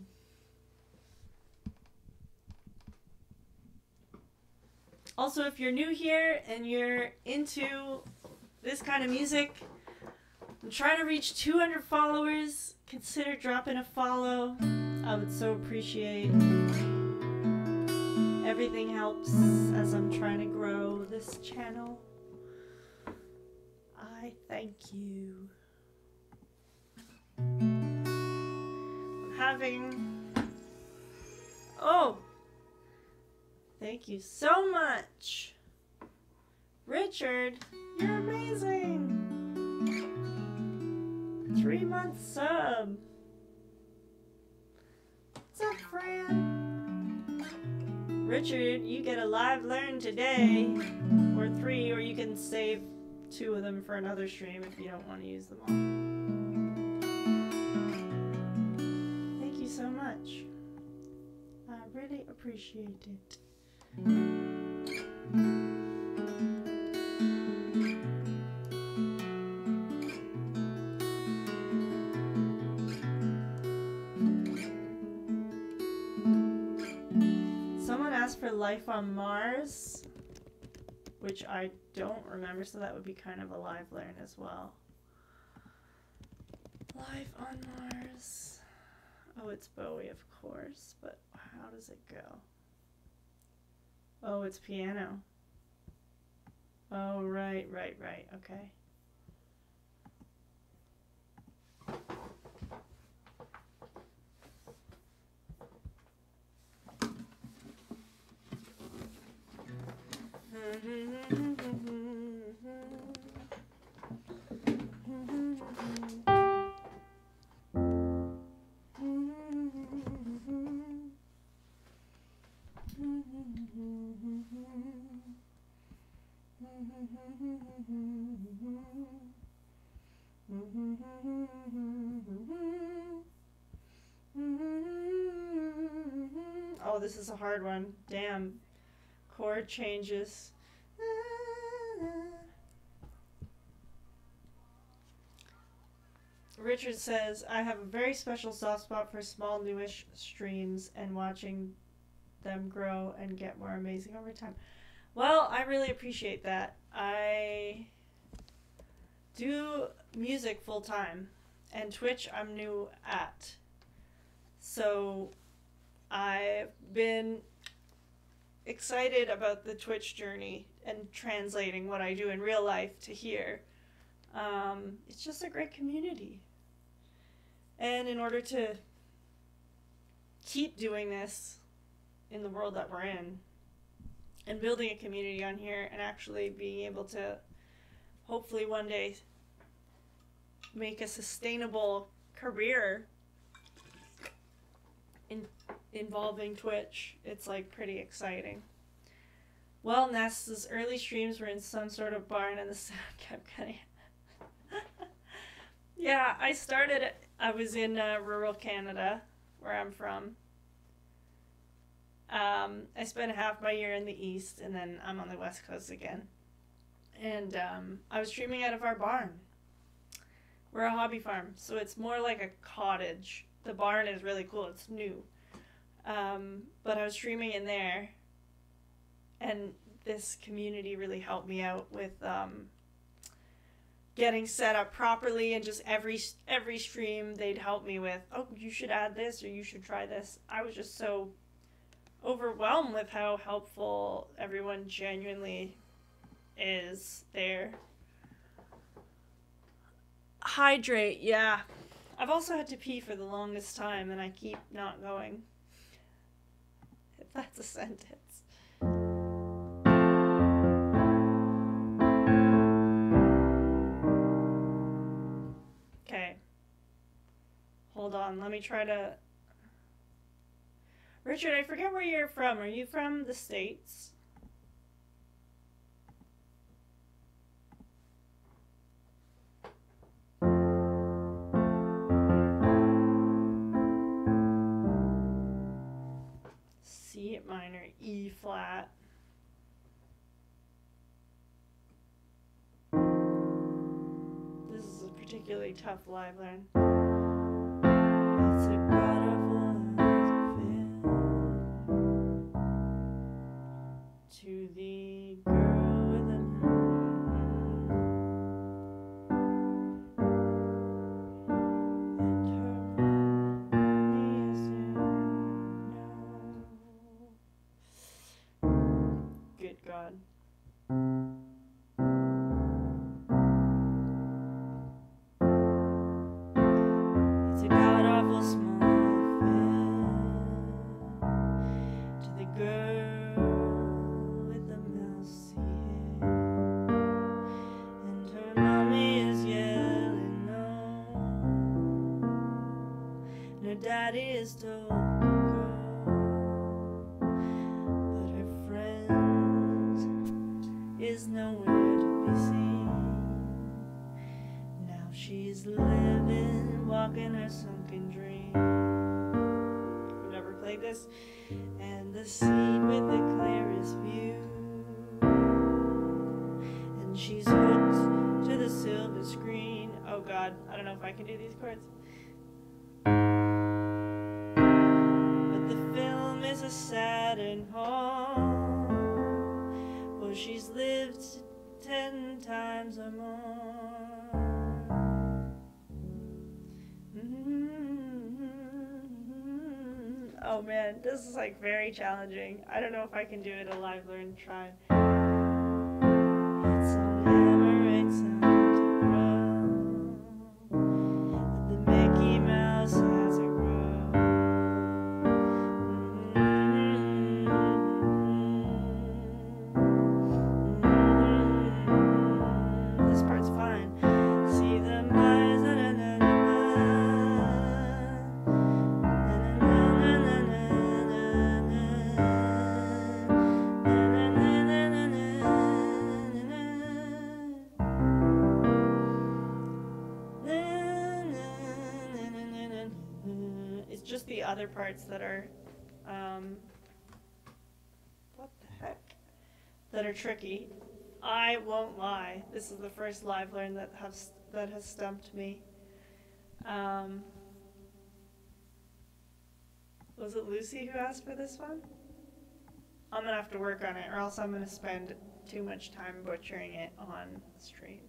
Also, if you're new here and you're into this kind of music, I'm trying to reach 200 followers. Consider dropping a follow. I would so appreciate. Everything helps as I'm trying to grow this channel. I thank you. I'm having... Oh! Thank you so much. Richard, you're amazing. 3-month sub. What's up, Fran? Richard, you get a live learn today. Or 3, or you can save 2 of them for another stream if you don't want to use them all. Thank you so much. I really appreciate it. Someone asked for life on Mars, which I don't remember, so that would be kind of a live learn as well. Life on Mars. Oh, it's Bowie, of course, but how does it go? Oh, it's piano. Oh, right, okay. Oh, this is a hard one. Damn. Chord changes. Richard says, I have a very special soft spot for small, newish streams and watching them grow and get more amazing over time. Well, I really appreciate that. I do music full time, and Twitch I'm new at. So I've been excited about the Twitch journey and translating what I do in real life to here. It's just a great community. And in order to keep doing this in the world that we're in, and building a community on here, and actually being able to hopefully one day make a sustainable career involving Twitch, it's like pretty exciting. Well, Ness's early streams were in some sort of barn and the sound kept cutting. Yeah, I was in rural Canada, where I'm from. I spent half my year in the east, and then I'm on the west coast again. And I was streaming out of our barn. We're a hobby farm, so it's more like a cottage. The barn is really cool, it's new. But I was streaming in there, and this community really helped me out with getting set up properly, and just every stream they'd help me with, oh, you should add this, or you should try this. I was just so overwhelmed with how helpful everyone genuinely is there. Hydrate, yeah. I've also had to pee for the longest time, and I keep not going. If that's a sentence. Okay. Hold on, let me try to... Richard, I forget where you're from. Are you from the States? C minor, E flat. This is a particularly tough live learn. It's a to the girl with the and her mommy is no. Good God. It's a god-awful small affair to the girl daddy is told to go, but her friend is nowhere to be seen. Now she's living, walking her sunken dream. I've never played this. And the seat with the clearest view, and she's hooked to the silver screen. Oh God, I don't know if I can do these chords. Is a Saturn home, for she's lived 10 times or more. Oh man, this is like very challenging. I don't know if I can do it a live learn try. It's an hammer, it's time to grow. The Mickey Mouse has a na other parts that are, what the heck, that are tricky. I won't lie. This is the first live learn that has stumped me. Was it Lucy who asked for this one? I'm gonna have to work on it, or else I'm gonna spend too much time butchering it on stream.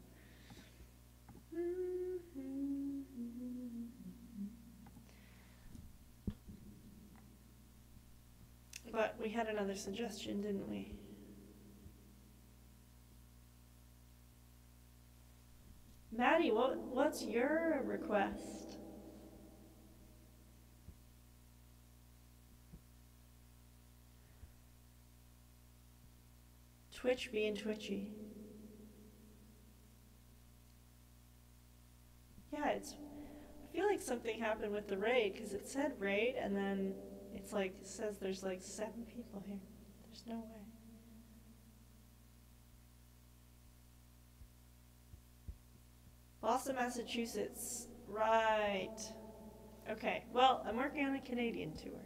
But we had another suggestion, didn't we? Maddie, what's your request? Twitch being twitchy. Yeah, I feel like something happened with the raid, because it said raid, and then it's like, it says there's like 7 people here. There's no way. Boston, Massachusetts. Right. Okay, well, I'm working on a Canadian tour.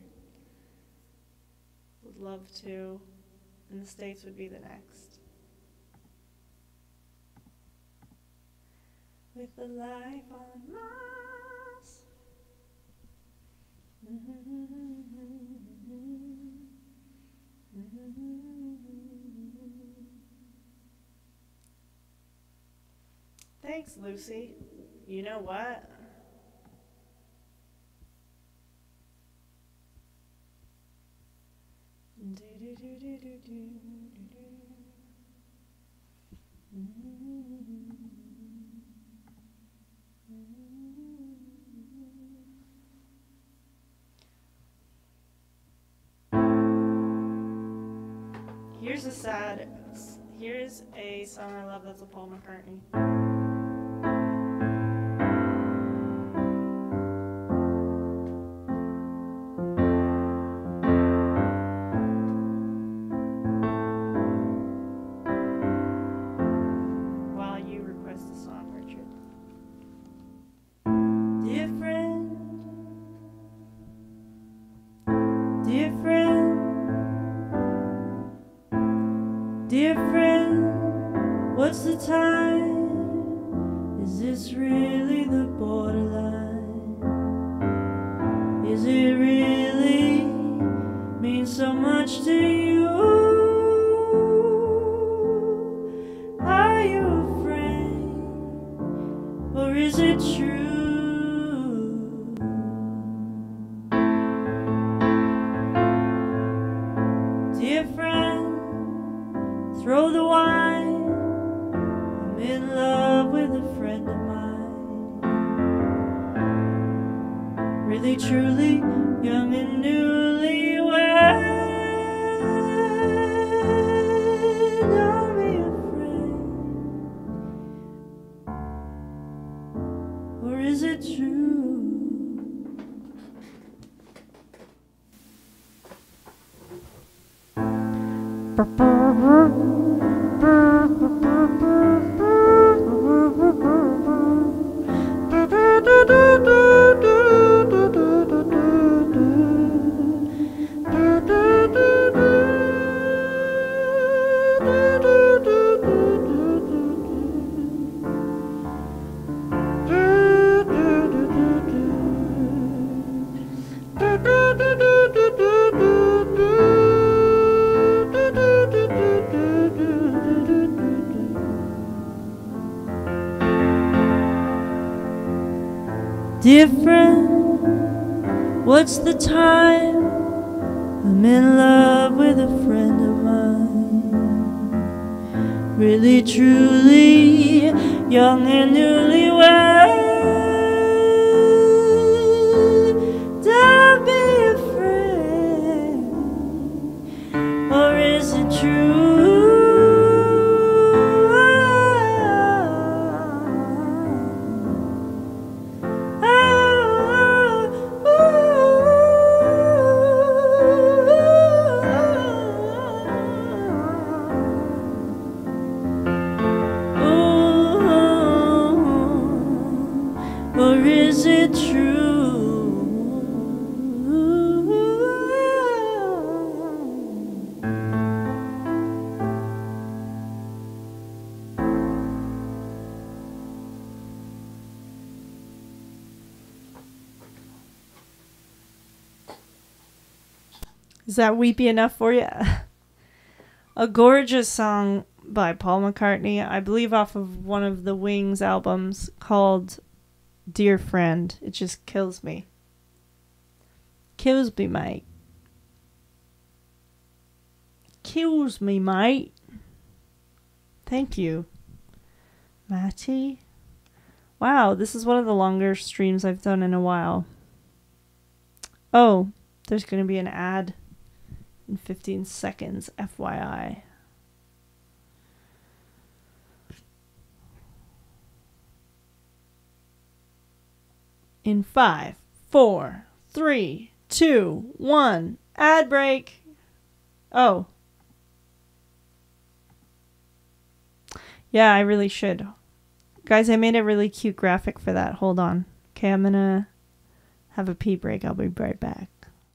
Would love to. And the States would be the next. With the life on Mars. Thanks, Lucy. You know what? Here's a song I love that's a Paul McCartney. Dear friend, what's the time? Is this really the borderline? Is it really mean so much to you? Are you afraid, or is it true? Dear friend, throw the wine. I'm in love with a friend of mine. Really, truly, young and newlywed. Don't be afraid. Or is it true? Dear friend, what's the time? I'm in love with a friend of mine. Really, truly, young and newlywed. Don't be afraid, or is it true? Or is it true? Is that weepy enough for you? A gorgeous song by Paul McCartney, I believe off of one of the Wings albums, called Dear Friend. It just kills me. Kills me, mate. Kills me, mate. Thank you, Matty. Wow, this is one of the longer streams I've done in a while. Oh, there's going to be an ad in 15 seconds, FYI. In 5, 4, 3, 2, 1, ad break. Oh. Yeah, I really should. Guys, I made a really cute graphic for that. Hold on. Okay, I'm gonna have a pee break. I'll be right back.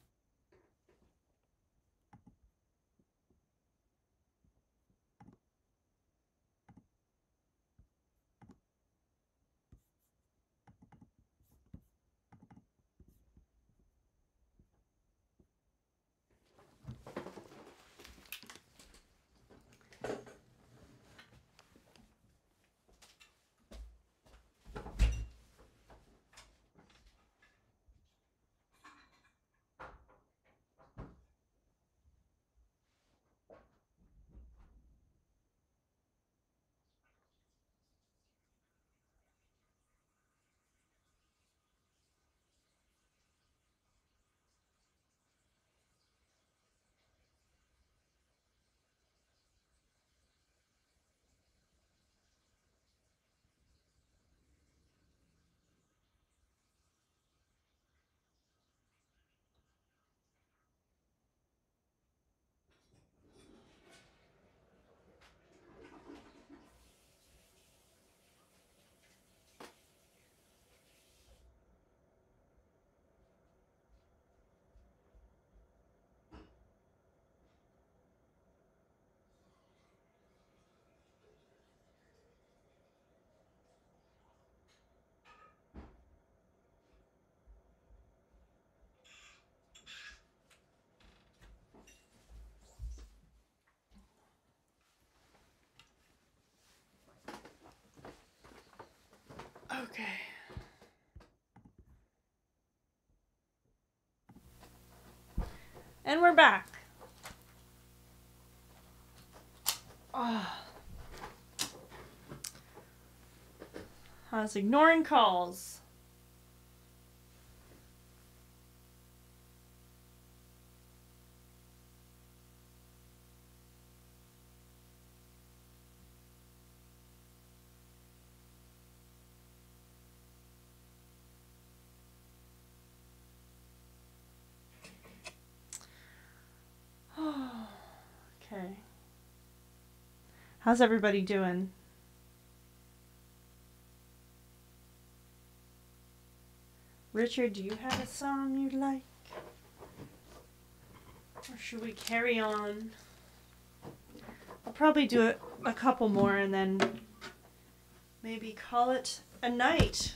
Okay. And we're back. Oh. I was ignoring calls. Okay. How's everybody doing? Richard, do you have a song you'd like? Or should we carry on? I'll probably do a couple more and then maybe call it a night.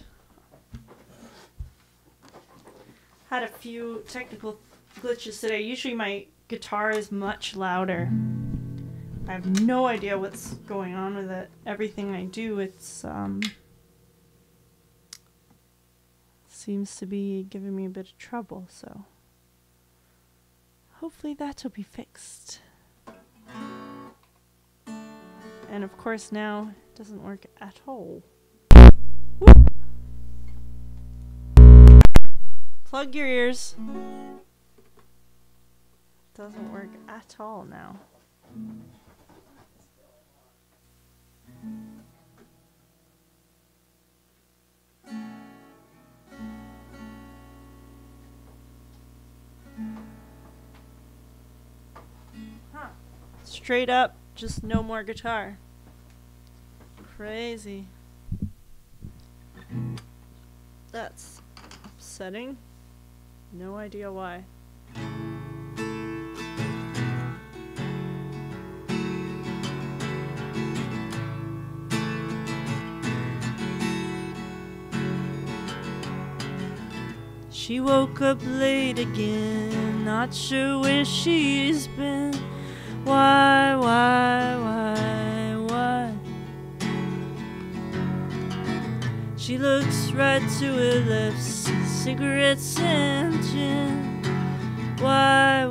Had a few technical glitches today. Usually my guitar is much louder. I have no idea what's going on with it. Everything I do, it's seems to be giving me a bit of trouble, so hopefully that'll be fixed. And of course now it doesn't work at all. Woo! Plug your ears. Doesn't work at all now. Huh. Straight up, just no more guitar. Crazy. That's upsetting. No idea why. She woke up late again, not sure where she's been. Why? She looks right to her left, cigarettes and gin. Why?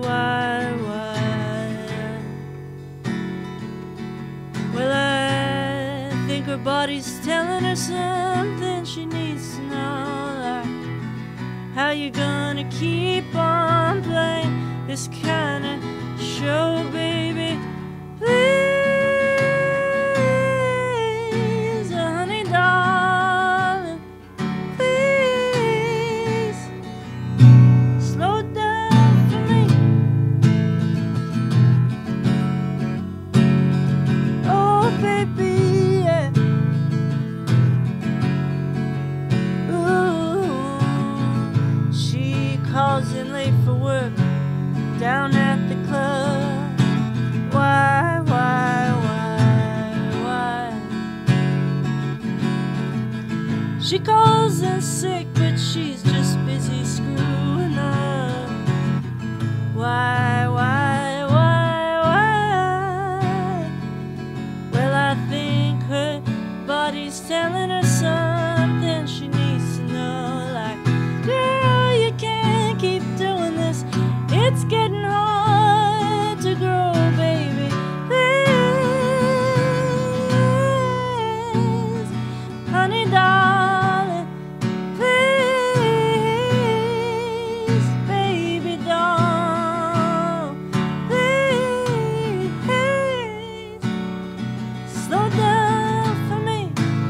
Well, I think her body's telling her something she needs to know, like how you gonna keep on playing this kind of show, baby? Please, honey darling, please slow down for me. Oh, baby, yeah. Ooh, she calls in late for work down at the club. Why? She calls in sick, but she's just busy screwing up. Why? Well, I think her body's telling her something she needs to know, like, girl, you can't keep doing this. It's getting hard to grow, baby. Please, honey darling, please, baby doll, please slow down for me.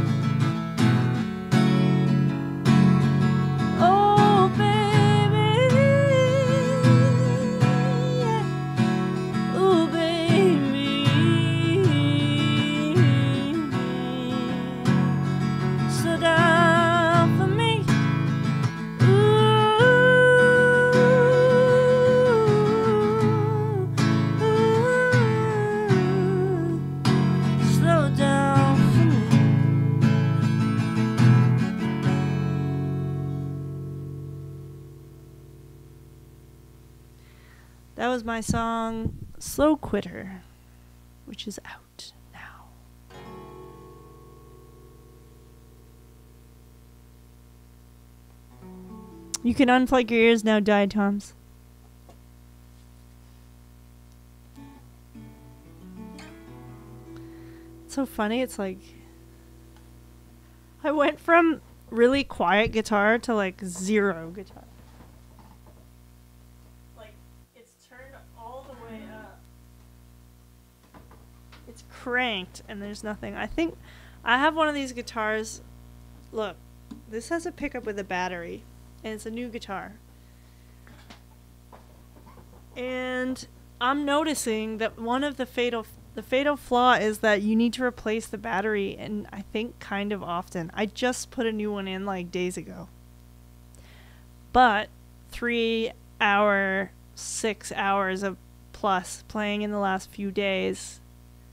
Oh, baby, yeah. Ooh, baby, slow down for me. Ooh, slow down for me. That was my song Slow Quitter, which is out now. You can unplug your ears now, Diatoms. It's so funny, it's like I went from really quiet guitar to like zero guitar. Like, it's turned all the way up. It's cranked and there's nothing. I think I have one of these guitars. Look, this has a pickup with a battery and it's a new guitar. And I'm noticing that one of the fatal flaw is that you need to replace the battery, and I think kind of often. I just put a new one in like days ago. But 3 hour, 6 hours of plus playing in the last few days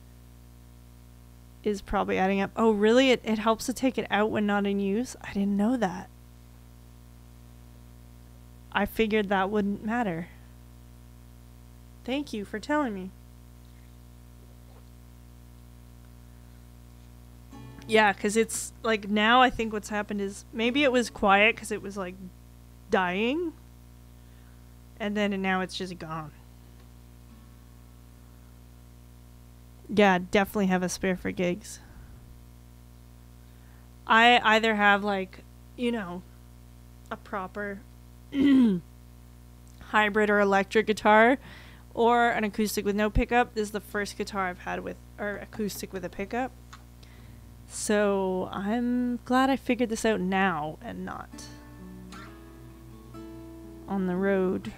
is probably adding up. Oh, really? It helps to take it out when not in use? I didn't know that. I figured that wouldn't matter. Thank you for telling me. Yeah, because it's like now I think what's happened is maybe it was quiet because it was like dying. And then now it's just gone. Yeah, definitely have a spare for gigs. I either have like, you know, a proper hybrid or electric guitar or an acoustic with no pickup. This is the first guitar I've had with, or acoustic with a pickup. So I'm glad I figured this out now and not on the road.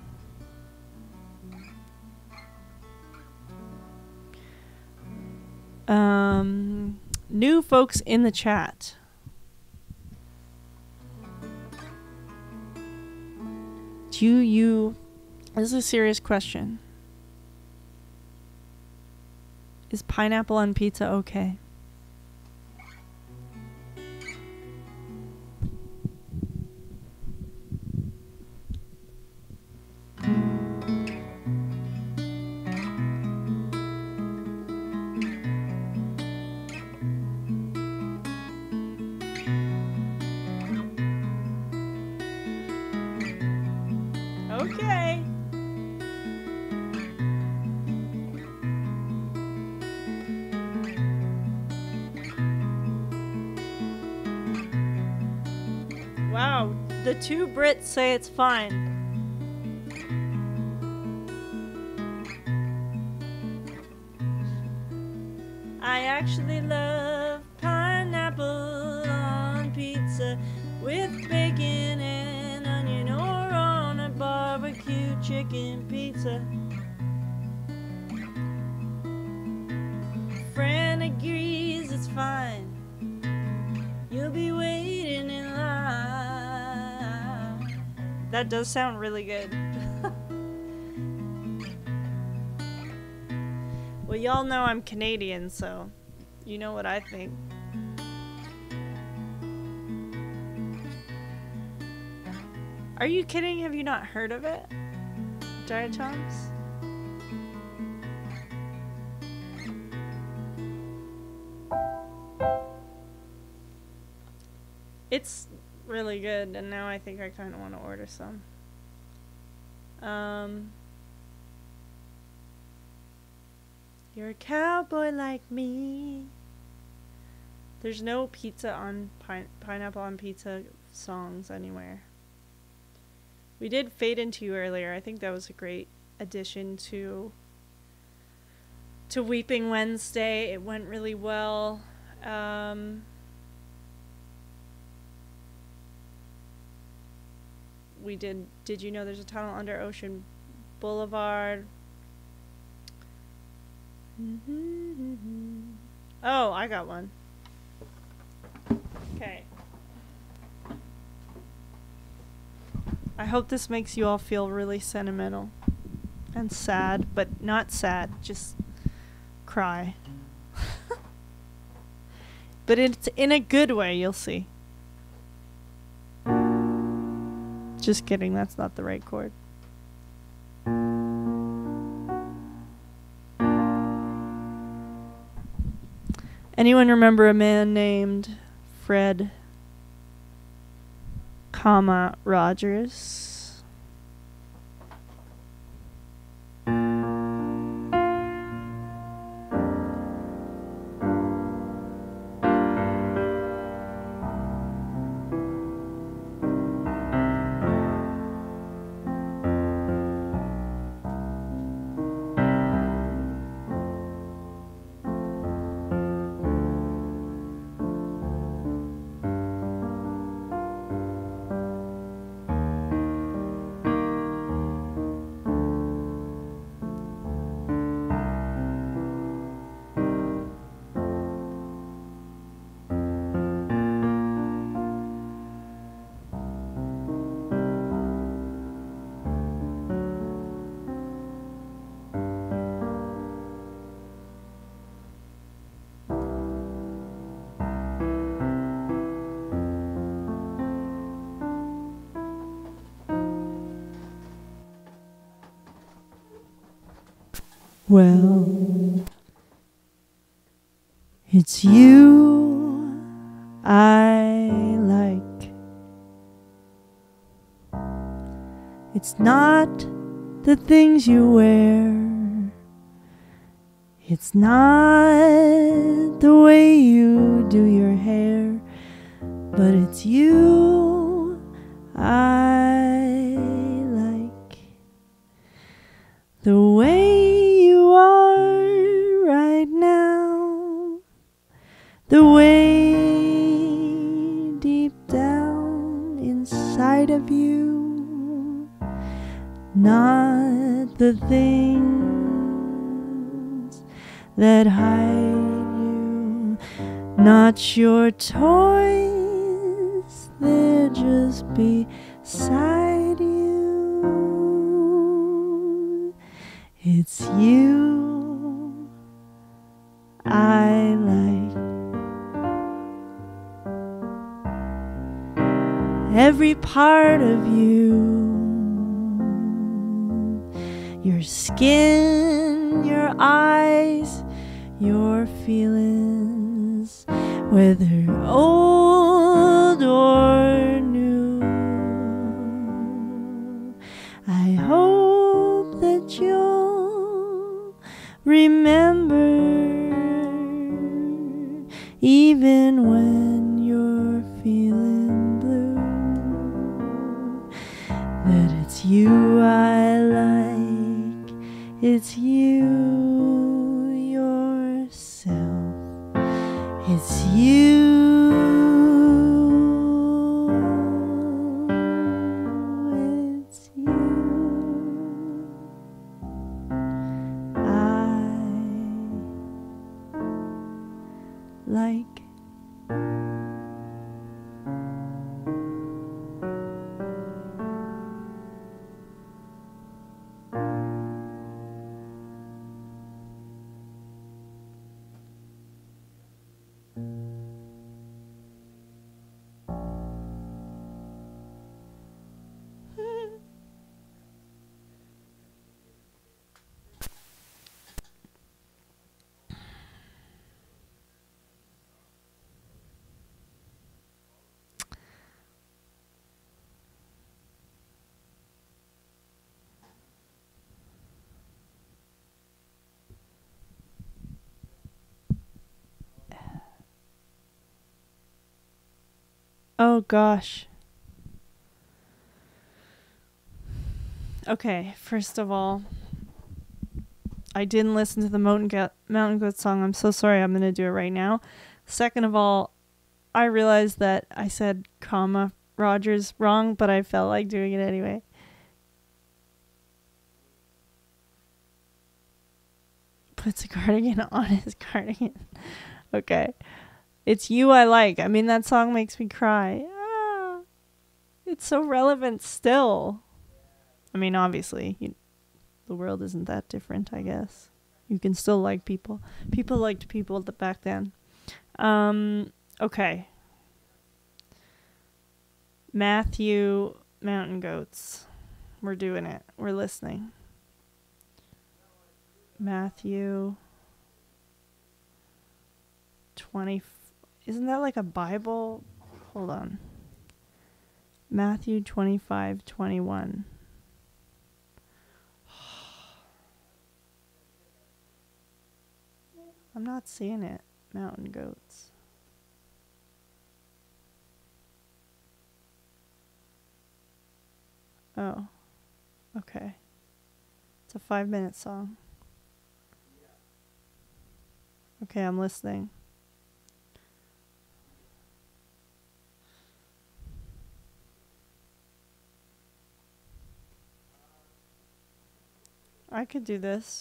New folks in the chat. This is a serious question. Is pineapple on pizza okay? Okay. Wow, the two Brits say it's fine. I actually love pineapple on pizza with bacon and onion, or on a barbecue chicken pizza. Friend agrees it's fine. You'll be waiting in line. That does sound really good. Well, y'all know I'm Canadian, so you know what I think. Are you kidding? Have you not heard of it? Diatoms? It's really good, and now I think I kind of want to order some. You're a cowboy like me. There's no pizza on pineapple on pizza songs anywhere. We did Fade Into You earlier. I think that was a great addition to Weeping Wednesday. It went really well. We did you know there's a tunnel under Ocean Boulevard? Oh, I got one. Okay. I hope this makes you all feel really sentimental and sad, but not sad, just cry. But it's in a good way, you'll see. Just kidding, that's not the right chord. Anyone remember a man named Fred, Rogers? Well, it's you I like. It's not the things you wear. It's not the way you do your hair. But it's you I like. The way you are right now, the way deep down inside of you, not the things that hide you, not your toys, they're just beside you. It's you I like. Every part of you, your skin, your eyes, your feelings, whether old or new. I you I like. It's you yourself. It's you. It's you. I like. Oh gosh. Okay, first of all, I didn't listen to the Mountain Goat song. I'm so sorry. I'm going to do it right now. Second of all, I realized that I said comma Rogers wrong, but I felt like doing it anyway. Puts a cardigan on his cardigan. Okay. It's You I Like. I mean, that song makes me cry. Ah, it's so relevant still. I mean, obviously, the world isn't that different, I guess. You can still like people. People liked people back then. Okay. Matthew, Mountain Goats. We're doing it. We're listening. Matthew 20. Isn't that like a Bible? Hold on. Matthew 25:21. I'm not seeing it. Mountain Goats. Oh. Okay. It's a 5-minute song. Okay, I'm listening. I could do this.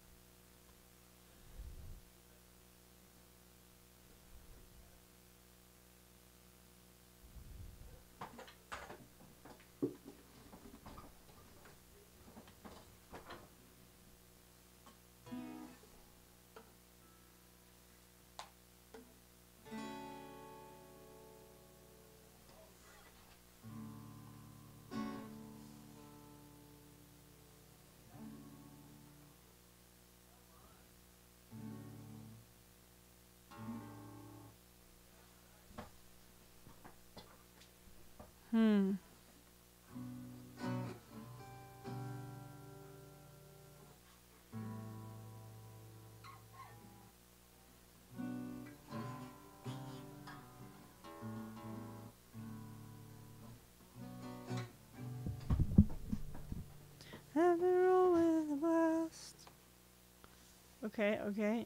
Have to roll with the blast. Okay.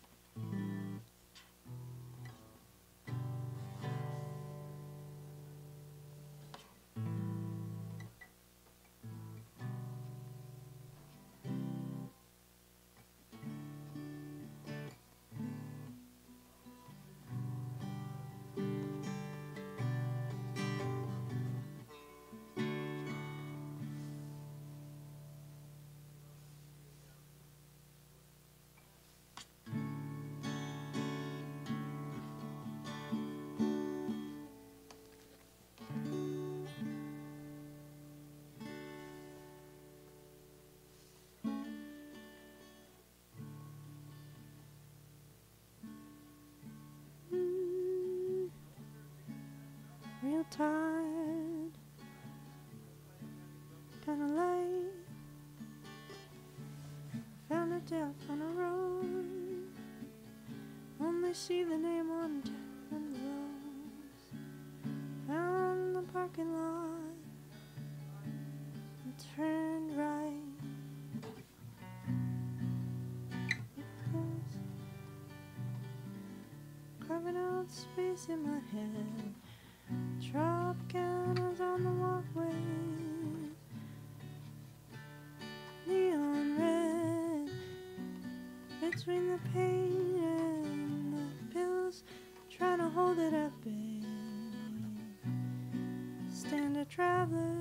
Real tired, kinda late. Found a death on a road. Only see the name on and the rose. Found the parking lot. space in my head. Tropicana's on the walkway. Neon red between the pain and the pills, trying to hold it at bay. Stand a traveler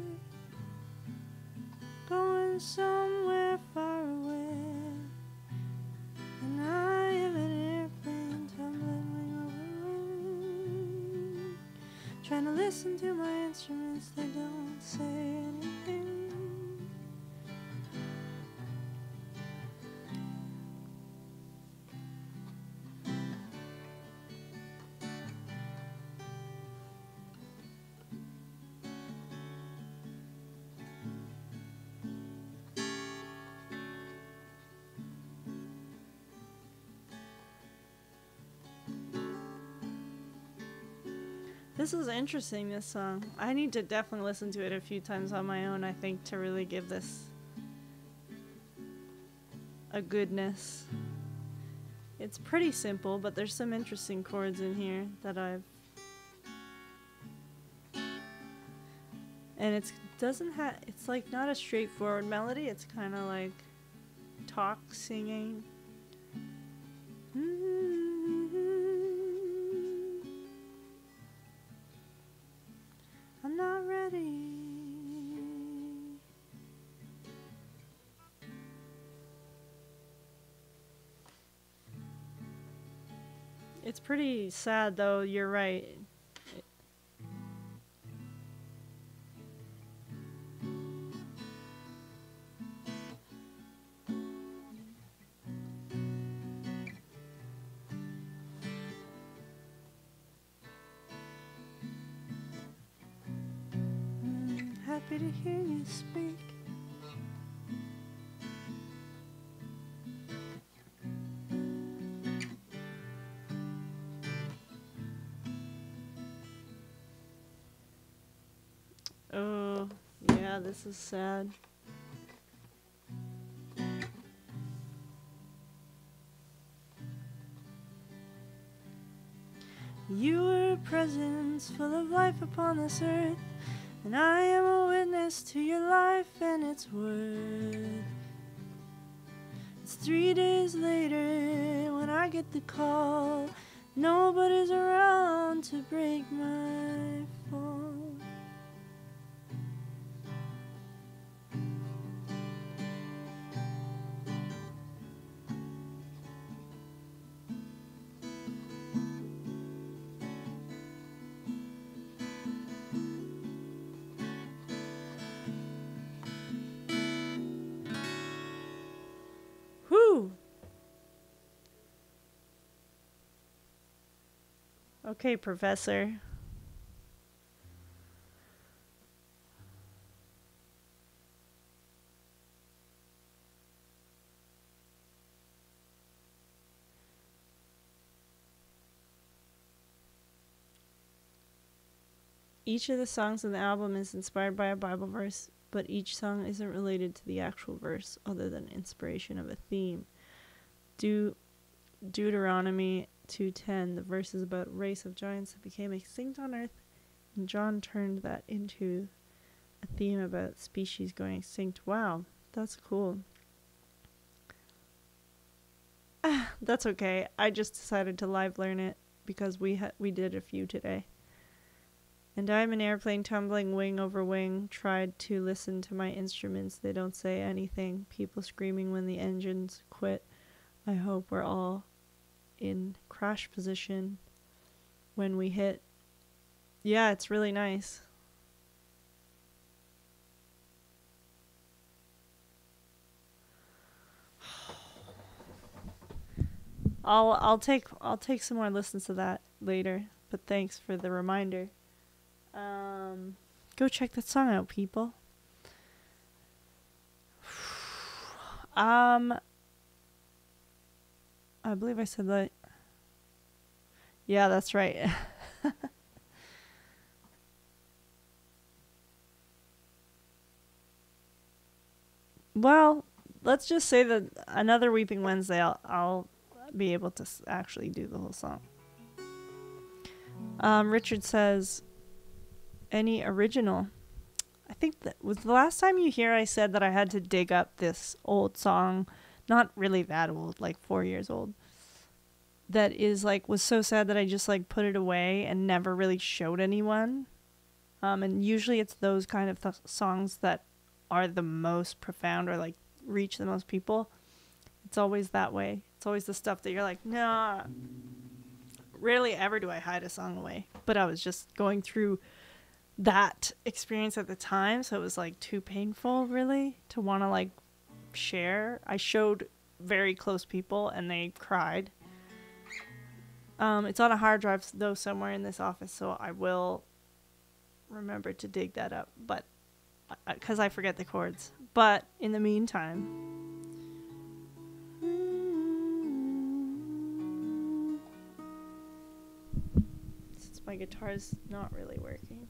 going somewhere far away, and I am an airplane tumbling wing over wing, trying to listen to my instruments, they don't say anything. This is interesting, this song. I need to definitely listen to it a few times on my own, I think, to really give this a goodness. It's pretty simple, but there's some interesting chords in here that I've... And it's like not a straightforward melody, it's kind of like talk singing. I'm not ready. It's pretty sad though, you're right. Happy to hear you speak. Oh, yeah, this is sad. You were a presence full of life upon this earth, and I am a witness to your life and its worth. It's 3 days later when I get the call. Nobody's around to break my fall. Okay, Professor. Each of the songs in the album is inspired by a Bible verse, but each song isn't related to the actual verse other than inspiration of a theme. Deuteronomy 2:10, the verse is about a race of giants that became extinct on Earth, and John turned that into a theme about species going extinct. Wow, that's cool. That's okay. I just decided to live learn it because we did a few today. And I'm an airplane tumbling wing over wing, tried to listen to my instruments, they don't say anything, people screaming when the engines quit. I hope we're all in crash position when we hit. Yeah, it's really nice. I'll take some more listens to that later, but thanks for the reminder. Go check that song out, people. I believe I said that. Yeah, that's right. Well, let's just say that another Weeping Wednesday I'll be able to actually do the whole song. Richard says, any original? I think that was the last time you hear I said that I had to dig up this old song. Not really that old, like 4 years old. That is like, was so sad that I just like put it away and never really showed anyone. And usually it's those kind of songs that are the most profound or like reach the most people. It's always that way. It's always the stuff that you're like, nah. Rarely ever do I hide a song away. But I was just going through that experience at the time, so it was like too painful really to want to like share. I showed very close people and they cried. It's on a hard drive though somewhere in this office, so I will remember to dig that up, but because I forget the chords. But in the meantime, since my guitar's not really working,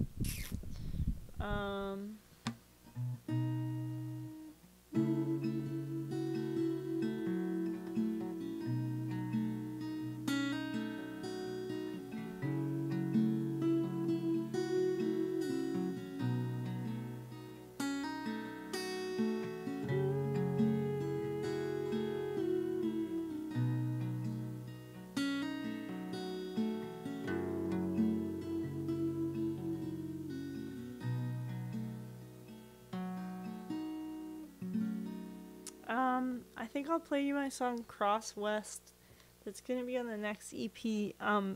I think I'll play you my song Cross West. That's gonna be on the next EP.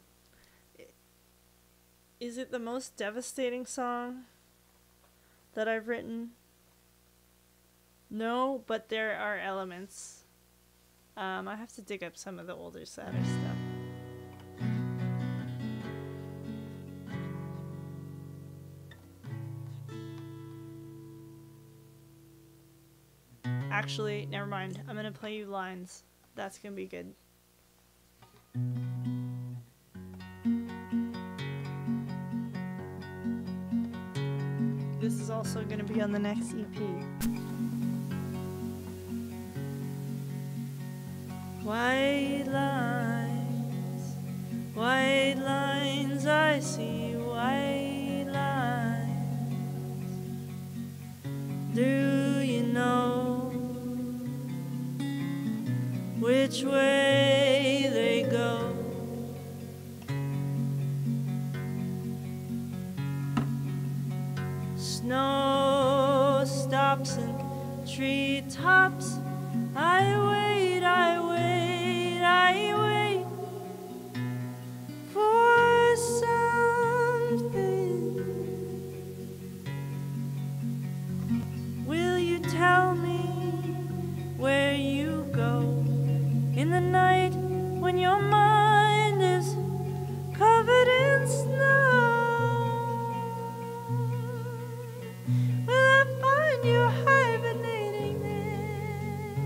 Is it the most devastating song that I've written? No, but there are elements. I have to dig up some of the older, sadder stuff. Actually, never mind. I'm gonna play you lines. That's gonna be good. This is also gonna be on the next EP. White lines, I see white lines. Do you know which way they go? Snow stops and treetops. I wait, I wait, I wait for something. Will you tell me where you go in the night when your mind is covered in snow? Will I find you hibernating there?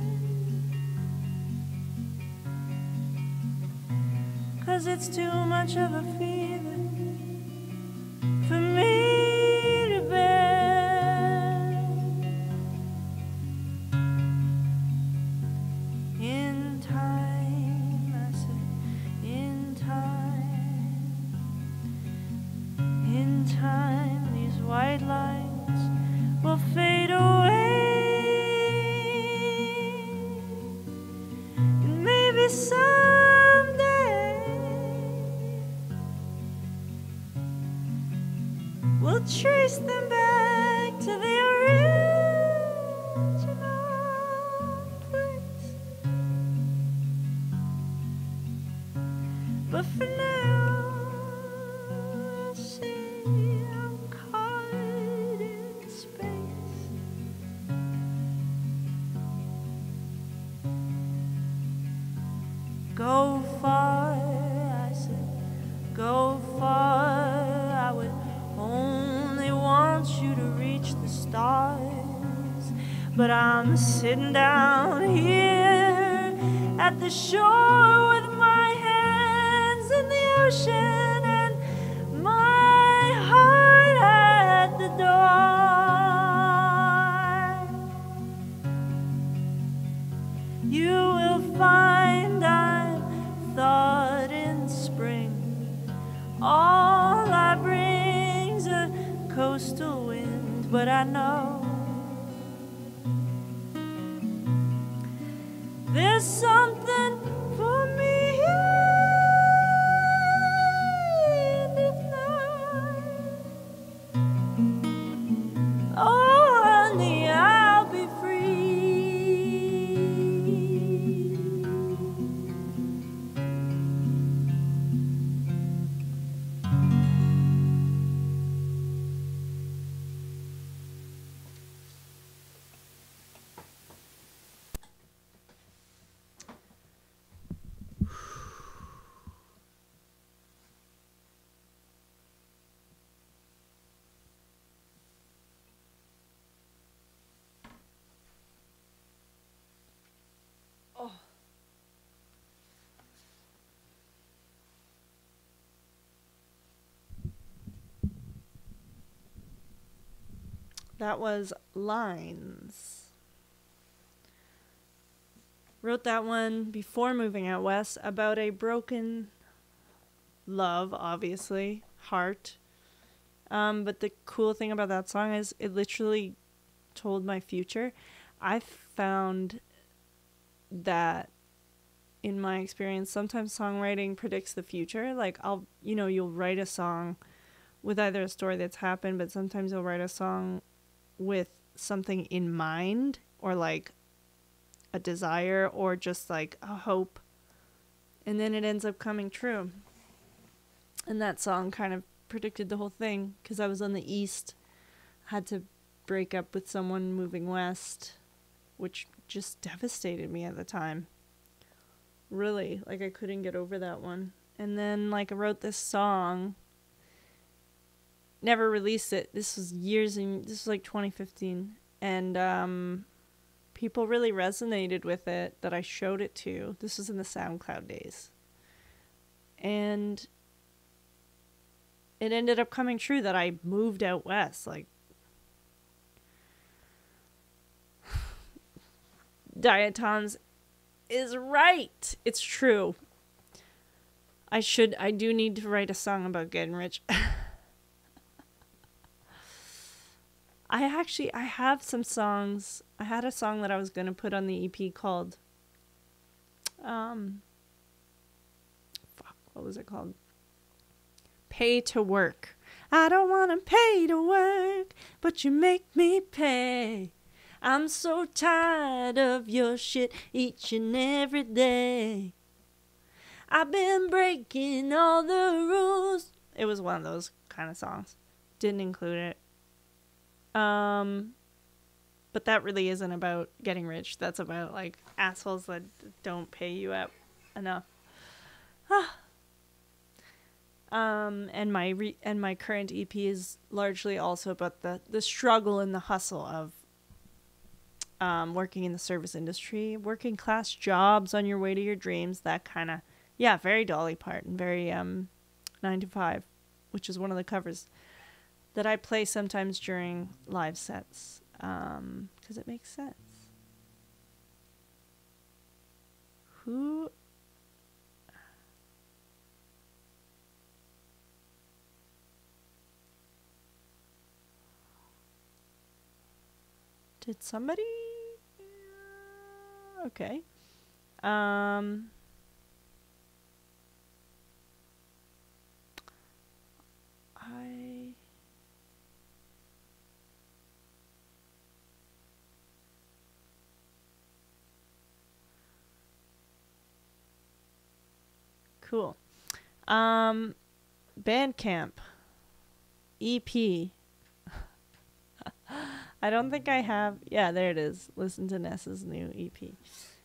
'Cause it's too much of a fever for me to bear. In time, I said, in time, these white lines will fade away. And maybe someday we'll trace them back to the original place. But for now, I see I'm caught in space. Go far, I said, go far. I would only want you to reach the stars. But I'm sitting down here at the shore with my hands in the ocean and my heart at the door. You will find I'm thawed in spring coastal wind, but I know there's something for me in this night. Oh, honey, I'll be free. That was Lines. Wrote that one before moving out west about a broken love, obviously, heart. But the cool thing about that song is it literally told my future. I found that in my experience, sometimes songwriting predicts the future. Like you'll write a song with either a story that's happened, but sometimes you'll write a song with something in mind, or like a desire, or just like a hope, and then it ends up coming true. And that song kind of predicted the whole thing, because I was on the east, had to break up with someone moving west, which just devastated me at the time. Really, like I couldn't get over that one. And then like I wrote this song, never released it. This was this was like 2015, and people really resonated with it that I showed it to. This was in the SoundCloud days, and it ended up coming true that I moved out west. Like, Diatoms is right. It's true. I do need to write a song about getting rich. I have some songs. I had a song that I was going to put on the EP called, what was it called? Pay to Work. I don't want to pay to work, but you make me pay. I'm so tired of your shit each and every day. I've been breaking all the rules. It was one of those kind of songs. Didn't include it. But that really isn't about getting rich. That's about like assholes that don't pay you up enough. And my current EP is largely also about the struggle and the hustle of working in the service industry, working class jobs on your way to your dreams, that kind of, very Dolly Parton, very 9 to 5, which is one of the covers that I play sometimes during live sets, because it makes sense. Who? Did somebody? Okay. Cool. Bandcamp. EP. I don't think I have. Yeah, there it is. Listen to Nessa's new EP.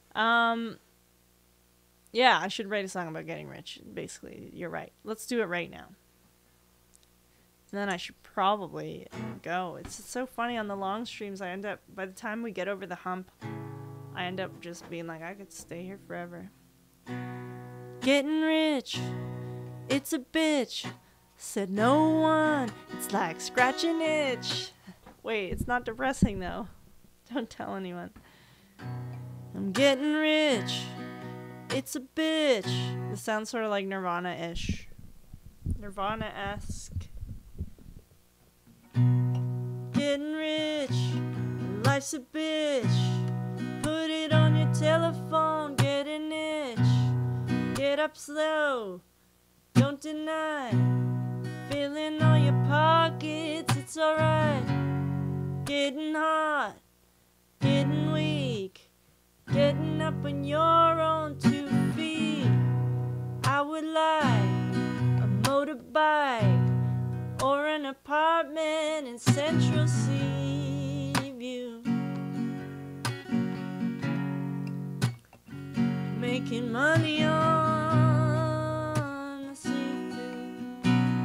Yeah, I should write a song about getting rich. Basically, you're right. Let's do it right now. And then I should probably go. It's so funny on the long streams. I end up, by the time we get over the hump, I end up just being like, I could stay here forever. Getting rich, it's a bitch. Said no one. It's like scratching itch. Wait, it's not depressing though. Don't tell anyone. I'm getting rich. It's a bitch. This sounds sort of like Nirvana-ish. Nirvana-esque. Life's a bitch. Put it on your telephone, get an itch. Get up slow, don't deny. Filling all your pockets, it's alright. Getting hot, getting weak. Getting up on your own 2 feet. I would like a motorbike or an apartment in Central Seaview. Making money on the seafood.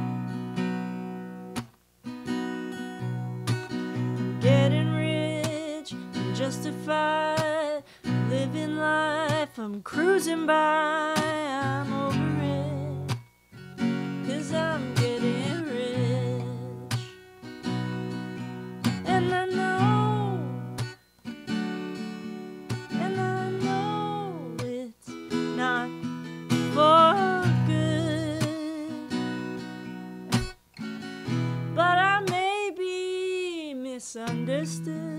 Getting rich and justified. Living life, I'm cruising by. I'm over it, 'cause I'm getting rich. And I know it's not for good, but I may be misunderstood.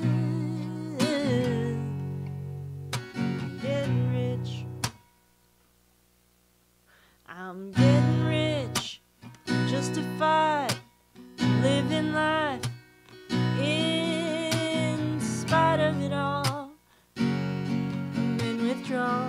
I'm getting rich, justified, living life in spite of it all. I'm in withdrawal,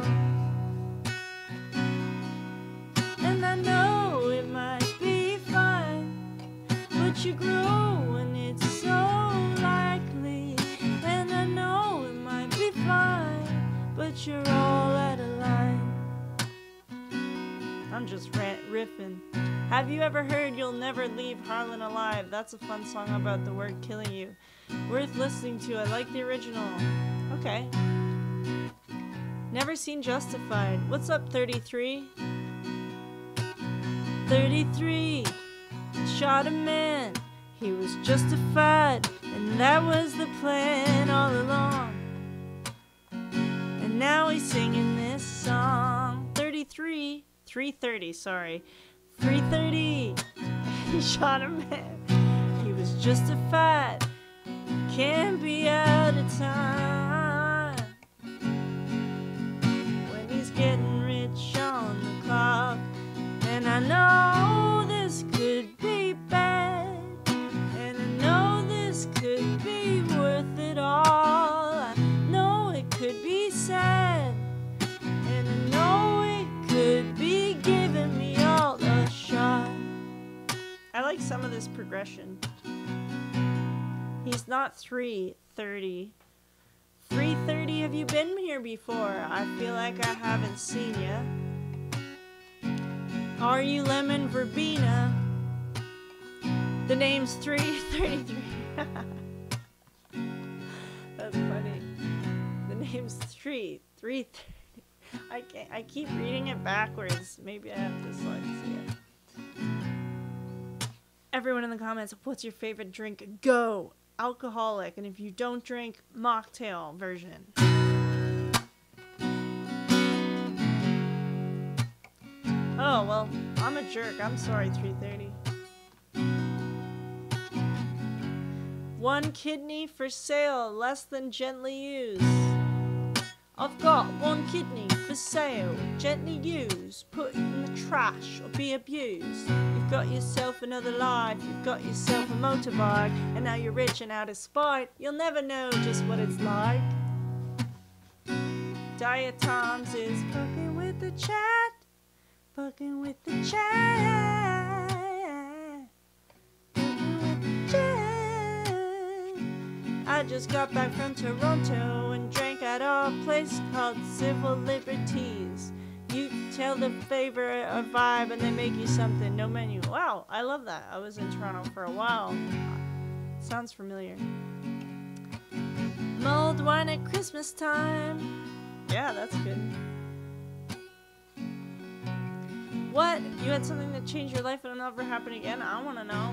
and I know it might be fine, but you grow and it's so likely. And I know it might be fine, but you're all out of line. I'm just riffing. Have you ever heard You'll Never Leave Harlan Alive? That's a fun song about the word killing you. Worth listening to. I like the original. Okay. Never seen Justified. What's up, 33? 33 shot a man. He was justified, and that was the plan all along. And now he's singing this song. 33. 3:30, sorry. 3:30, he shot a man. He was justified. Can't be out of time. When he's getting rich on the clock. And I know this could be bad. And I know this could be worth it all. I know it could be sad. And I know it could be giving me all a shot. I like some of this progression. He's not 3:30. 3:30, have you been here before? I feel like I haven't seen ya. Are you Lemon Verbena? The name's 333. That's funny. The name's 3:30. I keep reading it backwards. Maybe I have dyslexia. Everyone in the comments, what's your favorite drink? Go! Alcoholic. And if you don't drink, mocktail version. Oh, well, I'm a jerk. I'm sorry, 3:30. 1 kidney for sale, less than gently used. I've got 1 kidney for sale, gently used, put it in the trash or be abused. You've got yourself another life, you've got yourself a motorbike, and now you're rich and out of spite. You'll never know just what it's like. Diatoms is fucking with the chat, fucking with the chat, fucking with the chat. I just got back from Toronto and drank at a place called Civil Liberties. You tell the flavor or vibe and they make you something, no menu. Wow, I love that. I was in Toronto for a while. Sounds familiar. Mulled wine at Christmas time. Yeah, that's good. What? You had something that changed your life and it'll never happen again? I want to know.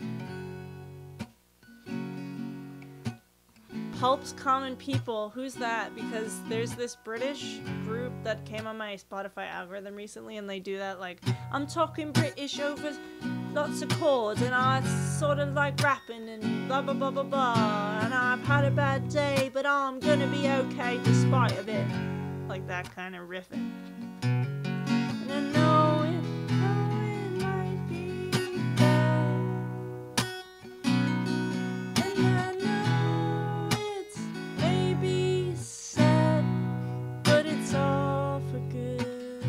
Pulp's Common People. Who's that? Because there's this British group that came on my Spotify algorithm recently and they do that like, I'm talking British over lots of chords, and I sort of like rapping and blah blah blah blah blah, and I've had a bad day, but I'm gonna be okay despite of it. Like that kind of riffing. And I know it might be bad, and I know it's maybe sad, but it's all for good.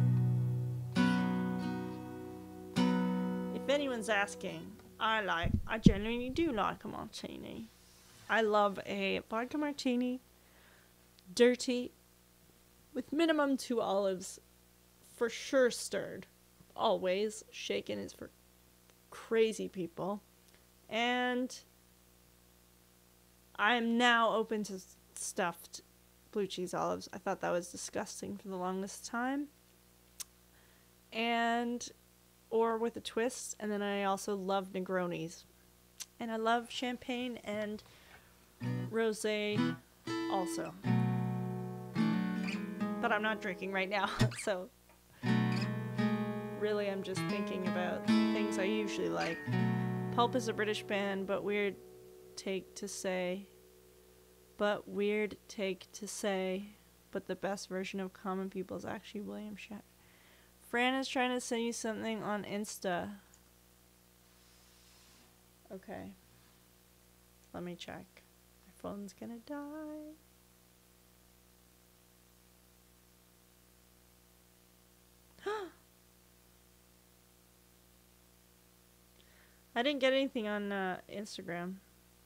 If anyone's asking, I genuinely do like a martini. I love a vodka martini, dirty, with minimum 2 olives, for sure stirred. Always. Shaken is for crazy people. And I am now open to stuffed blue cheese olives. I thought that was disgusting for the longest time. Or with a twist. And then I also love Negronis. And I love champagne and rosé also. But I'm not drinking right now, so really I'm just thinking about things I usually like. Pulp is a British band, but weird take to say. But the best version of Common People is actually William Shatner. Fran is trying to send you something on Insta. Okay. Let me check. My phone's gonna die. I didn't get anything on Instagram.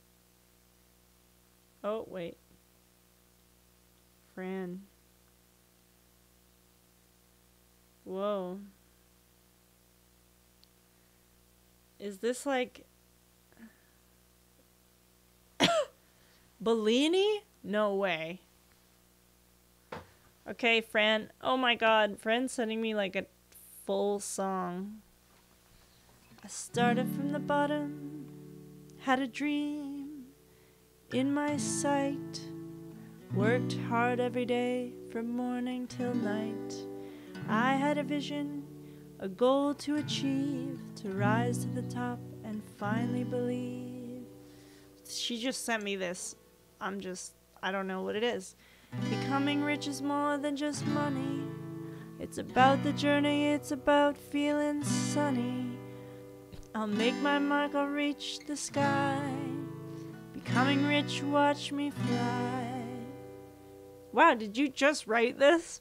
Oh, wait. Fran. Whoa. Is this like Bellini? No way. Okay, Fran. Oh my god. Fran's sending me like a full song. I started from the bottom, had a dream in my sight, worked hard every day from morning till night. I had a vision, a goal to achieve, to rise to the top and finally believe. She just sent me this. I don't know what it is. Becoming rich is more than just money. It's about the journey, it's about feeling sunny. I'll make my mark, I'll reach the sky. Becoming rich, watch me fly. Wow, did you just write this?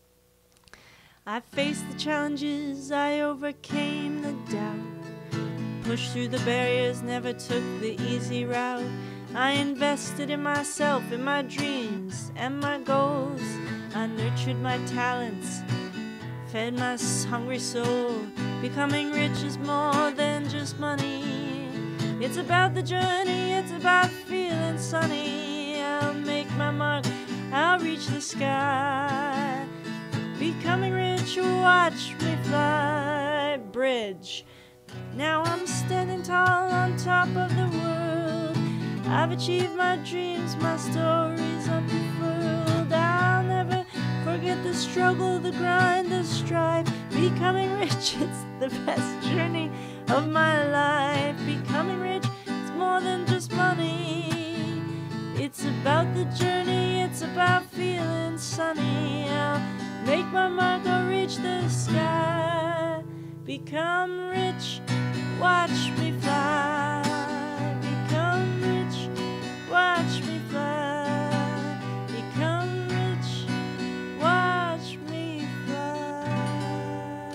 I faced the challenges, I overcame the doubt. Pushed through the barriers, never took the easy route. I invested in myself, in my dreams and my goals. I nurtured my talents, fed my hungry soul. Becoming rich is more than just money. It's about the journey, it's about feeling sunny. I'll make my mark, I'll reach the sky. Becoming rich, watch me fly. Bridge. Now I'm standing tall on top of the world. I've achieved my dreams, my stories unfurled. I'll never forget the struggle, the grind, the strife. Becoming rich, it's the best journey of my life. Becoming rich, it's more than just money. It's about the journey, it's about feeling sunny. I'll make my mark, I'll reach the sky. Become rich, watch me fly. Become rich, watch me fly. Become rich, watch me fly.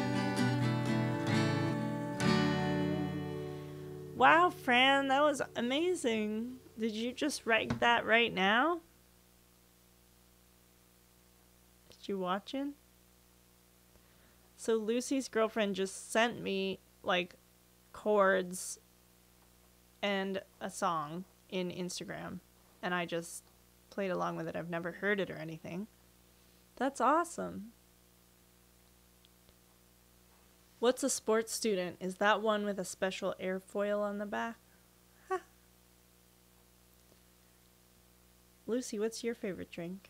Wow, Fran, that was amazing. Did you just write that right now? Did you watching? So Lucy's girlfriend just sent me like chords and a song in Instagram, and I just played along with it. I've never heard it or anything. That's awesome. What's a sports student? Is that one with a special airfoil on the back? Ha. Lucy, what's your favorite drink?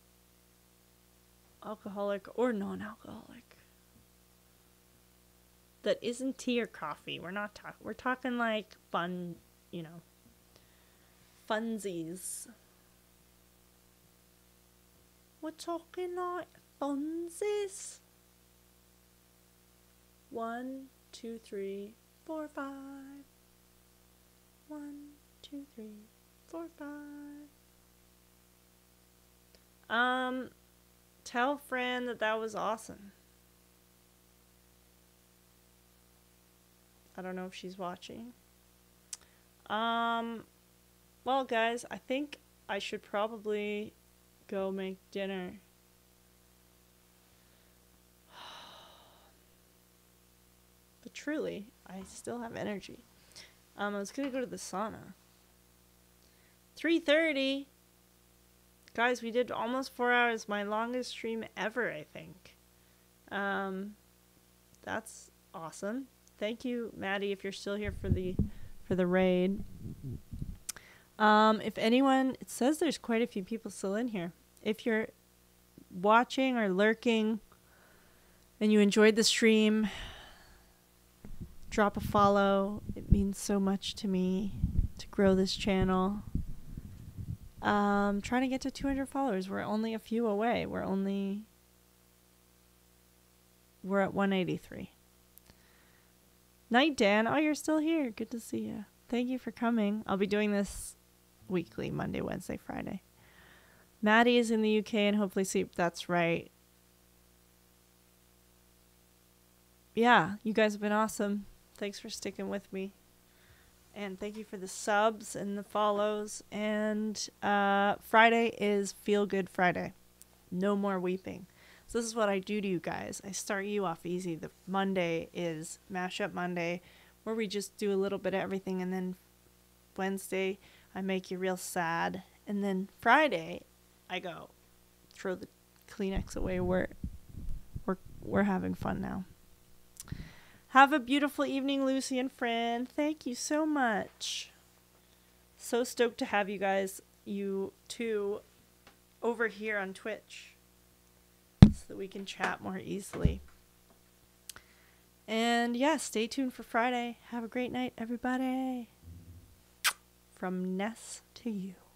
Alcoholic or non-alcoholic? that isn't tea or coffee. We're talking like fun, funsies. We're talking like funsies. 1, 2, 3, 4, 5. 1, 2, 3, 4, 5. Tell Fran that was awesome. I don't know if she's watching. Well, guys, I think I should probably go make dinner. But truly, I still have energy. I was gonna go to the sauna. 3:30. Guys, we did almost 4 hours. My longest stream ever, I think. That's awesome. Thank you, Maddie, if you're still here for the raid. If anyone, it says there's quite a few people still in here. If you're watching or lurking and you enjoyed the stream, drop a follow. It means so much to me to grow this channel. Trying to get to 200 followers. We're only a few away. We're at 183. Night, Dan. Oh, you're still here. Good to see you. Thank you for coming. I'll be doing this weekly, Monday, Wednesday, Friday. Maddie is in the UK and hopefully sleep. That's right. Yeah, you guys have been awesome. Thanks for sticking with me. And thank you for the subs and the follows. And Friday is Feel Good Friday. No more weeping. So this is what I do to you guys. I start you off easy. The Monday is Mashup Monday, where we just do a little bit of everything. And then Wednesday, I make you real sad. And then Friday, I go throw the Kleenex away. We're having fun now. Have a beautiful evening, Lucy and Fran. Thank you so much. So stoked to have you guys, you two, over here on Twitch so that we can chat more easily. And yeah, stay tuned for Friday. Have a great night, everybody. From Ness to you.